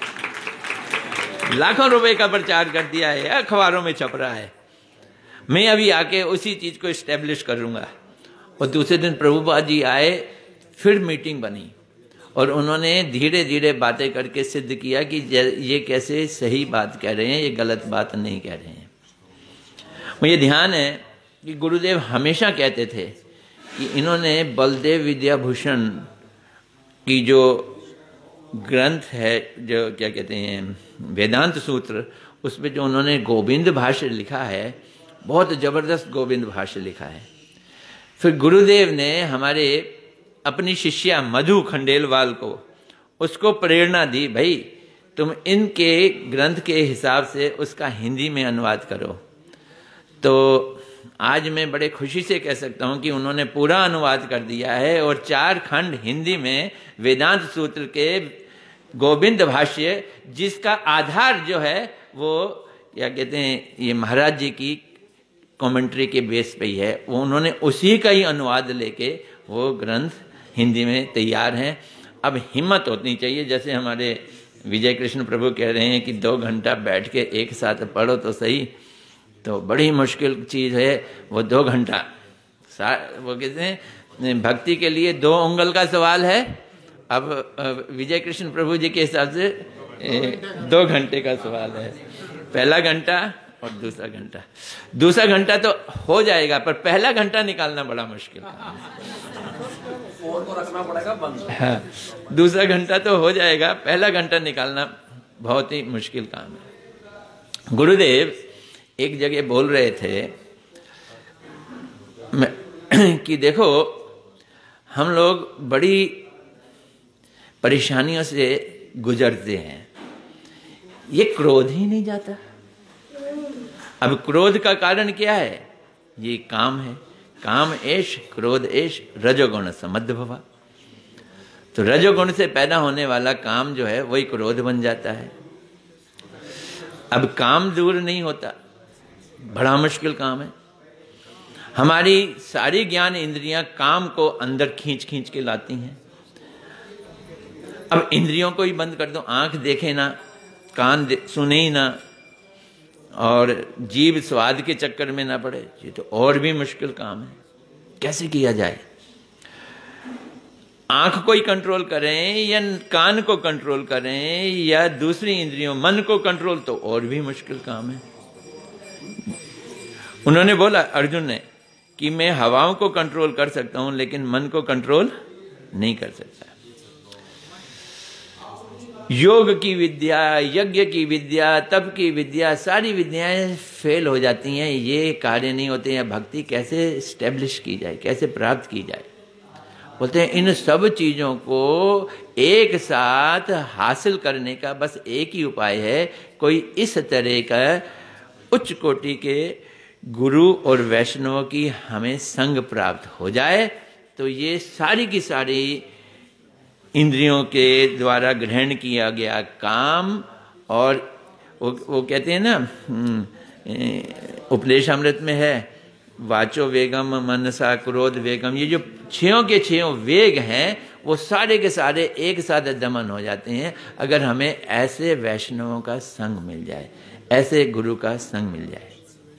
लाखों रुपए का प्रचार कर दिया है, अखबारों में छप रहा है। मैं अभी आके उसी चीज को एस्टेब्लिश करूंगा। और दूसरे दिन प्रभुपाद जी आए, फिर मीटिंग बनी और उन्होंने धीरे धीरे बातें करके सिद्ध किया कि ये कैसे सही बात कह रहे हैं, ये गलत बात नहीं कह रहे हैं। मुझे ध्यान है कि गुरुदेव हमेशा कहते थे कि इन्होंने बलदेव विद्याभूषण की जो ग्रंथ है, जो क्या कहते हैं वेदांत सूत्र, उस पर जो उन्होंने गोविंद भाष्य लिखा है, बहुत जबरदस्त गोविंद भाष्य लिखा है। फिर गुरुदेव ने हमारे अपनी शिष्या मधु खंडेलवाल को, उसको प्रेरणा दी, भाई तुम इनके ग्रंथ के हिसाब से उसका हिंदी में अनुवाद करो। तो आज मैं बड़े खुशी से कह सकता हूं कि उन्होंने पूरा अनुवाद कर दिया है और 4 खंड हिंदी में वेदांत सूत्र के गोविंद भाष्य, जिसका आधार जो है वो क्या कहते हैं ये महाराज जी की कमेंट्री के बेस पे ही है, वो उन्होंने उसी का ही अनुवाद लेके वो ग्रंथ हिंदी में तैयार हैं। अब हिम्मत होनी चाहिए, जैसे हमारे विजय कृष्ण प्रभु कह रहे हैं कि 2 घंटा बैठ के एक साथ पढ़ो तो सही, तो बड़ी मुश्किल चीज़ है वो 2 घंटा। वो कहते हैं भक्ति के लिए 2 उंगल का सवाल है। अब विजय कृष्ण प्रभु जी के हिसाब से 2 घंटे का सवाल है, पहला घंटा और दूसरा घंटा। दूसरा घंटा तो हो जाएगा, पर पहला घंटा निकालना बड़ा मुश्किल है। फोन को रखना पड़ेगा बंद। हाँ, दूसरा घंटा तो हो जाएगा, पहला घंटा निकालना बहुत ही मुश्किल काम है। गुरुदेव एक जगह बोल रहे थे कि देखो हम लोग बड़ी परेशानियों से गुजरते हैं, ये क्रोध ही नहीं जाता। अब क्रोध का कारण क्या है? ये काम है, काम एश क्रोध एश रजोगुण समद्भवा। तो रजोगुण से पैदा होने वाला काम जो है वही क्रोध बन जाता है। अब काम दूर नहीं होता, बड़ा मुश्किल काम है। हमारी सारी ज्ञान इंद्रियां काम को अंदर खींच खींच के लाती हैं। अब इंद्रियों को ही बंद कर दो, आंख देखे ना, कान सुने ही ना, और जीभ स्वाद के चक्कर में ना पड़े, ये तो और भी मुश्किल काम है। कैसे किया जाए? आंख को ही कंट्रोल करें या कान को कंट्रोल करें या दूसरी इंद्रियों मन को कंट्रोल, तो और भी मुश्किल काम है। उन्होंने बोला अर्जुन ने कि मैं हवाओं को कंट्रोल कर सकता हूं लेकिन मन को कंट्रोल नहीं कर सकता। योग की विद्या, यज्ञ की विद्या, तप की विद्या, सारी विद्याएं फेल हो जाती हैं, ये कार्य नहीं होते हैं। भक्ति कैसे स्टैब्लिश की जाए, कैसे प्राप्त की जाए? बोलते हैं इन सब चीजों को एक साथ हासिल करने का बस एक ही उपाय है, कोई इस तरह का उच्च कोटि के गुरु और वैष्णवों की हमें संग प्राप्त हो जाए, तो ये सारी की सारी इंद्रियों के द्वारा ग्रहण किया गया काम, और वो कहते हैं ना उपदेशामृत में है वाचो वेगम मनसा क्रोध वेगम, ये जो 6 के 6 वेग हैं वो सारे के सारे एक साथ दमन हो जाते हैं अगर हमें ऐसे वैष्णवों का संग मिल जाए, ऐसे गुरु का संग मिल जाए।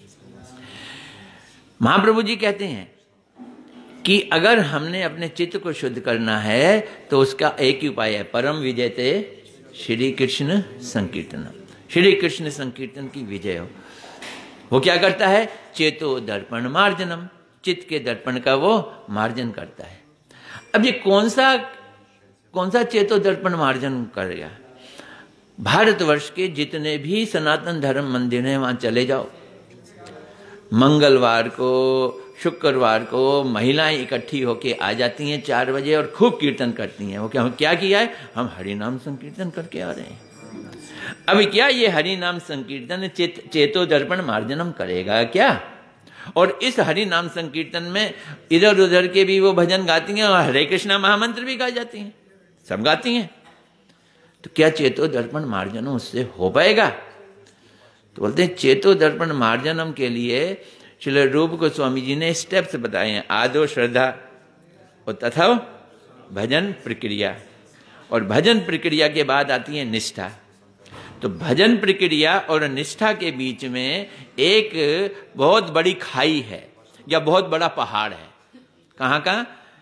महाप्रभु जी कहते हैं कि अगर हमने अपने चित्त को शुद्ध करना है तो उसका एक ही उपाय है, परम विजयते श्री कृष्ण संकीर्तनम। श्री कृष्ण संकीर्तन की विजय हो। वो क्या करता है? चेतो दर्पण मार्जनम, चित्त के दर्पण का वो मार्जन करता है। अब ये कौन सा चेतो दर्पण मार्जन करेगा? भारतवर्ष के जितने भी सनातन धर्म मंदिर हैं वहां चले जाओ, मंगलवार को शुक्रवार को महिलाएं इकट्ठी होके आ जाती हैं 4 बजे और खूब कीर्तन करती हैं। वो क्या किया है? हम हरि नाम संकीर्तन करके आ रहे हैं। अब क्या ये हरि नाम संकीर्तन चेतो दर्पण मार्जनम करेगा क्या? और इस हरि नाम संकीर्तन में इधर उधर के भी वो भजन गाती हैं और हरे कृष्णा महामंत्र भी गाई जाती हैं, सब गाती हैं। तो क्या चेतो दर्पण मार्जनम उससे हो पाएगा? तो बोलते हैं चेतो दर्पण मार्जनम के लिए श्री रूप गोस्वामी जी ने स्टेप्स बताए हैं, आदो श्रद्धा और तथा भजन प्रक्रिया, और भजन प्रक्रिया के बाद आती है निष्ठा। तो भजन प्रक्रिया और निष्ठा के बीच में एक बहुत बड़ी खाई है या बहुत बड़ा पहाड़ है। कहाँ का?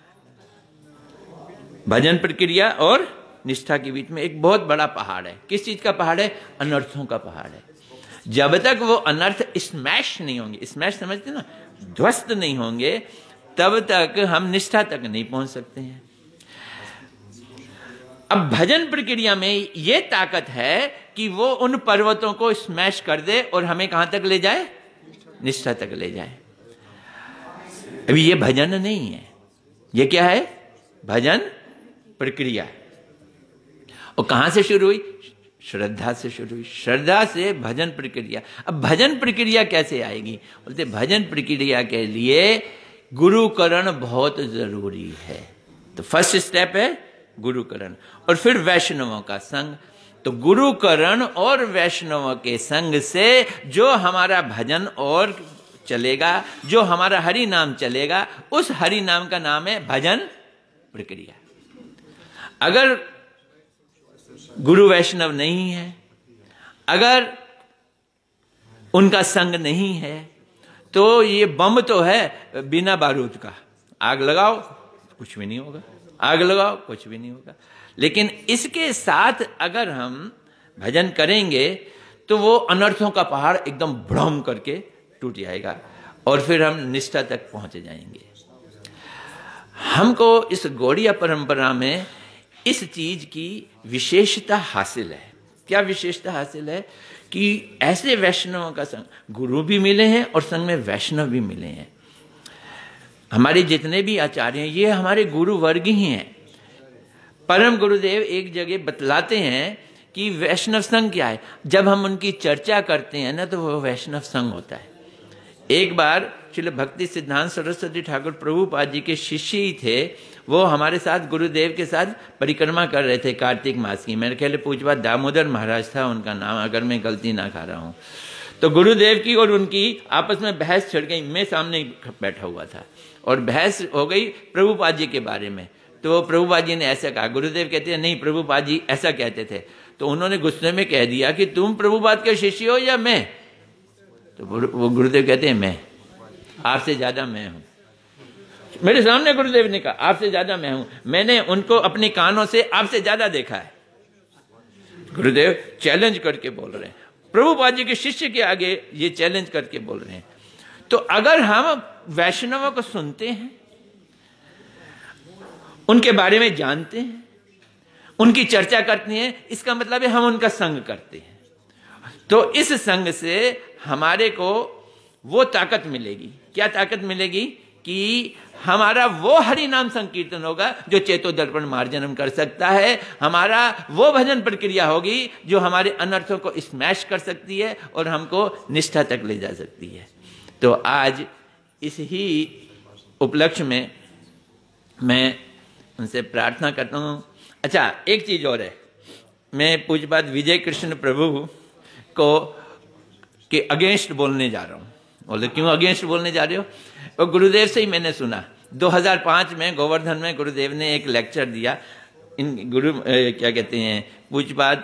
भजन प्रक्रिया और निष्ठा के बीच में एक बहुत बड़ा पहाड़ है। किस चीज का पहाड़ है? अनर्थों का पहाड़ है। जब तक वो अनर्थ स्मैश नहीं होंगे, स्मैश समझते ना, ध्वस्त नहीं होंगे, तब तक हम निष्ठा तक नहीं पहुंच सकते हैं। अब भजन प्रक्रिया में ये ताकत है कि वो उन पर्वतों को स्मैश कर दे और हमें कहां तक ले जाए? निष्ठा तक ले जाए। अभी ये भजन नहीं है, ये क्या है? भजन प्रक्रिया। और कहां से शुरू हुई? श्रद्धा से शुरू हुई। श्रद्धा से भजन प्रक्रिया। अब भजन प्रक्रिया कैसे आएगी? बोलते भजन प्रक्रिया के लिए गुरुकरण बहुत जरूरी है। तो फर्स्ट स्टेप है गुरुकरण, और फिर वैष्णवों का संग। तो गुरुकरण और वैष्णवों के संग से जो हमारा भजन और चलेगा, जो हमारा हरि नाम चलेगा, उस हरि नाम का नाम है भजन प्रक्रिया। अगर गुरु वैष्णव नहीं है, अगर उनका संग नहीं है, तो ये बम तो है बिना बारूद का। आग लगाओ कुछ भी नहीं होगा, आग लगाओ कुछ भी नहीं होगा। लेकिन इसके साथ अगर हम भजन करेंगे तो वो अनर्थों का पहाड़ एकदम भ्रम करके टूट जाएगा और फिर हम निष्ठा तक पहुंच जाएंगे। हमको इस गौड़िया परंपरा में इस चीज की विशेषता हासिल है। क्या विशेषता हासिल है? कि ऐसे वैष्णवों का संग, गुरु भी मिले हैं और संग में वैष्णव भी मिले हैं। हमारे जितने भी आचार्य हैं ये हमारे गुरु वर्ग ही हैं। परम गुरुदेव एक जगह बतलाते हैं कि वैष्णव संघ क्या है। जब हम उनकी चर्चा करते हैं ना, तो वो वैष्णव संघ होता है। एक बार श्रील भक्ति सिद्धांत सरस्वती ठाकुर प्रभुपाद जी के शिष्य ही थे, वो हमारे साथ गुरुदेव के साथ परिक्रमा कर रहे थे कार्तिक मास की। मेरे ख्याल पूज्यपाद दामोदर महाराज था उनका नाम, अगर मैं गलती ना खा रहा हूँ। तो गुरुदेव की और उनकी आपस में बहस छिड़ गई। मैं सामने बैठा हुआ था और बहस हो गई प्रभुपाद जी के बारे में। तो प्रभुपाद जी ने ऐसा कहा, गुरुदेव कहते हैं नहीं प्रभुपाद जी ऐसा कहते थे। तो उन्होंने गुस्से में कह दिया कि तुम प्रभुपाद के शिष्य हो या मैं? तो वो गुरुदेव कहते हैं मैं, आपसे ज्यादा मैं हूं। मेरे सामने गुरुदेव ने कहा आपसे ज्यादा मैं हूं, मैंने उनको अपने कानों से आपसे ज्यादा देखा है। गुरुदेव चैलेंज करके बोल रहे हैं, प्रभुपाद जी के शिष्य के आगे ये चैलेंज करके बोल रहे हैं। तो अगर हम वैष्णवों को सुनते हैं, उनके बारे में जानते हैं, उनकी चर्चा करते हैं, इसका मतलब है हम उनका संग करते हैं। तो इस संग से हमारे को वो ताकत मिलेगी। क्या ताकत मिलेगी? कि हमारा वो हरि नाम संकीर्तन होगा जो चेतो दर्पण मार्जनम कर सकता है। हमारा वो भजन प्रक्रिया होगी जो हमारे अनर्थों को स्मैश कर सकती है और हमको निष्ठा तक ले जा सकती है। तो आज इस ही उपलक्ष्य में मैं उनसे प्रार्थना करता हूँ। अच्छा, एक चीज और है, मैं पूज्यपाद विजय कृष्ण प्रभु को के अगेंस्ट बोलने जा रहा हूँ। बोले क्यों अगेंस्ट बोलने जा रहे हो? और गुरुदेव से ही मैंने सुना। 2005 में गोवर्धन में गुरुदेव ने एक लेक्चर दिया। इन गुरु क्या कहते हैं, पूज्यपाद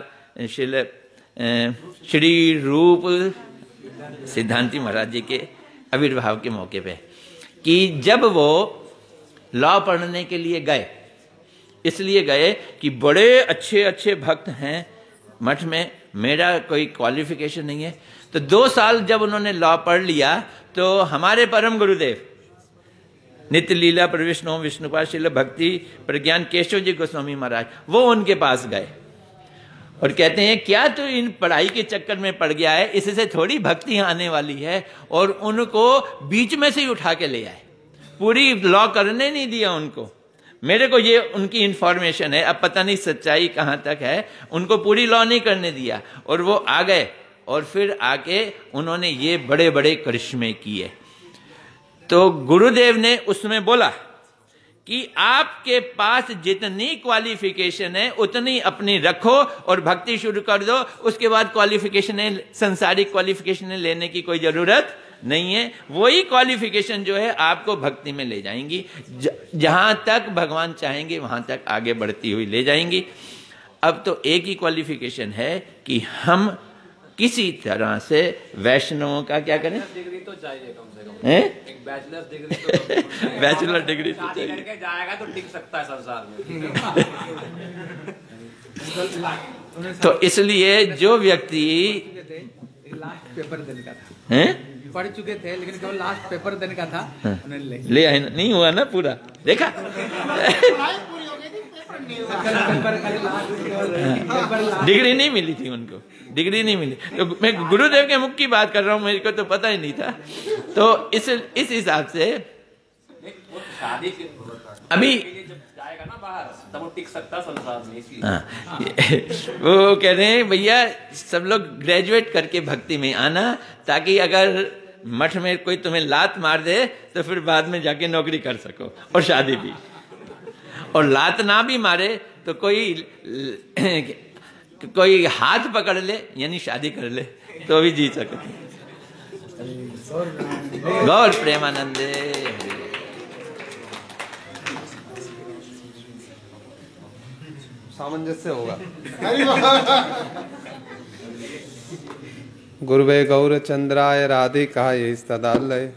श्री रूप सिद्धांती महाराज जी के आविर्भाव के मौके पे, कि जब वो लॉ पढ़ने के लिए गए, इसलिए गए कि बड़े अच्छे अच्छे भक्त हैं मठ में, मेरा कोई क्वालिफिकेशन नहीं है। तो 2 साल जब उन्होंने लॉ पढ़ लिया तो हमारे परम गुरुदेव नित्य लीला प्रविष्णु विष्णुपाद श्रील भक्ति प्रज्ञान केशव जी गोस्वामी महाराज, वो उनके पास गए और कहते हैं क्या तू इन पढ़ाई के चक्कर में पड़ गया है, इससे थोड़ी भक्ति आने वाली है। और उनको बीच में से ही उठा के ले आए, पूरी लॉ करने नहीं दिया उनको। मेरे को ये उनकी इंफॉर्मेशन है, अब पता नहीं सच्चाई कहाँ तक है। उनको पूरी लॉ नहीं करने दिया और वो आ गए और फिर आके उन्होंने ये बड़े बड़े करिश्मे किए। तो गुरुदेव ने उसमें बोला कि आपके पास जितनी क्वालिफिकेशन है उतनी अपनी रखो और भक्ति शुरू कर दो। उसके बाद क्वालिफिकेशन, संसारिक क्वालिफिकेशन लेने की कोई जरूरत नहीं है। वही क्वालिफिकेशन जो है आपको भक्ति में ले जाएंगी, जहां तक भगवान चाहेंगे वहां तक आगे बढ़ती हुई ले जाएंगी। अब तो एक ही क्वालिफिकेशन है कि हम किसी तरह से वैष्णवों का क्या करें, डिग्री तो चाहिए कम से कम, हैं? एक बैचलर्स डिग्री तो बैचलर डिग्री तो शादी चाहिए। करके जाएगा तो टिक सकता है संसार में। तो इसलिए जो व्यक्ति लास्ट पेपर देने का था, हैं पढ़ चुके थे लेकिन केवल लास्ट पेपर देने का था, उन्होंने ले आए ना, नहीं हुआ ना पूरा, देखा डिग्री नहीं मिली थी उनको, डिग्री नहीं मिली। तो मैं गुरुदेव के मुख की बात कर रहा हूँ, मेरे को तो पता ही नहीं था। तो इस हिसाब से शादी अभी जब जाएगा ना बाहर तब वो टिक सकता है संसार में, इसलिए हाँ, वो कह रहे हैं भैया सब लोग ग्रेजुएट करके भक्ति में आना, ताकि अगर मठ में कोई तुम्हें लात मार दे तो फिर बाद में जाके नौकरी कर सको और शादी भी, और लात ना भी मारे तो कोई हाथ पकड़ ले यानी शादी कर ले तो भी जी सकते। गौर प्रेमानंदे। सामंजस्य होगा। गुरुवे गौरचंद्राय राधिकाय तदालय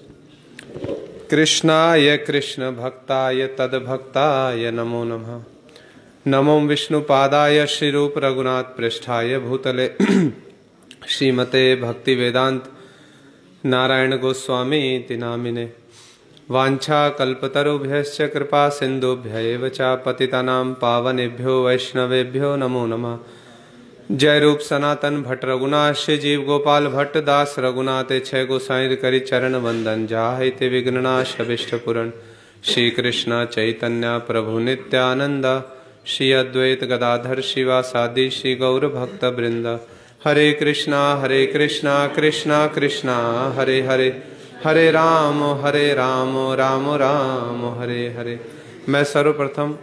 कृष्णाय कृष्ण भक्ताय तद्भक्ताय नमो नमः। नमो विष्णुपादाय श्री रूप रघुनाथ पृष्ठाय भूतले श्रीमते भक्ति वेदांत नारायण गोस्वामी इति नामिने। वांछा कल्पतरुभ्यश्च कृपा सिंधुभ्यैव च पतितानां पावनेभ्यो वैष्णवेभ्यो नमो नमः। जय रूप सनातन भट्ट रघुनाथ श्री जीव गोपाल भट्ट दास रघुनाथ छय गोसाई करि चरण वंदन जाहे ते विघ्ननाश अभिष्ट पुरन। श्री कृष्ण चैतन्य प्रभु नित्यानंद श्री अद्वैत गदाधर शिवासादि श्री गौर भक्त वृंद। हरे कृष्णा कृष्णा कृष्णा हरे हरे, हरे राम राम राम हरे हरे। मैं सर्वप्रथम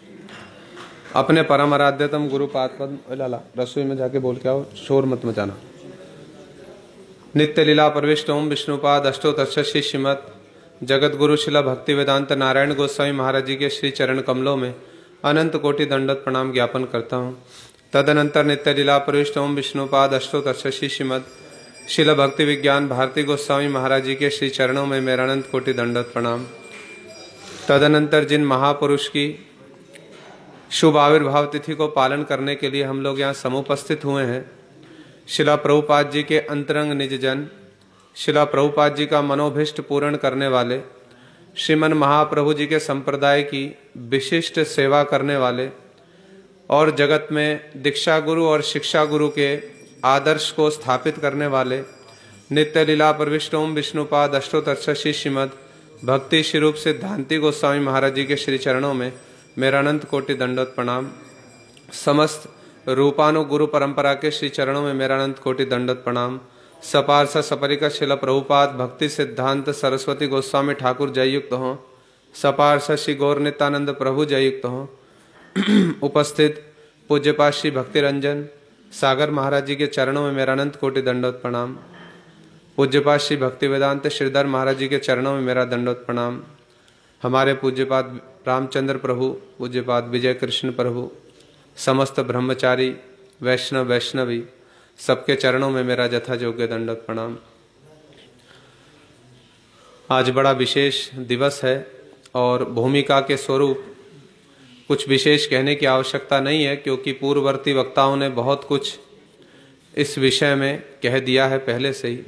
अपने परम आराध्यतम गुरु पादपद्म, लाला रसोई में जाके बोल के आओ, शोर मत मचाना। नित्य लीला प्रविष्ट ओम विष्णुपाद अष्टोत्तरशत श्रीमद जगत गुरु शिला भक्ति वेदांत नारायण गोस्वामी महाराज जी के श्री चरण कमलों में अनंत कोटि दंडवत प्रणाम ज्ञापन करता हूँ। तदनंतर नित्य लीला प्रविष्ट ओम विष्णुपाद अष्टोत्तरशत श्रीमद शिला भक्ति विज्ञान भारती गोस्वामी महाराज जी के श्री चरणों में मेरा अनंत कोटि दंडवत प्रणाम। तदनंतर जिन महापुरुष की शुभ आविर्भाव तिथि को पालन करने के लिए हम लोग यहाँ समुपस्थित हुए हैं, शिला प्रभुपाद जी के अंतरंग निज जन, शिला प्रभुपाद जी का मनोभिष्ट पूर्ण करने वाले, श्रीमन महाप्रभु जी के संप्रदाय की विशिष्ट सेवा करने वाले और जगत में दीक्षा गुरु और शिक्षा गुरु के आदर्श को स्थापित करने वाले नित्य लीला प्रविष्ट ओम विष्णुपाद अष्टोत्तरशत श्रीमद भक्ति स्वरूप सिद्धांति गोस्वामी महाराज जी के श्री चरणों में मेरा अनंत कोटि दंडवत प्रणाम। समस्त रूपानु गुरु परंपरा के श्री चरणों में मेरा अनंत कोटि दंडवत प्रणाम। सपार्षद सपरिकर शिला प्रभुपाद भक्ति सिद्धांत सरस्वती गोस्वामी ठाकुर जययुक्त हों। सपार्षद श्री गौर नित्यानंद प्रभु जययुक्त हों। उपस्थित पूज्यपाद श्री भक्ति रंजन सागर महाराज जी के चरणों में मेरा अनंत कोटि दंडवत प्रणाम। पूज्यपाद श्री भक्ति वेदांत श्रीधर महाराज जी के चरणों में मेरा दंडवत प्रणाम। हमारे पूज्यपाद रामचंद्र प्रभु, पूज्यपाद विजय कृष्ण प्रभु, समस्त ब्रह्मचारी वैष्णव वैष्णवी सबके चरणों में मेरा जथा योग्य दंडवत प्रणाम। आज बड़ा विशेष दिवस है और भूमिका के स्वरूप कुछ विशेष कहने की आवश्यकता नहीं है, क्योंकि पूर्ववर्ती वक्ताओं ने बहुत कुछ इस विषय में कह दिया है पहले से ही।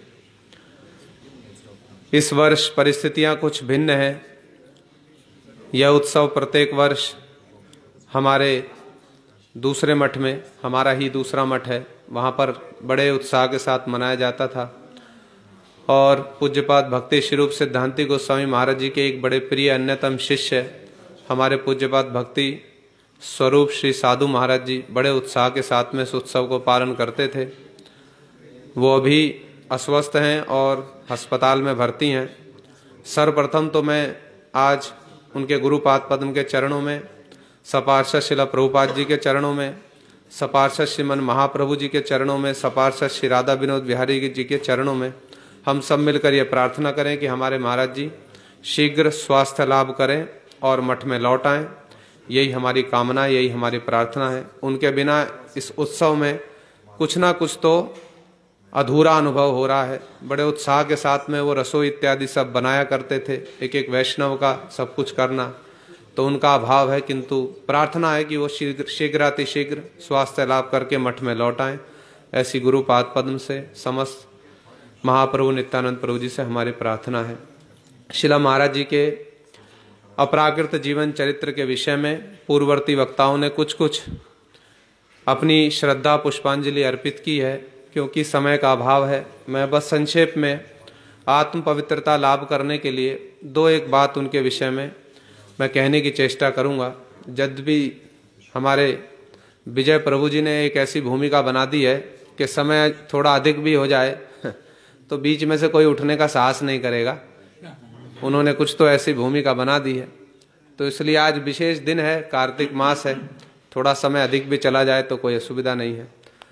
इस वर्ष परिस्थितियां कुछ भिन्न हैं। यह उत्सव प्रत्येक वर्ष हमारे दूसरे मठ में, हमारा ही दूसरा मठ है, वहाँ पर बड़े उत्साह के साथ मनाया जाता था और पूज्यपाद भक्ति स्वरूप सिद्धांति गोस्वामी महाराज जी के एक बड़े प्रिय अन्यतम शिष्य हमारे पूज्यपाद भक्ति स्वरूप श्री साधु महाराज जी बड़े उत्साह के साथ में इस उत्सव को पालन करते थे। वो अभी अस्वस्थ हैं और अस्पताल में भर्ती हैं। सर्वप्रथम तो मैं आज उनके गुरुपाद पद्म के चरणों में, सपार्षद शिला प्रभुपाद जी के चरणों में, सपार्षद श्रीमन महाप्रभु जी के चरणों में, सपार्षद श्री राधा विनोद बिहारी जी के चरणों में हम सब मिलकर ये प्रार्थना करें कि हमारे महाराज जी शीघ्र स्वास्थ्य लाभ करें और मठ में लौट आएं। यही हमारी कामना, यही हमारी प्रार्थना है। उनके बिना इस उत्सव में कुछ ना कुछ तो अधूरा अनुभव हो रहा है। बड़े उत्साह के साथ में वो रसोई इत्यादि सब बनाया करते थे, एक एक वैष्णव का सब कुछ करना, तो उनका अभाव है, किंतु प्रार्थना है कि वो शीघ्रातिशीघ्र स्वास्थ्य लाभ करके मठ में लौट आएं। ऐसी गुरुपाद पद्म से समस्त महाप्रभु नित्यानंद प्रभु जी से हमारी प्रार्थना है। शिला महाराज जी के अपराकृत जीवन चरित्र के विषय में पूर्ववर्ती वक्ताओं ने कुछ कुछ अपनी श्रद्धा पुष्पांजलि अर्पित की है, क्योंकि समय का अभाव है। मैं बस संक्षेप में आत्म पवित्रता लाभ करने के लिए दो एक बात उनके विषय में मैं कहने की चेष्टा करूंगा। जब भी हमारे विजय प्रभु जी ने एक ऐसी भूमिका बना दी है कि समय थोड़ा अधिक भी हो जाए तो बीच में से कोई उठने का साहस नहीं करेगा। उन्होंने कुछ तो ऐसी भूमिका बना दी है, तो इसलिए आज विशेष दिन है, कार्तिक मास है, थोड़ा समय अधिक भी चला जाए तो कोई असुविधा नहीं है।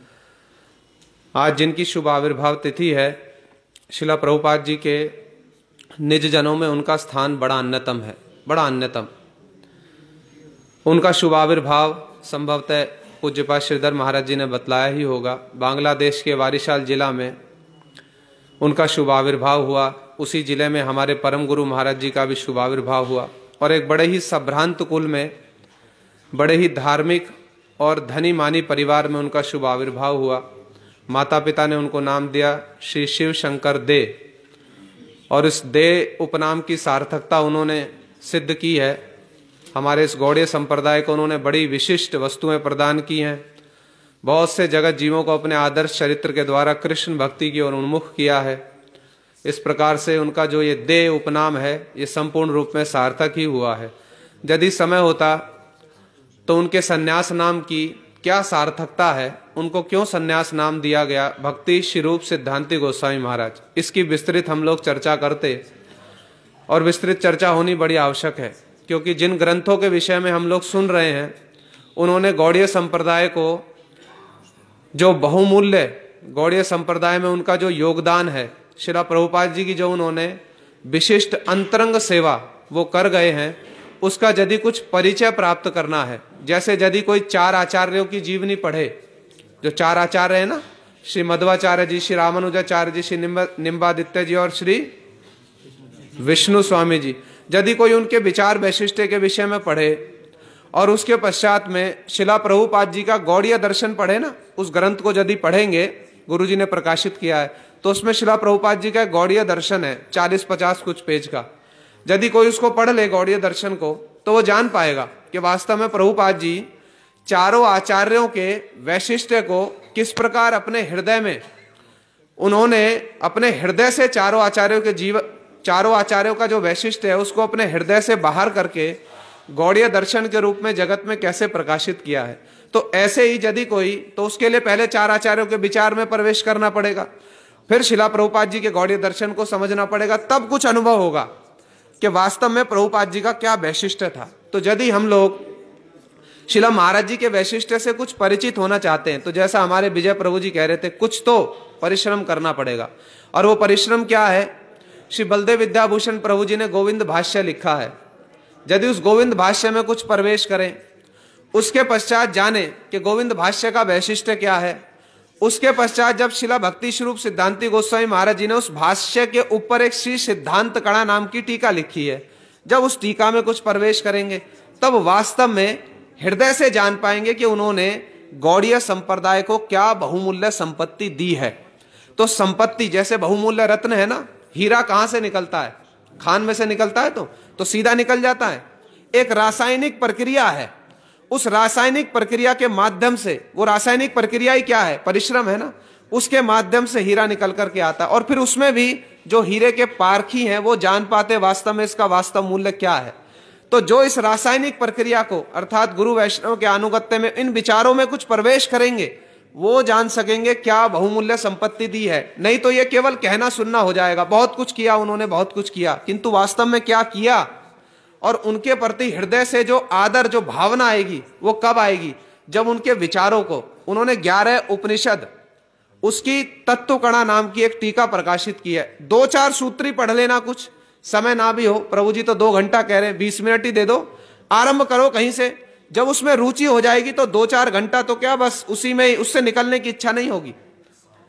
आज जिनकी शुभ आविर्भाव तिथि है, शिला प्रभुपाद जी के निज जनों में उनका स्थान बड़ा अन्यतम है, बड़ा अन्यतम। उनका शुभ आविर्भाव संभवतः पूज्यपाद श्रीधर महाराज जी ने बतलाया ही होगा। बांग्लादेश के वारिशाल जिला में उनका शुभ आविर्भाव हुआ। उसी जिले में हमारे परम गुरु महाराज जी का भी शुभ आविर्भाव हुआ, और एक बड़े ही संभ्रांत कुल में, बड़े ही धार्मिक और धनी मानी परिवार में उनका शुभ आविर्भाव हुआ। माता पिता ने उनको नाम दिया श्री शिव शंकर दे, और इस दे उपनाम की सार्थकता उन्होंने सिद्ध की है। हमारे इस गौड़ीय संप्रदाय को उन्होंने बड़ी विशिष्ट वस्तुएं प्रदान की हैं। बहुत से जगत जीवों को अपने आदर्श चरित्र के द्वारा कृष्ण भक्ति की ओर उन्मुख किया है। इस प्रकार से उनका जो ये दे उपनाम है, ये संपूर्ण रूप में सार्थक ही हुआ है। यदि समय होता तो उनके सन्यास नाम की क्या सार्थकता है, उनको क्यों सन्यास नाम दिया गया, भक्ति श्रीरूप सिद्धांति गोस्वामी महाराज, इसकी विस्तृत हम लोग चर्चा करते, और विस्तृत चर्चा होनी बड़ी आवश्यक है। क्योंकि जिन ग्रंथों के विषय में हम लोग सुन रहे हैं, उन्होंने गौड़ीय संप्रदाय को जो बहुमूल्य, गौड़ीय संप्रदाय में उनका जो योगदान है, श्रीला प्रभुपाद जी की जो उन्होंने विशिष्ट अंतरंग सेवा वो कर गए हैं, उसका यदि कुछ परिचय प्राप्त करना है, जैसे यदि कोई 4 आचार्यों की जीवनी पढ़े, जो 4 आचार्य है ना, श्री मध्वाचार्य जी, श्री रामानुजाचार्य जी, श्री निम्बादित्य जी और श्री विष्णु स्वामी जी, यदि कोई उनके विचार वैशिष्ट के विषय में पढ़े और उसके पश्चात में शिला प्रभुपाद जी का गौड़ीय दर्शन पढ़े ना, उस ग्रंथ को यदि पढ़ेंगे, गुरु जी ने प्रकाशित किया है, तो उसमें शिला प्रभुपाद जी का गौड़ीय दर्शन है 40-50 कुछ पेज का। यदि कोई उसको पढ़ ले गौड़ीय दर्शन को, तो वो जान पाएगा कि वास्तव में प्रभुपाद जी चारों आचार्यों के वैशिष्ट्य को किस प्रकार अपने हृदय में, उन्होंने अपने हृदय से चारों आचार्यों का जो वैशिष्ट्य है उसको अपने हृदय से बाहर करके गौड़ीय दर्शन के रूप में जगत में कैसे प्रकाशित किया है। तो ऐसे ही यदि कोई, तो उसके लिए पहले 4 आचार्यों के विचार में प्रवेश करना पड़ेगा, फिर शिला प्रभुपाद जी के गौड़ीय दर्शन को समझना पड़ेगा, तब कुछ अनुभव होगा कि वास्तव में प्रभुपाद जी का क्या वैशिष्ट्य था। तो यदि हम लोग शिला महाराज जी के वैशिष्ट्य से कुछ परिचित होना चाहते हैं, तो जैसा हमारे विजय प्रभु जी कह रहे थे, कुछ तो परिश्रम करना पड़ेगा। और वो परिश्रम क्या है? श्री बलदेव विद्याभूषण प्रभु जी ने गोविंद भाष्य लिखा है। यदि उस गोविंद भाष्य में कुछ प्रवेश करें, उसके पश्चात जाने कि गोविंद भाष्य का वैशिष्ट्य क्या है, उसके पश्चात जब शिला भक्ति स्वरूप सिद्धांति गोस्वामी महाराज जी ने उस भाष्य के ऊपर एक श्री सिद्धांत कणा नाम की टीका लिखी है, जब उस टीका में कुछ प्रवेश करेंगे, तब वास्तव में हृदय से जान पाएंगे कि उन्होंने गौड़ीय संप्रदाय को क्या बहुमूल्य संपत्ति दी है। तो संपत्ति जैसे बहुमूल्य रत्न है ना, हीरा कहां से निकलता है? खान में से निकलता है तो सीधा निकल जाता है। एक रासायनिक प्रक्रिया है, उस रासायनिक प्रक्रिया के माध्यम से, वो रासायनिक प्रक्रिया ही क्या है? परिश्रम है ना, उसके माध्यम से हीरा निकल करके आता है। और फिर उसमें भी जो हीरे के पारखी हैं वो जान पाते वास्तव में इसका वास्तव मूल्य क्या है। तो जो इस रासायनिक प्रक्रिया को, अर्थात गुरु वैष्णव के अनुगत्य में इन विचारों में कुछ प्रवेश करेंगे, वो जान सकेंगे क्या बहुमूल्य संपत्ति दी है। नहीं तो ये केवल कहना सुनना हो जाएगा, बहुत कुछ किया उन्होंने, बहुत कुछ किया, किंतु वास्तव में क्या किया और उनके प्रति हृदय से जो आदर, जो भावना आएगी, वो कब आएगी? जब उनके विचारों को उन्होंने 11 उपनिषद, उसकी तत्वकणा नाम की एक टीका प्रकाशित की है। 2-4 सूत्री पढ़ लेना, कुछ समय ना भी हो, प्रभु जी तो 2 घंटा कह रहे हैं, 20 मिनट ही दे दो, आरंभ करो कहीं से। जब उसमें रुचि हो जाएगी तो 2-4 घंटा तो क्या, बस उसी में, उससे निकलने की इच्छा नहीं होगी।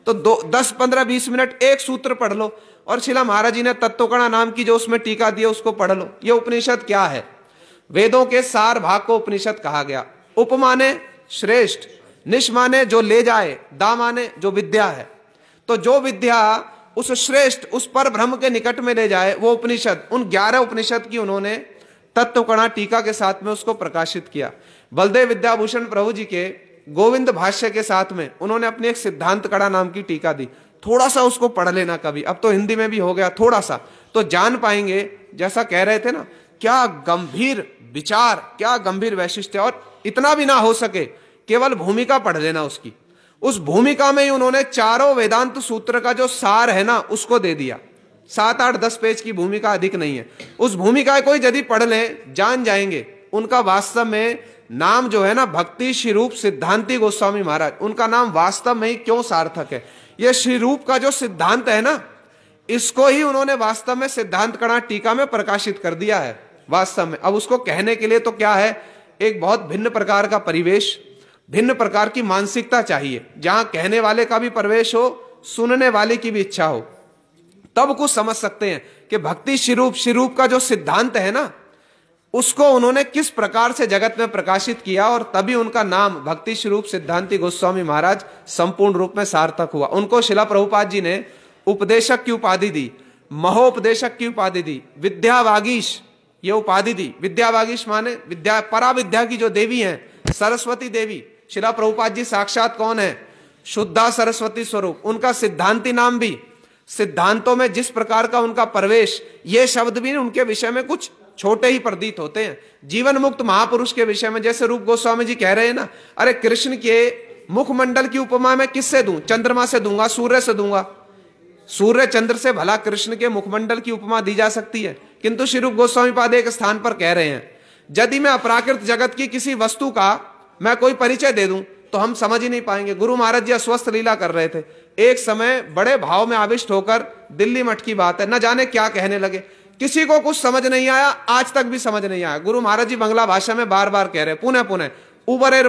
तो 10-15-20 मिनट एक सूत्र पढ़ लो, और शिला महाराज जी ने तत्वकणा नाम की जो उसमें टीका दी है उसको पढ़ लो। ये उपनिषद क्या है? वेदों के सार भाग को उपनिषद कहा गया। उप माने श्रेष्ठ, निश माने जो ले जाए, दा माने जो विद्या है। तो जो विद्या उस श्रेष्ठ, उस पर ब्रह्म के निकट में ले जाए, वो उपनिषद, उन 11 उपनिषद की उन्होंने तत्वकणा टीका के साथ में उसको प्रकाशित किया। बलदेव विद्याभूषण प्रभु जी के गोविंद भाष्य के साथ में उन्होंने अपनी एक सिद्धांत कड़ा नाम की टीका दी। थोड़ा सा उसको पढ़ लेना कभी, अब तो हिंदी में भी हो गया, थोड़ा सा तो जान पाएंगे। जैसा कह रहे थे ना, क्या गंभीर विचार, क्या गंभीर वैशिष्ट्य। और इतना भी ना हो सके, केवल भूमिका पढ़ लेना उसकी। उस भूमिका में ही उन्होंने चारों वेदांत सूत्र का जो सार है ना उसको दे दिया। 7-8-10 पेज की भूमिका, अधिक नहीं है। उस भूमिका को यदि पढ़ ले, जान जाएंगे उनका वास्तव में नाम जो है ना, भक्ति श्री रूप सिद्धांति गोस्वामी महाराज, उनका नाम वास्तव में ही क्यों सार्थक है। यह श्री रूप का जो सिद्धांत है ना, इसको ही उन्होंने वास्तव में सिद्धांत कणा टीका में प्रकाशित कर दिया है वास्तव में। अब उसको कहने के लिए तो क्या है, एक बहुत भिन्न प्रकार का परिवेश, भिन्न प्रकार की मानसिकता चाहिए, जहां कहने वाले का भी प्रवेश हो, सुनने वाले की भी इच्छा हो, तब कुछ समझ सकते हैं कि भक्ति श्री रूप का जो सिद्धांत है ना, उसको उन्होंने किस प्रकार से जगत में प्रकाशित किया, और तभी उनका नाम भक्ति श्री रूप सिद्धांति गोस्वामी महाराज संपूर्ण रूप में सार्थक हुआ। उनको शिला प्रभुपाद जी ने उपदेशक की उपाधि दी, महोपदेशक की उपाधि दी, विद्यावागीश ये उपाधि दी। विद्यावागीश माने विद्या, पराविद्या की जो देवी हैं, सरस्वती देवी। शिला प्रभुपाद जी साक्षात कौन है? शुद्धा सरस्वती स्वरूप। उनका सिद्धांति नाम भी, सिद्धांतों में जिस प्रकार का उनका प्रवेश, ये शब्द भी उनके विषय में कुछ छोटे ही प्रतीत होते हैं। जीवन मुक्त महापुरुष के विषय में जैसे रूप गोस्वामी जी कह रहे हैं ना, अरे कृष्ण के मुखमंडल की उपमा मैं किससे दूं? चंद्रमा से दूंगा, सूर्य से दूंगा। सूर्य चंद्र से भला कृष्ण के मुखमंडल की उपमा दी जा सकती है? किंतु श्री रूप गोस्वामी पाद एक स्थान पर कह रहे हैं, यदि मैं अपराकृत जगत की किसी वस्तु का मैं कोई परिचय दे दूं तो हम समझ ही नहीं पाएंगे। गुरु महाराज जी अस्वस्थ लीला कर रहे थे, एक समय बड़े भाव में आविष्ट होकर, दिल्ली मठ की बात है, न जाने क्या कहने लगे, किसी को कुछ समझ नहीं आया, आज तक भी समझ नहीं आया। गुरु महाराज जी बंगला भाषा में बार बार कह रहे, पुनः पुनः, उबरेर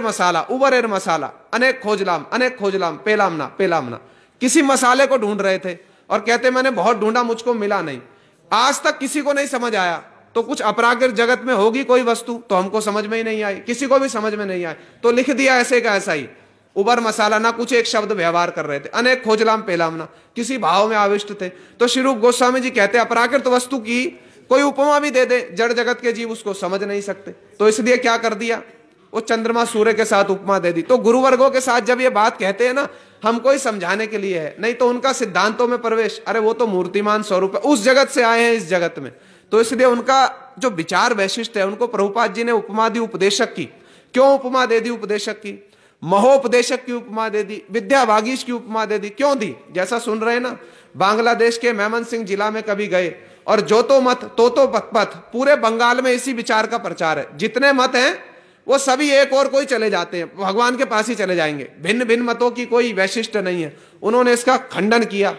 मसाला, अनेक खोजलाम, पेलामना। किसी मसाले को ढूंढ रहे थे और कहते मैंने बहुत ढूंढा, मुझको मिला नहीं, आज तक किसी को नहीं समझ आया। तो कुछ अपराकृत जगत में होगी कोई वस्तु, तो हमको समझ में ही नहीं आई, किसी को भी समझ में नहीं आई, तो लिख दिया ऐसे का ऐसा ही, उबर मसाला, ना कुछ एक शब्द व्यवहार कर रहे थे। अनेक खोजलाम पेलामना, किसी भाव में आविष्ट थे। तो श्री रूप गोस्वामी जी कहते अपराकृत वस्तु की कोई उपमा भी दे दे, जड़ जगत के जीव उसको समझ नहीं सकते, तो इसलिए क्या कर दिया, वो चंद्रमा सूर्य के साथ उपमा दे दी। तो गुरुवर्गों के साथ जब ये बात कहते हैं ना, हमको ही समझाने के लिए है, नहीं तो उनका सिद्धांतों में प्रवेश, अरे वो तो मूर्तिमान स्वरूप है, उस जगत से आए हैं इस जगत में। तो इसलिए उनका जो विचार वैशिष्ट है, उनको प्रभुपाद जी ने उपमा दी उपदेशक की। क्यों उपमा दे दी उपदेशक की? महोपदेशक की उपमा दे दी, विद्यावागीश की उपमा दे दी। क्यों दी? जैसा सुन रहे हैं ना, बांग्लादेश के मेमन सिंह जिला में कभी गए और जो तो मत तो पथ, पूरे बंगाल में इसी विचार का प्रचार है। जितने मत हैं वो सभी एक और कोई चले जाते हैं, भगवान के पास ही चले जाएंगे, भिन्न भिन्न मतों की कोई वैशिष्ट नहीं है। उन्होंने इसका खंडन किया।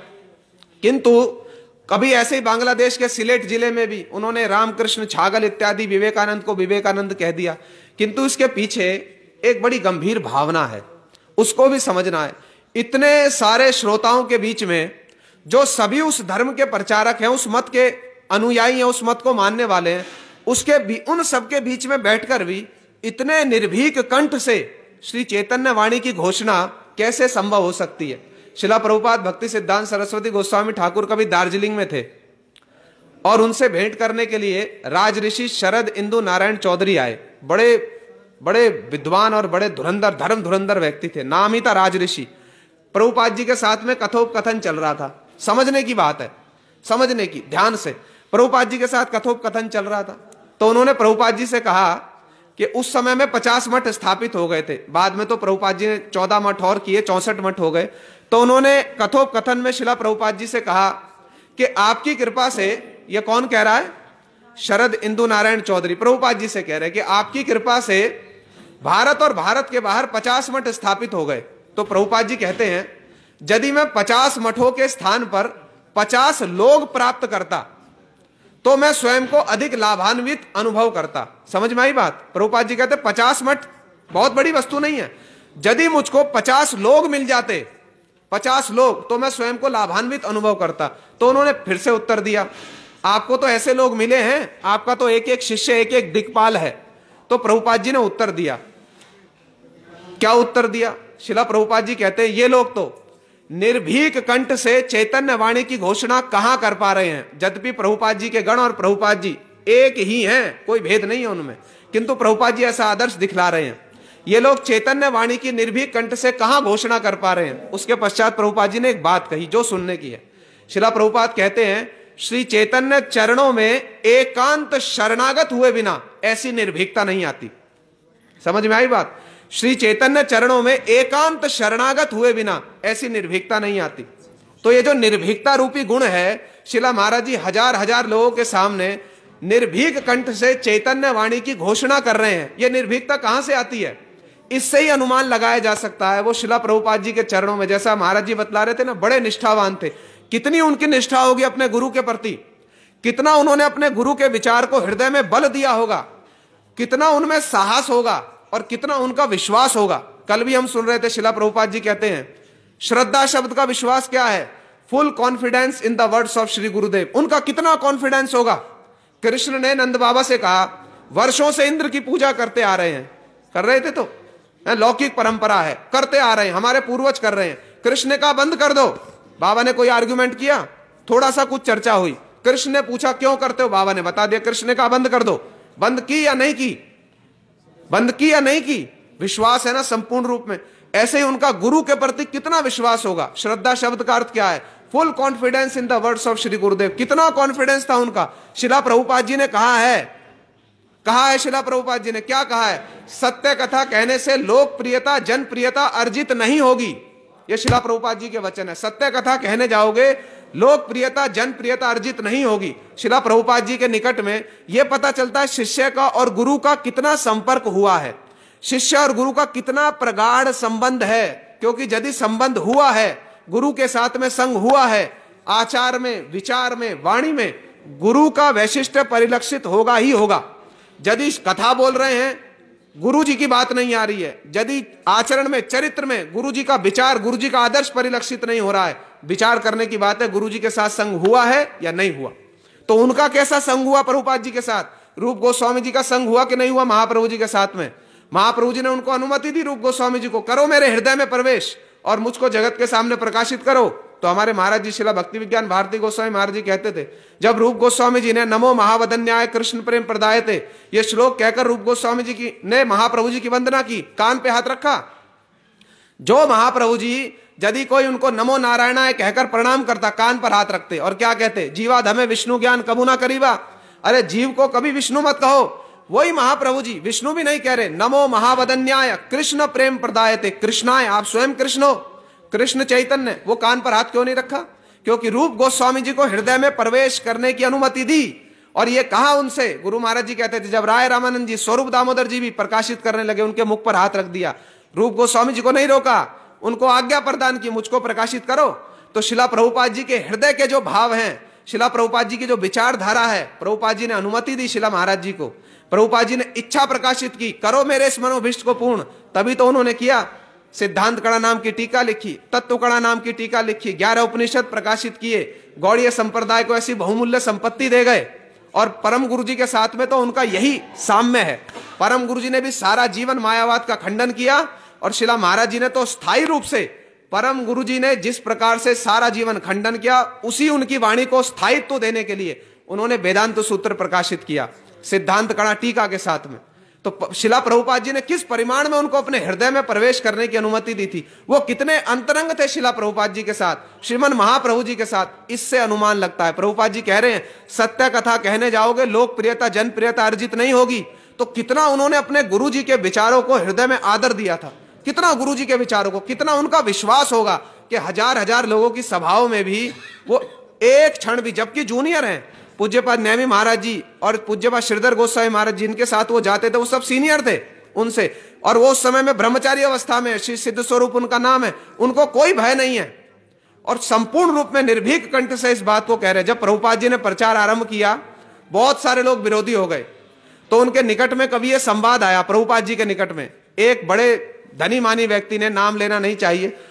किंतु कभी ऐसे ही बांग्लादेश के सिलेट जिले में भी उन्होंने रामकृष्ण, छागल इत्यादि विवेकानंद को विवेकानंद कह दिया। किंतु इसके पीछे एक बड़ी गंभीर भावना है, उसको भी समझना है। इतने सारे श्रोताओं के बीच में जो सभी उस धर्म के प्रचारक हैं, उस मत के अनुयायी हैं, उस मत को मानने वाले हैं, उन सबके बीच में बैठकर भी इतने निर्भीक कंठ से श्री चैतन्य वाणी की घोषणा कैसे संभव हो सकती है? शिला प्रभुपाद भक्ति सिद्धांत सरस्वती गोस्वामी ठाकुर कभी दार्जिलिंग में थे और उनसे भेंट करने के लिए राज ऋषि शरद इंदु नारायण चौधरी आए। बड़े बड़े विद्वान और बड़े धुरंधर, धर्म धुरंधर व्यक्ति थे, नाम ही था राज ऋषि। प्रभुपाद जी के साथ में कथोपकथन चल रहा था, समझने की बात है, समझने की, ध्यान से। प्रभुपाद जी के साथ कथोपकथन चल रहा था, तो उन्होंने प्रभुपाद जी से कहा कि उस समय में 50 मठ स्थापित हो गए थे, बाद में तो प्रभुपाद जी ने 14 मठ और किए, 64 मठ हो गए। तो उन्होंने कथोपकथन में शिला प्रभुपाद जी से कहा कि आपकी कृपा से, ये कौन कह रहा है? शरद इंदु नारायण चौधरी प्रभुपाद जी से कह रहे हैं कि आपकी कृपा से भारत और भारत के बाहर 50 मठ स्थापित हो गए। तो प्रभुपाद जी कहते हैं, यदि मैं 50 मठों के स्थान पर 50 लोग प्राप्त करता तो मैं स्वयं को अधिक लाभान्वित अनुभव करता। समझ में आई बात? प्रभुपाद जी कहते 50 मठ बहुत बड़ी वस्तु नहीं है, यदि मुझको 50 लोग मिल जाते 50 लोग तो मैं स्वयं को लाभान्वित अनुभव करता। तो उन्होंने फिर से उत्तर दिया, आपको तो ऐसे लोग मिले हैं, आपका तो एक एक शिष्य एक एक दिक्पाल है। तो प्रभुपाद जी ने उत्तर दिया, क्या उत्तर दिया? शिला प्रभुपाद जी कहते हैं, ये लोग तो निर्भीक कंठ से चैतन्य वाणी की घोषणा कहां कर पा रहे हैं। यद्यपि प्रभुपाद जी के गण और प्रभुपाद जी एक ही हैं, कोई भेद नहीं है उनमें, किंतु प्रभुपाद जी ऐसा आदर्श दिखला रहे हैं। ये लोग चैतन्य वाणी की निर्भीक कंठ से कहां घोषणा कर पा रहे हैं। उसके पश्चात प्रभुपाद जी ने एक बात कही जो सुनने की है। शिला प्रभुपाद कहते हैं, श्री चैतन्य चरणों में एकांत शरणागत हुए बिना ऐसी निर्भीकता नहीं आती। समझ में आई बात? श्री चैतन्य चरणों में एकांत शरणागत हुए बिना ऐसी निर्भीकता नहीं आती। तो ये जो निर्भीकता रूपी गुण है, शिला महाराज जी हजार हजार लोगों के सामने निर्भीक कंठ से चैतन्य वाणी की घोषणा कर रहे हैं। ये निर्भीकता कहां से आती है? इससे ही अनुमान लगाया जा सकता है। वो शिला प्रभुपाद जी के चरणों में, जैसा महाराज जी बतला रहे थे ना, बड़े निष्ठावान थे। कितनी उनकी निष्ठा होगी अपने गुरु के प्रति, कितना उन्होंने अपने गुरु के विचार को हृदय में बल दिया होगा, कितना उनमें साहस होगा और कितना उनका विश्वास होगा। कल भी हम सुन रहे थे, शिला प्रभुपाद जी कहते हैं, श्रद्धा शब्द का विश्वास क्या है? Full confidence in the words of Shri Gurudev. उनका कितना कॉन्फिडेंस होगा। कृष्ण ने नंद बाबा से कहा, वर्षों से इंद्र की पूजा करते आ रहे हैं, कर रहे थे, तो लौकिक परंपरा है, करते आ रहे हैं, हमारे पूर्वज कर रहे हैं। कृष्ण ने कहा बंद कर दो। बाबा ने कोई आर्गुमेंट किया? थोड़ा सा कुछ चर्चा हुई। कृष्ण ने पूछा क्यों करते हो? बाबा ने बता दिया। कृष्ण ने कहा बंद कर दो। बंद की या नहीं की? बंद की या नहीं की? विश्वास है ना संपूर्ण रूप में। ऐसे ही उनका गुरु के प्रति कितना विश्वास होगा। श्रद्धा शब्द का अर्थ क्या है? Full confidence in the words of Shri Gurudev. कितना कॉन्फिडेंस था उनका। शिला प्रभुपाद जी ने कहा है शिला प्रभुपाद जी ने क्या कहा है? सत्य कथा कहने से लोकप्रियता जनप्रियता अर्जित नहीं होगी। ये शिला प्रभुपाद जी के वचन है। सत्य कथा कहने जाओगे, लोकप्रियता जनप्रियता अर्जित नहीं होगी। शिला प्रभुपाद जी के निकट में यह पता चलता है शिष्य का और गुरु का कितना संपर्क हुआ है, शिष्य और गुरु का कितना प्रगाढ़ संबंध है। क्योंकि यदि संबंध हुआ है, गुरु के साथ में संग हुआ है, आचार में, विचार में, वाणी में गुरु का वैशिष्ट्य परिलक्षित होगा ही होगा। यदि कथा बोल रहे हैं, गुरु जी की बात नहीं आ रही है, यदि आचरण में, चरित्र में गुरु जी का विचार, गुरु जी का आदर्श परिलक्षित नहीं हो रहा है, विचार करने की बात है गुरु जी के साथ संग हुआ है या नहीं हुआ। तो उनका कैसा संग हुआ प्रभुपाद जी के साथ? रूप गोस्वामी जी का संग हुआ कि नहीं हुआ महाप्रभु जी के साथ में? महाप्रभु जी ने उनको अनुमति दी, रूप गोस्वामी जी को, करो मेरे हृदय में प्रवेश और मुझको जगत के सामने प्रकाशित करो। तो हमारे महाराज जी शिला भक्ति विज्ञान भारती गोस्वामी महाराज जी कहते थे, जब रूप गोस्वामी जी ने नमो महावदन्याय कृष्ण प्रेम प्रदाय थे, ये श्लोक कहकर रूप गोस्वामी जी की ने महाप्रभु जी की वंदना की, कान पे हाथ रखा। जो महाप्रभु जी यदि कोई उनको नमो नारायणाय कहकर प्रणाम करता, कान पर हाथ रखते और क्या कहते? जीवा धमे विष्णु ज्ञान कबू ना करीबा। अरे जीव को कभी विष्णु मत कहो। वही महाप्रभु जी, विष्णु भी नहीं कह रहे, नमो महावदन्याय कृष्ण प्रेम प्रदायते, कृष्णाय, आप स्वयं कृष्ण हो, कृष्ण चैतन्य। वो कान पर हाथ क्यों नहीं रखा? क्योंकि रूप गोस्वामी जी को हृदय में प्रवेश करने की अनुमति दी। और ये कहा उनसे, गुरु महाराज जी कहते थे, जब राय रामानंद जी, स्वरूप दामोदर जी भी प्रकाशित करने लगे, उनके मुख पर हाथ रख दिया। रूप गोस्वामी जी को नहीं रोका, उनको आज्ञा प्रदान की, मुझको प्रकाशित करो। तो शिला प्रभुपाद जी के हृदय के जो भाव हैं, शिला प्रभुपाद जी की जो विचारधारा है, प्रभुपाद जी ने अनुमति दी शिला महाराज जी को। प्रभुपाद जी ने इच्छा प्रकाशित की, करो मेरे इस मनोभिष्ट को पूर्ण। तभी तो उन्होंने किया। सिद्धांत कड़ा नाम की टीका लिखी, तत्व कड़ा नाम की टीका लिखी, 11 उपनिषद प्रकाशित किए, गौड़ीय संप्रदाय को ऐसी बहुमूल्य संपत्ति दे गए। और परम गुरु जी के साथ में तो उनका यही साम्य है। परम गुरु जी ने भी सारा जीवन मायावाद का खंडन किया और शिला महाराज जी ने तो स्थायी रूप से, परम गुरु जी ने जिस प्रकार से सारा जीवन खंडन किया, उसी उनकी वाणी को स्थायित्व देने के लिए उन्होंने वेदांत सूत्र प्रकाशित किया सिद्धांत कड़ा टीका के साथ में। तो शिला प्रभुपाद जी ने किस परिमाण में उनको अपने हृदय में प्रवेश करने की अनुमति दी थी, वो कितने अंतरंग थे शिला प्रभुपाद जी के साथ, श्रीमन महाप्रभु जी के साथ। इससे अनुमान लगता है। प्रभुपाद जी कह रहे हैं, सत्य कथा कहने जाओगे, लोकप्रियता जनप्रियता अर्जित नहीं होगी। तो कितना उन्होंने अपने गुरु जी के विचारों को हृदय में आदर दिया था, कितना गुरु जी के विचारों को, कितना उनका विश्वास होगा कि हजार हजार लोगों की सभाओं में भी वो एक क्षण भी, जबकि जूनियर हैं, पूज्यपाद नैमी महाराज जी और पूज्यपाद श्रीधर गोस्वामी महाराज जी, इनके साथ वो जाते थे, वो सब सीनियर थे उनसे। और वो उस समय में ब्रह्मचारी अवस्था में, श्री सिद्ध स्वरूप उनका नाम है, उनको कोई भय नहीं है और संपूर्ण रूप में निर्भीक कंठ से इस बात को कह रहे हैं। जब प्रभुपाद जी ने प्रचार आरंभ किया, बहुत सारे लोग विरोधी हो गए। तो उनके निकट में कभी यह संवाद आया, प्रभुपाद जी के निकट में एक बड़े धनी मानी व्यक्ति ने, नाम लेना नहीं चाहिए,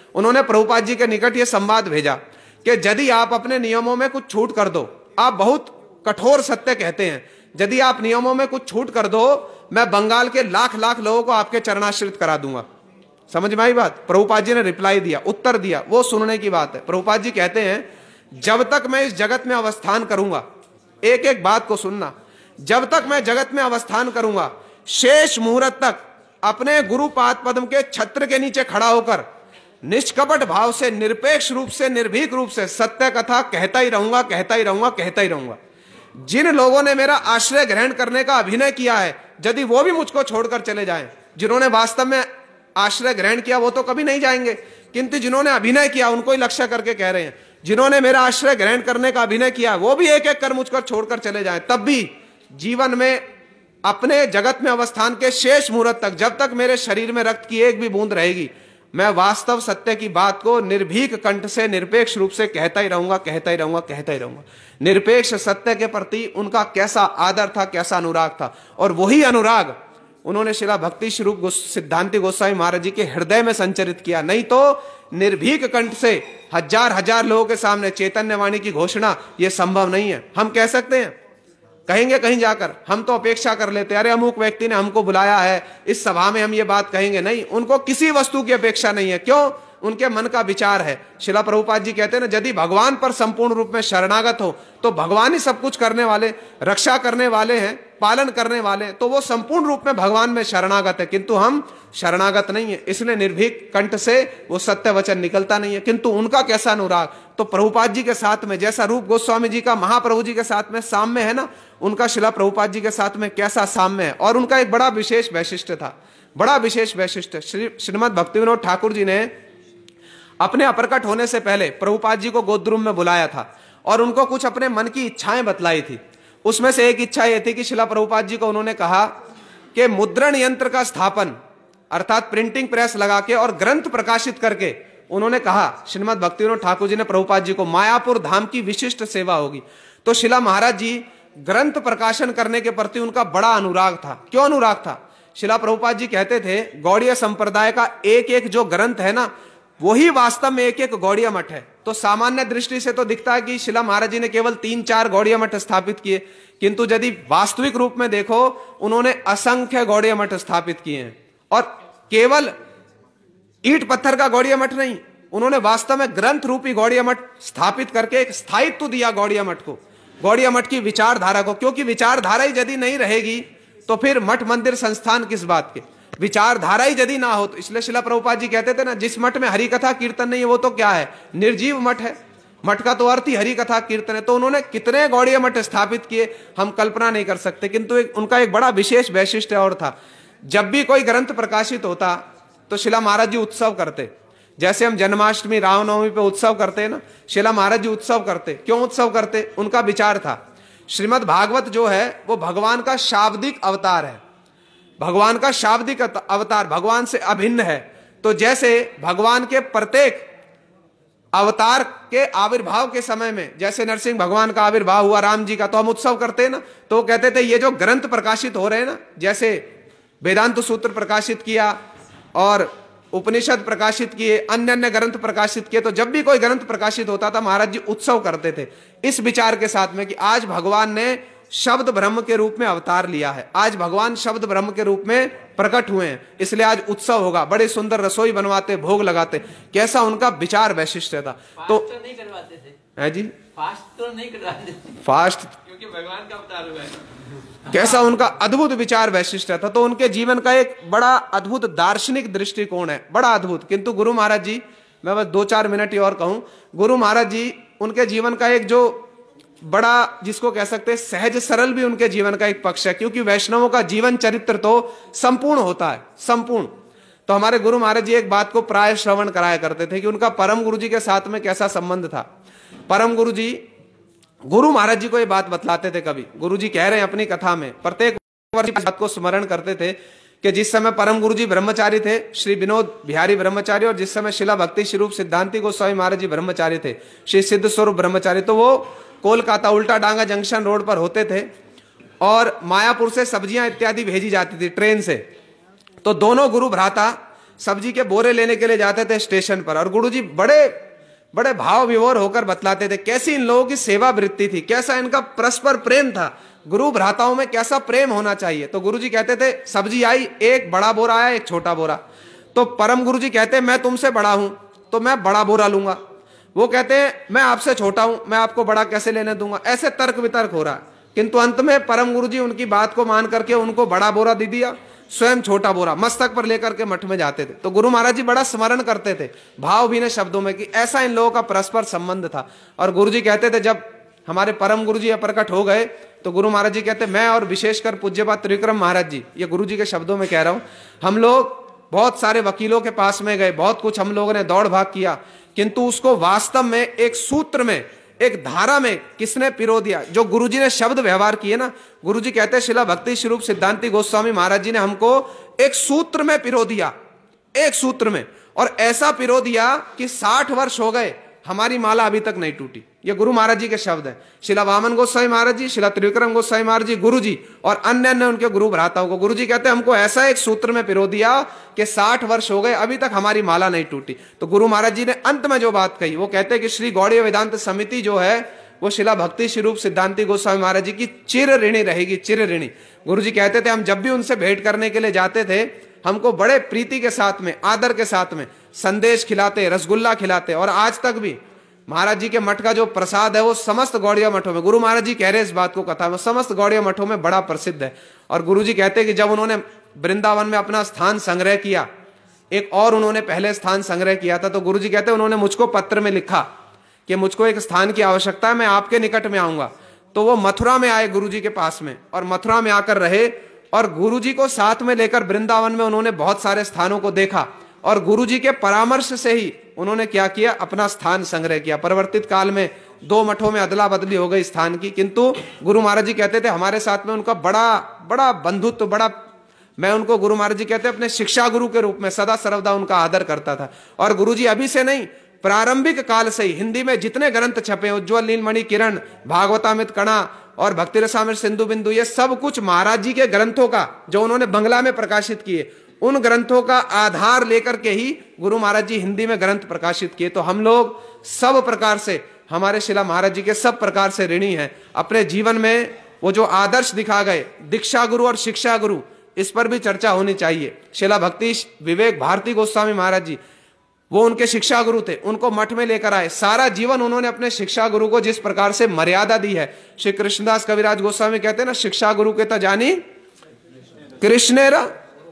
उन्होंने प्रभुपाद जी के निकट यह संवाद भेजा कि यदि आप अपने नियमों में कुछ छूट कर दो, आप बहुत कठोर सत्य कहते हैं, यदि आप नियमों में कुछ छूट कर दो, मैं बंगाल के लाख लाख लोगों को आपके चरणाश्रित करा दूंगा। समझ में आई बात? प्रभुपाद जी ने रिप्लाई दिया, उत्तर दिया, वो सुनने की बात है। प्रभुपाद जी कहते हैं जब तक मैं इस जगत में अवस्थान करूंगा, एक एक बात को सुनना, जब तक मैं जगत में अवस्थान करूंगा, शेष मुहूर्त तक अपने गुरुपाद पद्म के छत्र के नीचे खड़ा होकर निष्कपट भाव से, निरपेक्ष रूप से, निर्भीक रूप से सत्य कथा कहता ही रहूंगा, कहता ही रहूंगा, कहता ही रहूंगा। जिन लोगों ने मेरा आश्रय ग्रहण करने का अभिनय किया है, यदि वो भी मुझको छोड़कर चले जाएं, जिन्होंने वास्तव में आश्रय ग्रहण किया वो तो कभी नहीं जाएंगे, किंतु जिन्होंने अभिनय किया उनको ही लक्ष्य करके कह रहे हैं, जिन्होंने मेरा आश्रय ग्रहण करने का अभिनय किया वो भी एक एक कर मुझको छोड़कर चले जाएं, तब भी जीवन में अपने जगत में अवस्थान के शेष मुहूर्त तक, जब तक मेरे शरीर में रक्त की एक भी बूंद रहेगी, मैं वास्तव सत्य की बात को निर्भीक कंठ से, निरपेक्ष रूप से कहता ही रहूंगा, कहता ही रहूंगा, कहता ही रहूंगा। निरपेक्ष सत्य के प्रति उनका कैसा आदर था, कैसा अनुराग था, और वही अनुराग उन्होंने शिला भक्ति स्वरूप सिद्धांति गोस्वामी महाराज जी के हृदय में संचरित किया। नहीं तो निर्भीक कंठ से हजार हजार लोगों के सामने चैतन्य वाणी की घोषणा यह संभव नहीं है। हम कह सकते हैं, कहेंगे कहीं जाकर, हम तो अपेक्षा कर लेते, अरे अमुक व्यक्ति ने हमको बुलाया है, इस सभा में हम ये बात कहेंगे। नहीं, उनको किसी वस्तु की अपेक्षा नहीं है। क्यों? उनके मन का विचार है। शिला प्रभुपाद जी कहते हैं ना, यदि भगवान पर संपूर्ण रूप में शरणागत हो तो भगवान ही सब कुछ करने वाले, रक्षा करने वाले हैं, पालन करने वाले, तो वो संपूर्ण रूप में भगवान में शरणागत है, किंतु हम शरणागत नहीं है, इसलिए निर्भीक कंठ से वो सत्य वचन निकलता नहीं है। किंतु उनका कैसा अनुराग, तो प्रभुपाद जी के साथ में जैसा रूप गोस्वामी जी का महाप्रभु जी के साथ में साम्य है ना, उनका शिला प्रभुपाद जी के साथ में कैसा साम्य है। और उनका एक बड़ा विशेष वैशिष्ट्य था, बड़ा विशेष वैशिष्ट्य। श्रीमद् भक्तिविनोद ठाकुर जी ने अपने अप्रकट होने से पहले प्रभुपाद जी को गोदरूम में बुलाया था और उनको कुछ अपने मन की इच्छाएं बतलाई थी। उसमें से एक इच्छा यह थी कि शिला प्रभुपाद जी को उन्होंने कहा कि मुद्रण यंत्र का स्थापन, अर्थात प्रिंटिंग प्रेस लगा के और ग्रंथ प्रकाशित करके, उन्होंने कहा श्रीमद् भक्तिविनोद ठाकुर जी ने प्रभुपाद जी को, मायापुर धाम की विशिष्ट सेवा होगी। तो शिला महाराज जी ग्रंथ प्रकाशन करने के प्रति उनका बड़ा अनुराग था। क्यों अनुराग था? शिला प्रभुपाद जी कहते थे गौड़ीय संप्रदाय का एक एक जो ग्रंथ है ना, वही वास्तव में एक एक गौड़ीय मठ है। तो सामान्य दृष्टि से तो दिखता है कि शिला महाराज जी ने केवल 3-4 गौड़ीय मठ स्थापित किए, किंतु यदि वास्तविक रूप में देखो उन्होंने असंख्य गौड़ीय मठ स्थापित किए हैं। और केवल ईंट पत्थर का गौड़ीय मठ नहीं, उन्होंने वास्तव में ग्रंथ रूपी गौड़ीय मठ स्थापित करके एक स्थायित्व दिया गौड़ीय मठ को, गौड़ीय मठ की विचारधारा को। क्योंकि विचारधारा ही यदि नहीं रहेगी तो फिर मठ मंदिर संस्थान किस बात के, विचारधारा ही यदि ना हो तो। इसलिए शिला प्रभुपाद जी कहते थे ना, जिस मठ में हरि कथा कीर्तन नहीं है वो तो क्या है, निर्जीव मठ है। मठ का तो अर्थ ही हरि कथा कीर्तन है। तो उन्होंने कितने गौड़ीय मठ स्थापित किए हम कल्पना नहीं कर सकते। किंतु उनका एक बड़ा विशेष वैशिष्ट्य और था, जब भी कोई ग्रंथ प्रकाशित होता तो शिला महाराज जी उत्सव करते। जैसे हम जन्माष्टमी, रामनवमी पे उत्सव करते हैं ना, शिला महाराज जी उत्सव करते। क्यों उत्सव करते? उनका विचार था श्रीमद् भागवत जो है वो भगवान का शाब्दिक अवतार है, भगवान का शाब्दिक अवतार, भगवान से अभिन्न है। तो जैसे भगवान के प्रत्येक अवतार के आविर्भाव के समय में, जैसे नरसिंह भगवान का आविर्भाव हुआ, राम जी का, तो हम उत्सव करते हैं ना। तो कहते थे ये जो ग्रंथ प्रकाशित हो रहे हैं ना, जैसे वेदांत सूत्र प्रकाशित किया और उपनिषद प्रकाशित किए, अन्य अन्य ग्रंथ प्रकाशित किए, तो जब भी कोई ग्रंथ प्रकाशित होता था महाराज जी उत्सव करते थे इस विचार के साथ में कि आज भगवान ने शब्द ब्रह्म के रूप में अवतार लिया है, आज भगवान शब्द ब्रह्म के रूप में प्रकट हुए हैं, इसलिए आज उत्सव होगा। बड़े सुंदर रसोई बनवाते, भोग लगाते। कैसा उनका विचार वैशिष्ट्य था। तो नहीं करवाते थे है जी, फास्ट तो नहीं करवाते, फास्ट क्योंकि भगवान का अवतार हुआ है। कैसा उनका अद्भुत विचार वैशिष्ट्य था। तो उनके जीवन का एक बड़ा अद्भुत दार्शनिक दृष्टिकोण है, बड़ा अद्भुत। किंतु गुरु महाराज जी, मैं बस 2-4 मिनट ही और कहूं, गुरु महाराज जी उनके जीवन का एक जो बड़ा, जिसको कह सकते हैं सहज सरल भी उनके जीवन का एक पक्ष है। क्योंकि वैष्णवों का जीवन चरित्र तो संपूर्ण होता है, संपूर्ण। तो हमारे गुरु महाराज जी एक बात को प्राय श्रवण कराया करते थे कि उनका परम गुरु जी के साथ में कैसा संबंध था। परम गुरु जी गुरु महाराज जी को ये बात बतलाते थे। कभी गुरु जी कह रहे हैं अपनी कथा में, प्रत्येक वर्ष इस बात को स्मरण करते थे कि जिस समय परम गुरु जी ब्रह्मचारी थे, श्री विनोद बिहारी ब्रह्मचारी, और जिस समय शिला भक्ति स्वरूप सिद्धांति गोस्वामी महाराज जी ब्रह्मचारी थे, श्री सिद्ध स्वरूप ब्रह्मचारी, तो वो कोलकाता उल्टा डांगा जंक्शन रोड पर होते थे और मायापुर से सब्जियां इत्यादि भेजी जाती थी ट्रेन से। तो दोनों गुरु भ्राता सब्जी के बोरे लेने के लिए जाते थे स्टेशन पर, और गुरुजी बड़े बड़े भाव विभोर होकर बतलाते थे कैसी इन लोगों की सेवा वृत्ति थी, कैसा इनका परस्पर प्रेम था, गुरु भ्राताओं में कैसा प्रेम होना चाहिए। तो गुरुजी कहते थे सब्जी आई, एक बड़ा बोरा आया, एक छोटा बोरा, तो परम गुरुजी कहते मैं तुमसे बड़ा हूं तो मैं बड़ा बोरा लूंगा, वो कहते हैं मैं आपसे छोटा हूं मैं आपको बड़ा कैसे लेने दूंगा। ऐसे तर्क वितर्क हो रहा है, किंतु अंत में परम गुरुजी उनकी बात को मान करके उनको बड़ा बोरा दे दिया, स्वयं छोटा बोरा मस्तक पर लेकर के मठ में जाते थे। तो गुरु महाराज जी बड़ा स्मरण करते थे भावभीन शब्दों में कि ऐसा इन लोगों का परस्पर संबंध था। और गुरुजी कहते थे जब हमारे परम गुरुजी प्रकट हो गए तो गुरु महाराज जी कहते मैं और विशेषकर पूज्यपाद त्रिविक्रम महाराज जी, ये गुरुजी के शब्दों में कह रहा हूं, हम लोग बहुत सारे वकीलों के पास में गए, बहुत कुछ हम लोगों ने दौड़ भाग किया, किंतु उसको वास्तव में एक सूत्र में, एक धारा में किसने पिरो दिया? जो गुरुजी ने शब्द व्यवहार किए ना, गुरुजी कहते हैं शिला भक्ति स्वरूप सिद्धांति गोस्वामी महाराज जी ने हमको एक सूत्र में पिरो दिया, एक सूत्र में, और ऐसा पिरो दिया कि 60 वर्ष हो गए हमारी माला अभी तक नहीं टूटी। ये गुरु महाराज जी के शब्द है। शिला वामन गोस्वामी महाराज जी, शिला त्रिविक्रम गोस्वामी महाराज जी, गुरु जी और अन्य अन्य उनके गुरु भ्राताओं को गुरु जी कहते हैं हमको ऐसा एक सूत्र में पिरो दिया कि 60 वर्ष हो गए अभी तक हमारी माला नहीं टूटी। तो गुरु महाराज जी ने अंत में जो बात कही वो कहते हैं कि श्री गौड़ीय वेदांत समिति जो है वो शिला भक्ति स्वरूप सिद्धांति गोस्वामी महाराज जी की चिर ऋणी रहेगी, चिर ऋणी। गुरु जी कहते थे हम जब भी उनसे भेंट करने के लिए जाते थे हमको बड़े प्रीति के साथ में, आदर के साथ में संदेश खिलाते, रसगुल्ला खिलाते, और आज तक भी महाराज जी के मठ का जो प्रसाद है वो समस्त गौड़िया मठों में, गुरु महाराज जी कह रहे इस बात को कथा में, समस्त गौड़िया मठों में बड़ा प्रसिद्ध है। और गुरु जी कहते हैं कि जब उन्होंने वृंदावन में अपना स्थान संग्रह किया, एक और उन्होंने पहले स्थान संग्रह किया था, तो गुरु जी कहते हैं उन्होंने मुझको पत्र में लिखा कि मुझको एक स्थान की आवश्यकता है, मैं आपके निकट में आऊंगा। तो वो मथुरा में आए गुरु जी के पास में, और मथुरा में आकर रहे, और गुरु जी को साथ में लेकर वृंदावन में उन्होंने बहुत सारे स्थानों को देखा, और गुरु जी के परामर्श से ही उन्होंने क्या किया, अपना स्थान संग्रह किया। परिवर्तित काल में 2 मठों में अदला बदली हो गई स्थान की, किंतु गुरु महाराज जी कहते थे हमारे साथ में उनका बड़ा बड़ा बंधुत्व, बड़ा, मैं उनको गुरु महाराज जी कहते अपने शिक्षा गुरु के रूप में सदा सर्वदा उनका आदर करता था। और गुरु जी अभी से नहीं, प्रारंभिक काल से ही हिंदी में जितने ग्रंथ छपे, उज्ज्वल नीलमणि किरण, भागवतामृत कणा और भक्ति रसामृत सिंधु बिंदु, ये सब कुछ महाराज जी के ग्रंथों का जो उन्होंने बंगला में प्रकाशित किए, उन ग्रंथों का आधार लेकर के ही गुरु महाराज जी हिंदी में ग्रंथ प्रकाशित किए। तो हम लोग सब प्रकार से हमारे शिला महाराज जी के सब प्रकार से ऋणी हैं। अपने जीवन में वो जो आदर्श दिखा गए, दीक्षा गुरु और शिक्षा गुरु, इस पर भी चर्चा होनी चाहिए। शिला भक्ति विवेक भारती गोस्वामी महाराज जी, वो उनके शिक्षा गुरु थे, उनको मठ में लेकर आए, सारा जीवन उन्होंने अपने शिक्षा गुरु को जिस प्रकार से मर्यादा दी है। श्री कृष्णदास कविराज गोस्वामी कहते हैं ना, शिक्षा गुरु के तो जानी कृष्णेरा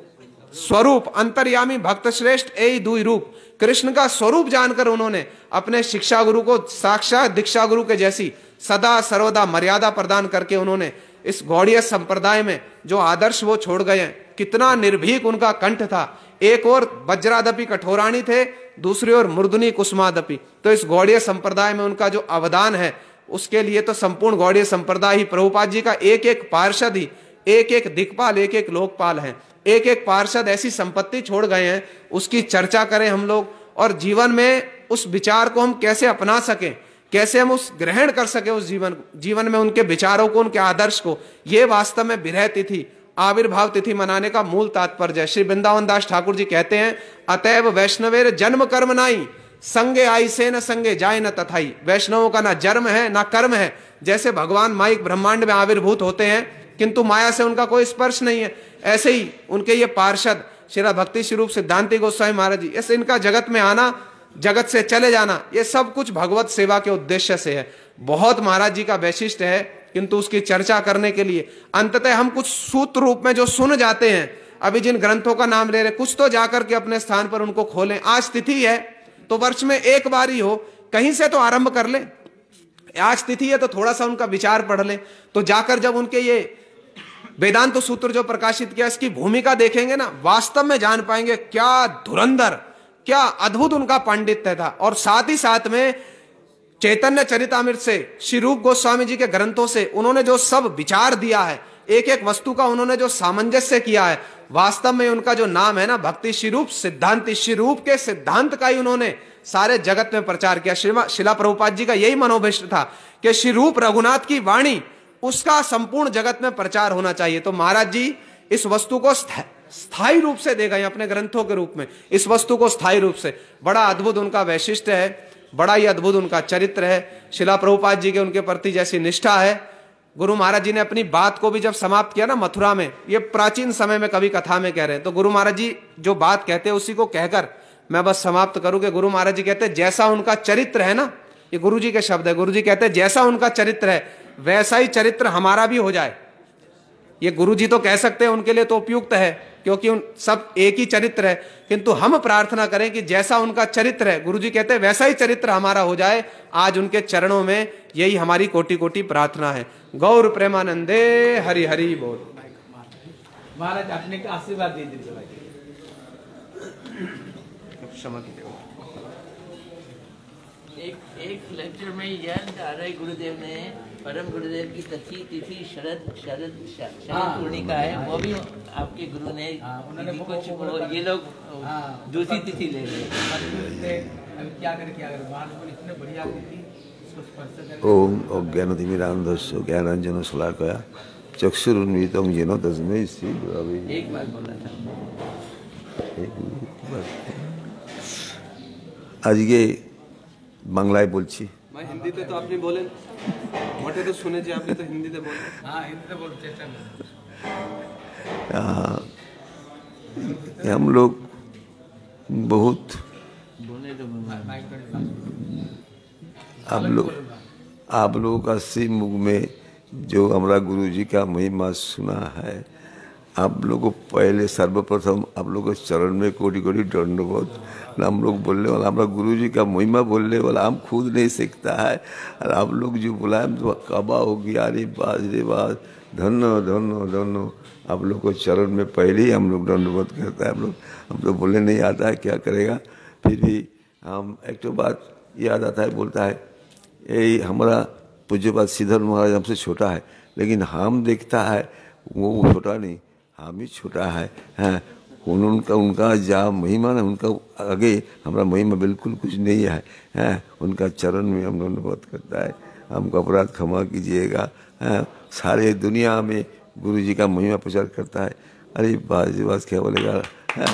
स्वरूप, अंतर्यामी भक्त श्रेष्ठ ए दुई रूप। कृष्ण का स्वरूप जानकर उन्होंने अपने शिक्षा गुरु को साक्षात दीक्षा गुरु के जैसी सदा सर्वदा मर्यादा प्रदान करके उन्होंने इस गौड़ीय संप्रदाय में जो आदर्श वो छोड़ गए हैं। कितना निर्भीक उनका कंठ था, एक और वज्रादपि कठोराणी थे, दूसरी ओर मृदुनी कुसुमादपि। तो इस गौड़ीय संप्रदाय में उनका जो अवदान है उसके लिए तो संपूर्ण गौड़ीय संप्रदाय ही, प्रभुपाद जी का एक एक पार्षद ही, एक एक दिक्पाल, एक एक लोकपाल है, एक एक पार्षद ऐसी संपत्ति छोड़ गए हैं, उसकी चर्चा करें हम लोग, और जीवन में उस विचार को हम कैसे अपना सकें, कैसे हम उस ग्रहण कर सके उस जीवन में उनके विचारों को, उनके आदर्श को। ये वास्तव में विरह तिथि, आविर्भाव तिथि मनाने का मूल तात्पर्य है। श्री वृंदावन दास ठाकुर जी कहते हैं, अतएव वैष्णवेर जन्म कर्म नाई, संगे आई से न संगे जाए न तथाई। वैष्णवों का ना जन्म है ना कर्म है। जैसे भगवान माइक ब्रह्मांड में आविर्भूत होते हैं किंतु माया से उनका कोई स्पर्श नहीं है, ऐसे ही उनके ये पार्षद श्रीला भक्ति स्वरूप सिद्धांति गोस्वामी महाराज जी, ऐसे इनका जगत में आना, जगत से चले जाना, ये सब कुछ भगवत सेवा के उद्देश्य से है। बहुत महाराज जी का वैशिष्ट है, किंतु उसकी चर्चा करने के लिए अंततः हम कुछ सूत्र रूप में जो सुन जाते हैं, अभी जिन ग्रंथों का नाम ले रहे, कुछ तो जाकर के अपने स्थान पर उनको खोलें। आज तिथि है तो वर्ष में एक बार ही हो, कहीं से तो आरंभ कर ले। आज तिथि है तो थोड़ा सा उनका विचार पढ़ ले, तो जाकर जब उनके ये वेदांत सूत्र जो प्रकाशित किया इसकी भूमिका देखेंगे ना, वास्तव में जान पाएंगे क्या धुरंधर, क्या अद्भुत उनका पांडित्य था। और साथ ही साथ में चैतन्य चरितामृत से, श्री रूप गोस्वामी जी के ग्रंथों से उन्होंने जो सब विचार दिया है, एक एक वस्तु का उन्होंने जो सामंजस्य किया है, वास्तव में उनका जो नाम है ना भक्ति श्री रूप सिद्धांति, श्री रूप के सिद्धांत का ही उन्होंने सारे जगत में प्रचार किया। शिला प्रभुपाद जी का यही मनोभिष्ट था कि श्री रूप रघुनाथ की वाणी, उसका संपूर्ण जगत में प्रचार होना चाहिए। तो महाराज जी इस वस्तु को स्थायी रूप से दे गए अपने ग्रंथों के रूप में, इस वस्तु को स्थायी रूप से। बड़ा अद्भुत उनका वैशिष्ट्य है, बड़ा ही अद्भुत उनका चरित्र है। शिला प्रभुपाद जी के उनके प्रति जैसी निष्ठा है। गुरु महाराज जी ने अपनी बात को भी जब समाप्त किया ना मथुरा में, ये प्राचीन समय में कभी कथा में कह रहे हैं, तो गुरु महाराज जी जो बात कहते हैं उसी को कहकर मैं बस समाप्त करूं कि गुरु महाराज जी कहते हैं जैसा उनका चरित्र है ना, ये गुरु जी के शब्द है, गुरु जी कहते हैं जैसा उनका चरित्र है वैसा ही चरित्र हमारा भी हो जाए। ये गुरु जी तो कह सकते हैं, उनके लिए तो उपयुक्त है क्योंकि उन सब एक ही चरित्र है, किंतु हम प्रार्थना करें कि जैसा उनका चरित्र है, गुरु जी कहते हैं वैसा ही चरित्र हमारा हो जाए। आज उनके चरणों में यही हमारी कोटि कोटि प्रार्थना है। गौर प्रेमानंदे हरि हरि बोल। महाराज अपने का आशीर्वाद दे दीजिए भाई। क्षमा कीजिए। एक लेक्चर में याद आ रहा है, गुरुदेव ने परम गुरुदेव की तिथि शरद पूर्णिका है, वो भी आपके गुरु ने कुछ ये लोग दूसरी तिथि ले रहे। क्या करें इतने बढ़िया तिथि। ओम अज्ञानतिमिरान्धस्य ज्ञानाञ्जन शलाकया चक्षुरुन्मिलितं येन तस्मै श्री गुरवे। एक बार बोला था। আজকে বাংলায় বলছি। मैं हिंदी तो आपने बोले मोटे तो सुने जी, आपने तो हिंदी तो बोले। हाँ हिंदी तो बोल चेष्टा हम लोग बहुत आप लोगों का श्री मुख में जो हमारा गुरु जी का महिमा सुना है, आप लोग को पहले सर्वप्रथम आप लोग के चरण में कोटि कोटि दंडवत। हम लोग बोलने वाला, हमारा गुरु जी का महिमा बोलने वाला हम खुद नहीं सीखता है, और आप लोग जो बुलाए तो कबा हो गया, अरे बाज रे बाज, धन्य धन्य धन्य। आप लोग को चरण में पहले ही हम लोग दंडवत करता है। हम तो बोलने नहीं आता है, क्या करेगा। फिर भी हम एक तो बात याद आता है, बोलता है यही हमारा पूज्यपाद श्रीधर महाराज हमसे छोटा है, लेकिन हम देखता है वो छोटा नहीं, हम ही छोटा है। हाँ, उनका जहाँ महिमा है, उनका आगे हमारा महिमा बिल्कुल कुछ नहीं है। हाँ, उनका चरण में हम दंडवत करता है। हमको अपराध क्षमा कीजिएगा। हाँ, सारे दुनिया में गुरु जी का महिमा प्रचार करता है। अरे बाज क्या बोलेगा। हाँ,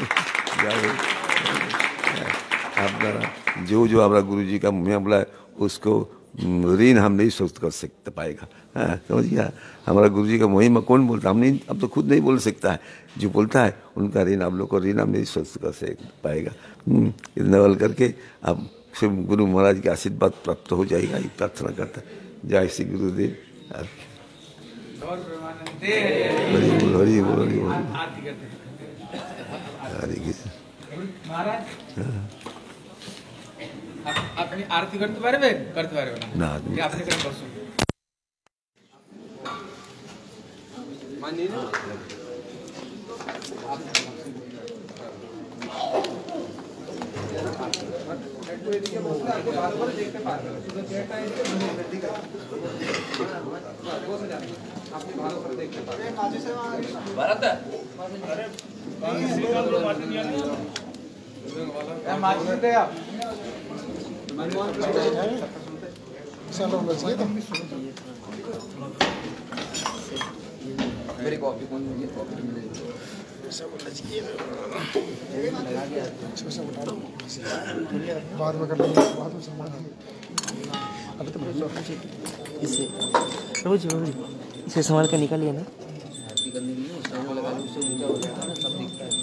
अपना जो हमारा गुरु जी का महिमा बोला है उसको ऋण हम नहीं सोच कर सकते पाएगा। हाँ, समझ गया। हमारा गुरु जी का महिमा कौन बोलता, हम नहीं, अब तो खुद नहीं बोल सकता है। जो बोलता है उनका ऋण आप लोग को ऋण हम नहीं सोच कर पाएगा। इतना बल करके अब फिर गुरु महाराज के आशीर्वाद प्राप्त हो जाएगा, ये प्रार्थना करता है। जय श्री गुरुदेव। हरि बोल हरि बोल हरि बोल हरि कृष्ण। আপনি আরতি করতে পারবেন? করতে পারবেন না, আপনি কেন বসুন। मानिए ना। मेरी कॉपी कौन मिली? कॉपी मिलेगी बाद में कर लेंगे, बाद में संभाल अभी तो इसे प्रभु जी इसे संभाल कर निकालिए ना। आरती करने के लिए सामने लगा लो, उससे ऊंचा हो जाता है ना, सब दिखता है।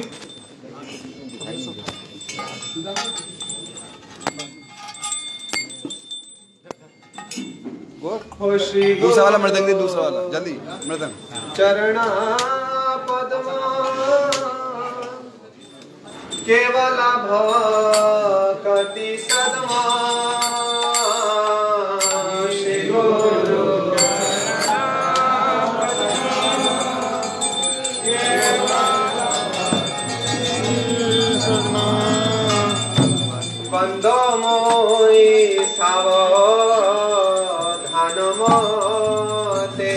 दूसरा वाला मृदंग दे, दूसरा वाला जल्दी मृदंग। चरणा पद्मा केवल भक्ति सद्मा श्री गुरु बंदो मोई सावधान मते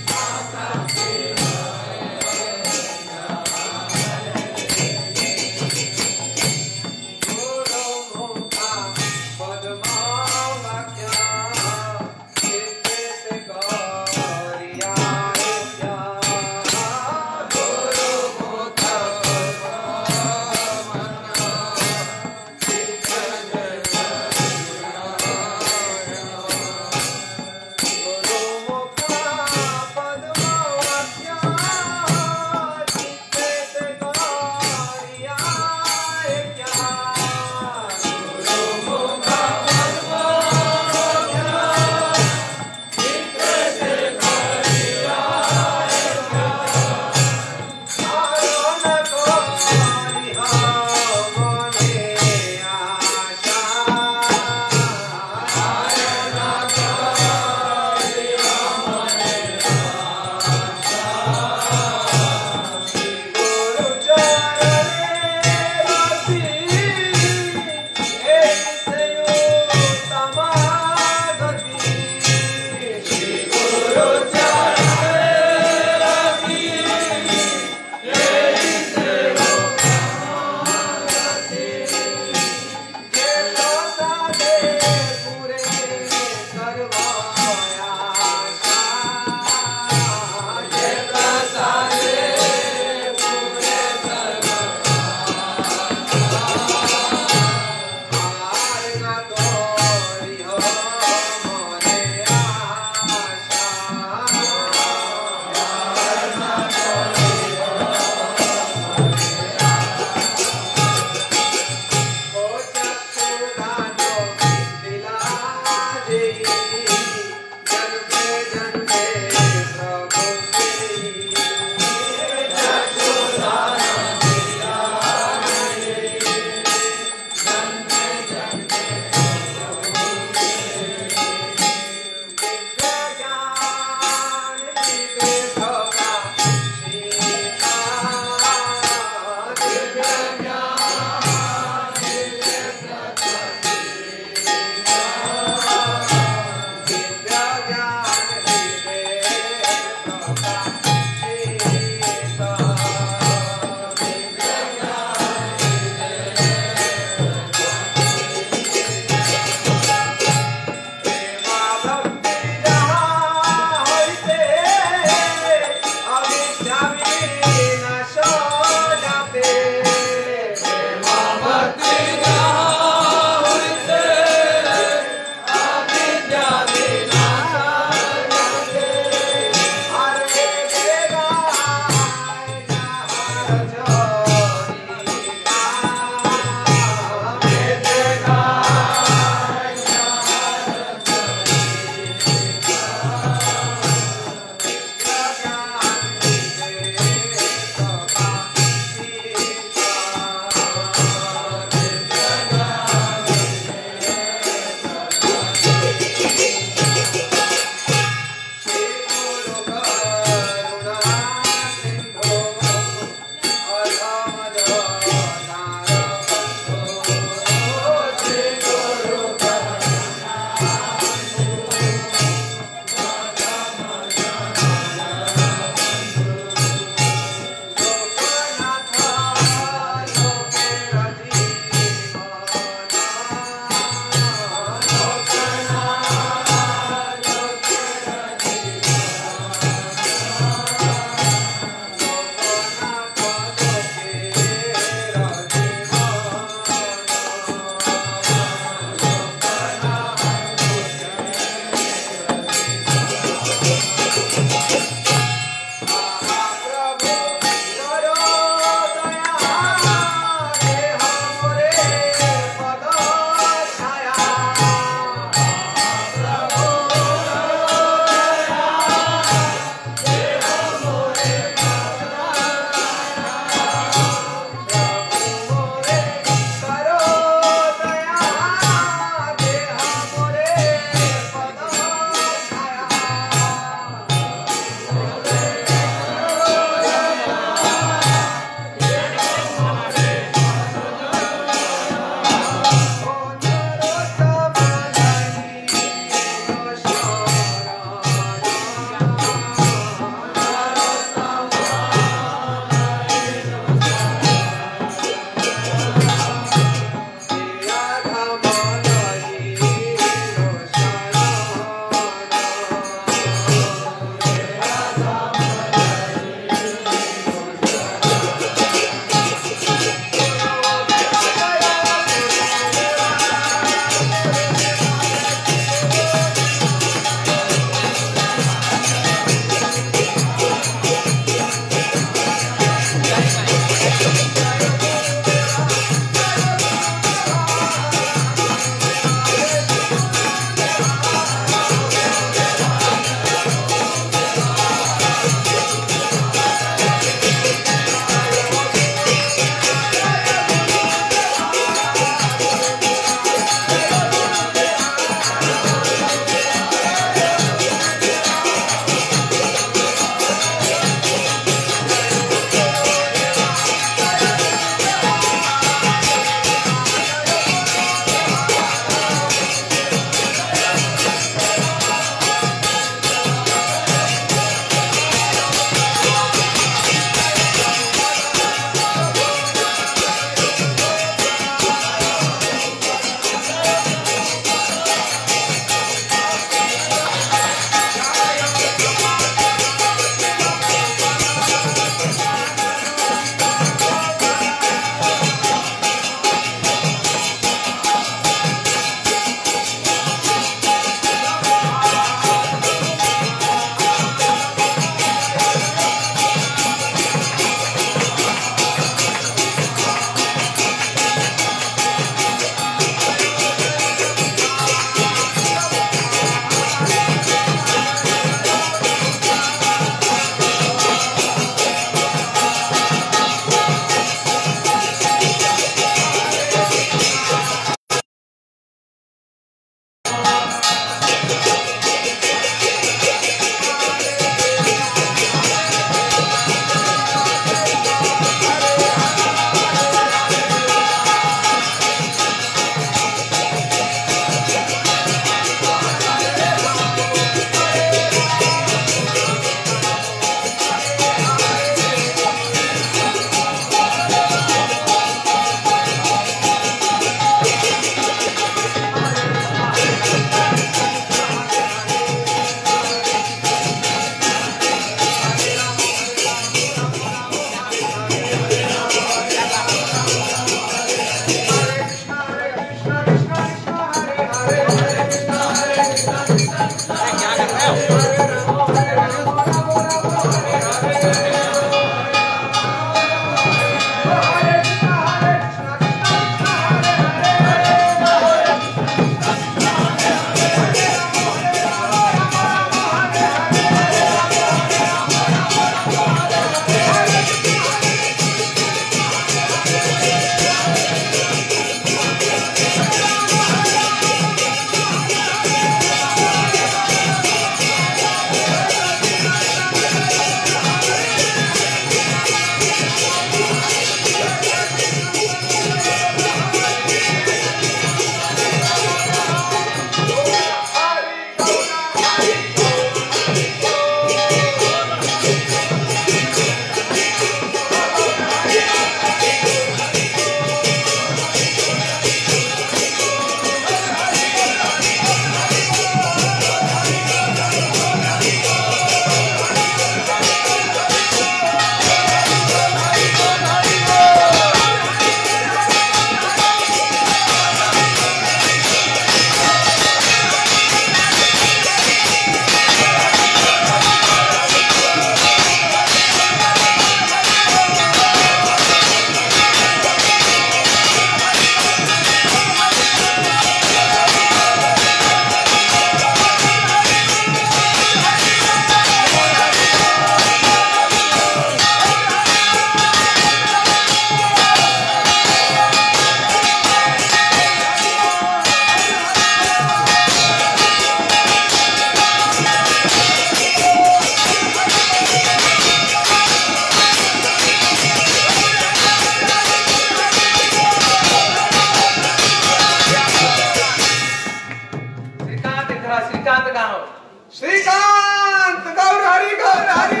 श्रीकांत गौर हरि गौर हरि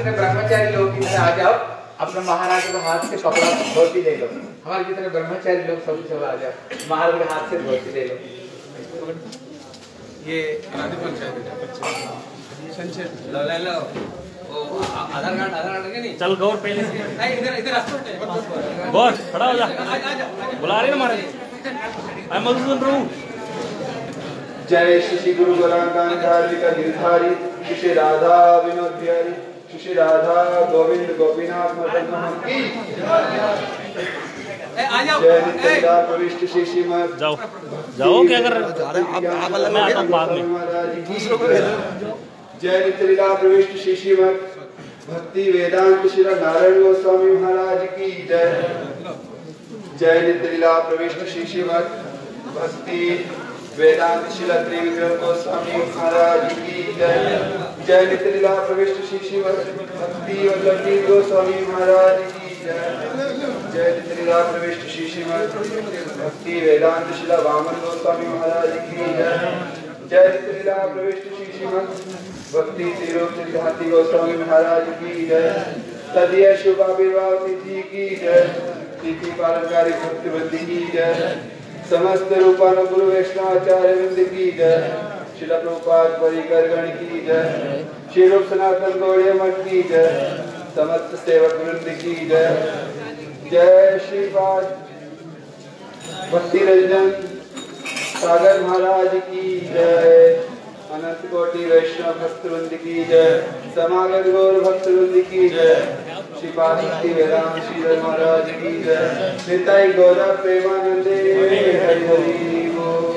जितने ब्रह्मचारी लोग इधर आ जाओ, अपने महाराज के हाथ से कपड़ा धोती ले लो। हमारे जितने ब्रह्मचारी लोग सब आ जाओ, महाराज के हाथ से धोती ले लो। ये आधार कार्ड के नहीं चल गौर पहले इधर गौर खड़ा हो जा, बुला रहे ना महाराज। मैं मधुसूदन प्रभु। जय श्री गुरु गोरंगाधारी का गिरधारी श्री राधा विनोद बिहारी श्री राधा गोविंद गोपीनाथ मदन की जय नित्यानंद प्रविष्ट श्री श्रीमद जाओ जाओ, क्या कर रहे हो? मैं आता हूँ बाद में। जय नित्यानंद प्रविष्ट श्री श्रीमद भक्ति वेदांत श्री नारायण गोस्वामी महाराज की जय। जय नित्यानंद प्रविष्ट श्री श्रीमद भक्ति वेदांत श्री त्रिविक्रम गोस्वामी महाराज की जय। जय नित्यानंद प्रविष्ट श्री श्रीमद भक्ति वल्लभी गोस्वामी महाराज की जय। जय नित्यानंद प्रविष्ट श्री श्रीमद भक्ति वेदांत श्री वामन गोस्वामी महाराज की जय। जय नित्यानंद प्रविष्ट श्री श्रीमद भक्ति श्रीरूप सिद्धांति गोस्वामी महाराज की जय। तदीय शुभ आविर्भाव तिथि की जय। तिथि पालनकारी भक्तिवृत्ति की जय। समस्त रूपानुगुरु वैष्णवाचार्य वृंद की जय। शिला प्रभुपाद परिकर गण की जय। श्री रूप सनातन गौड़ीय मठ की जय। समस्त सेवक वृंद की जय। जय श्रीपाद भक्ति रंजन सागर महाराज की जय। अनंत कोटि वैष्णव भक्त वृंद की जय। समागत गौर भक्त वृंद की जय। श्रीपाद भक्ति वेदांत श्रीधर महाराज की जय। निताई गौरा प्रेमानंदे हरि हरि बोल।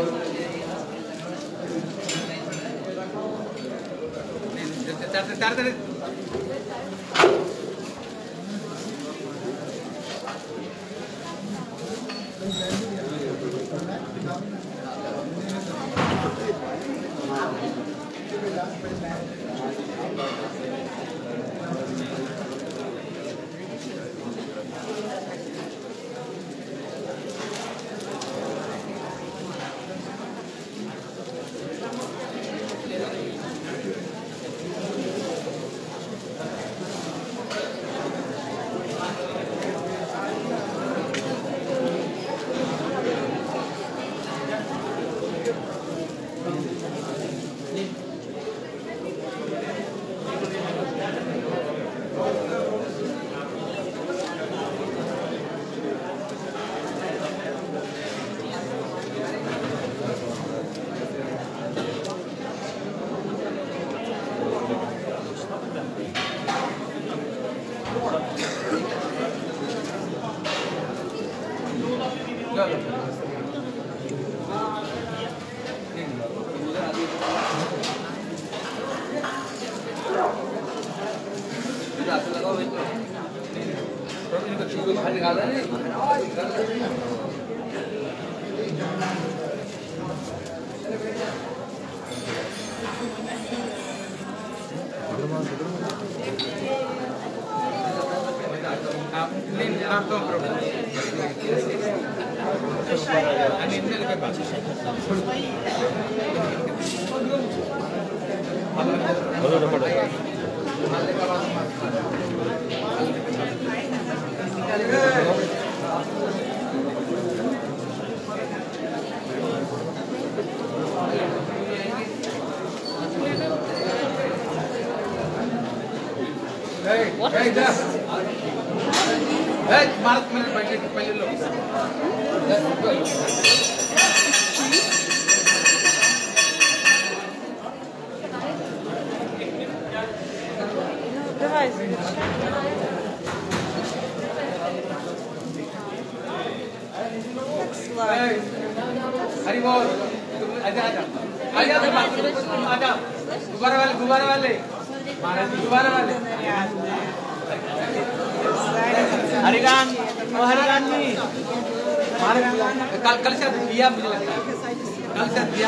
कल से दिया मुझे लगता है, कल से दिया,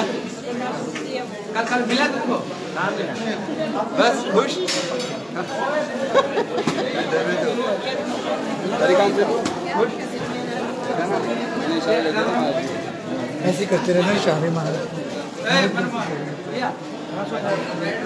कल मिला तुमको? बस खुश। ऐसे करते रहना शाही महाराज।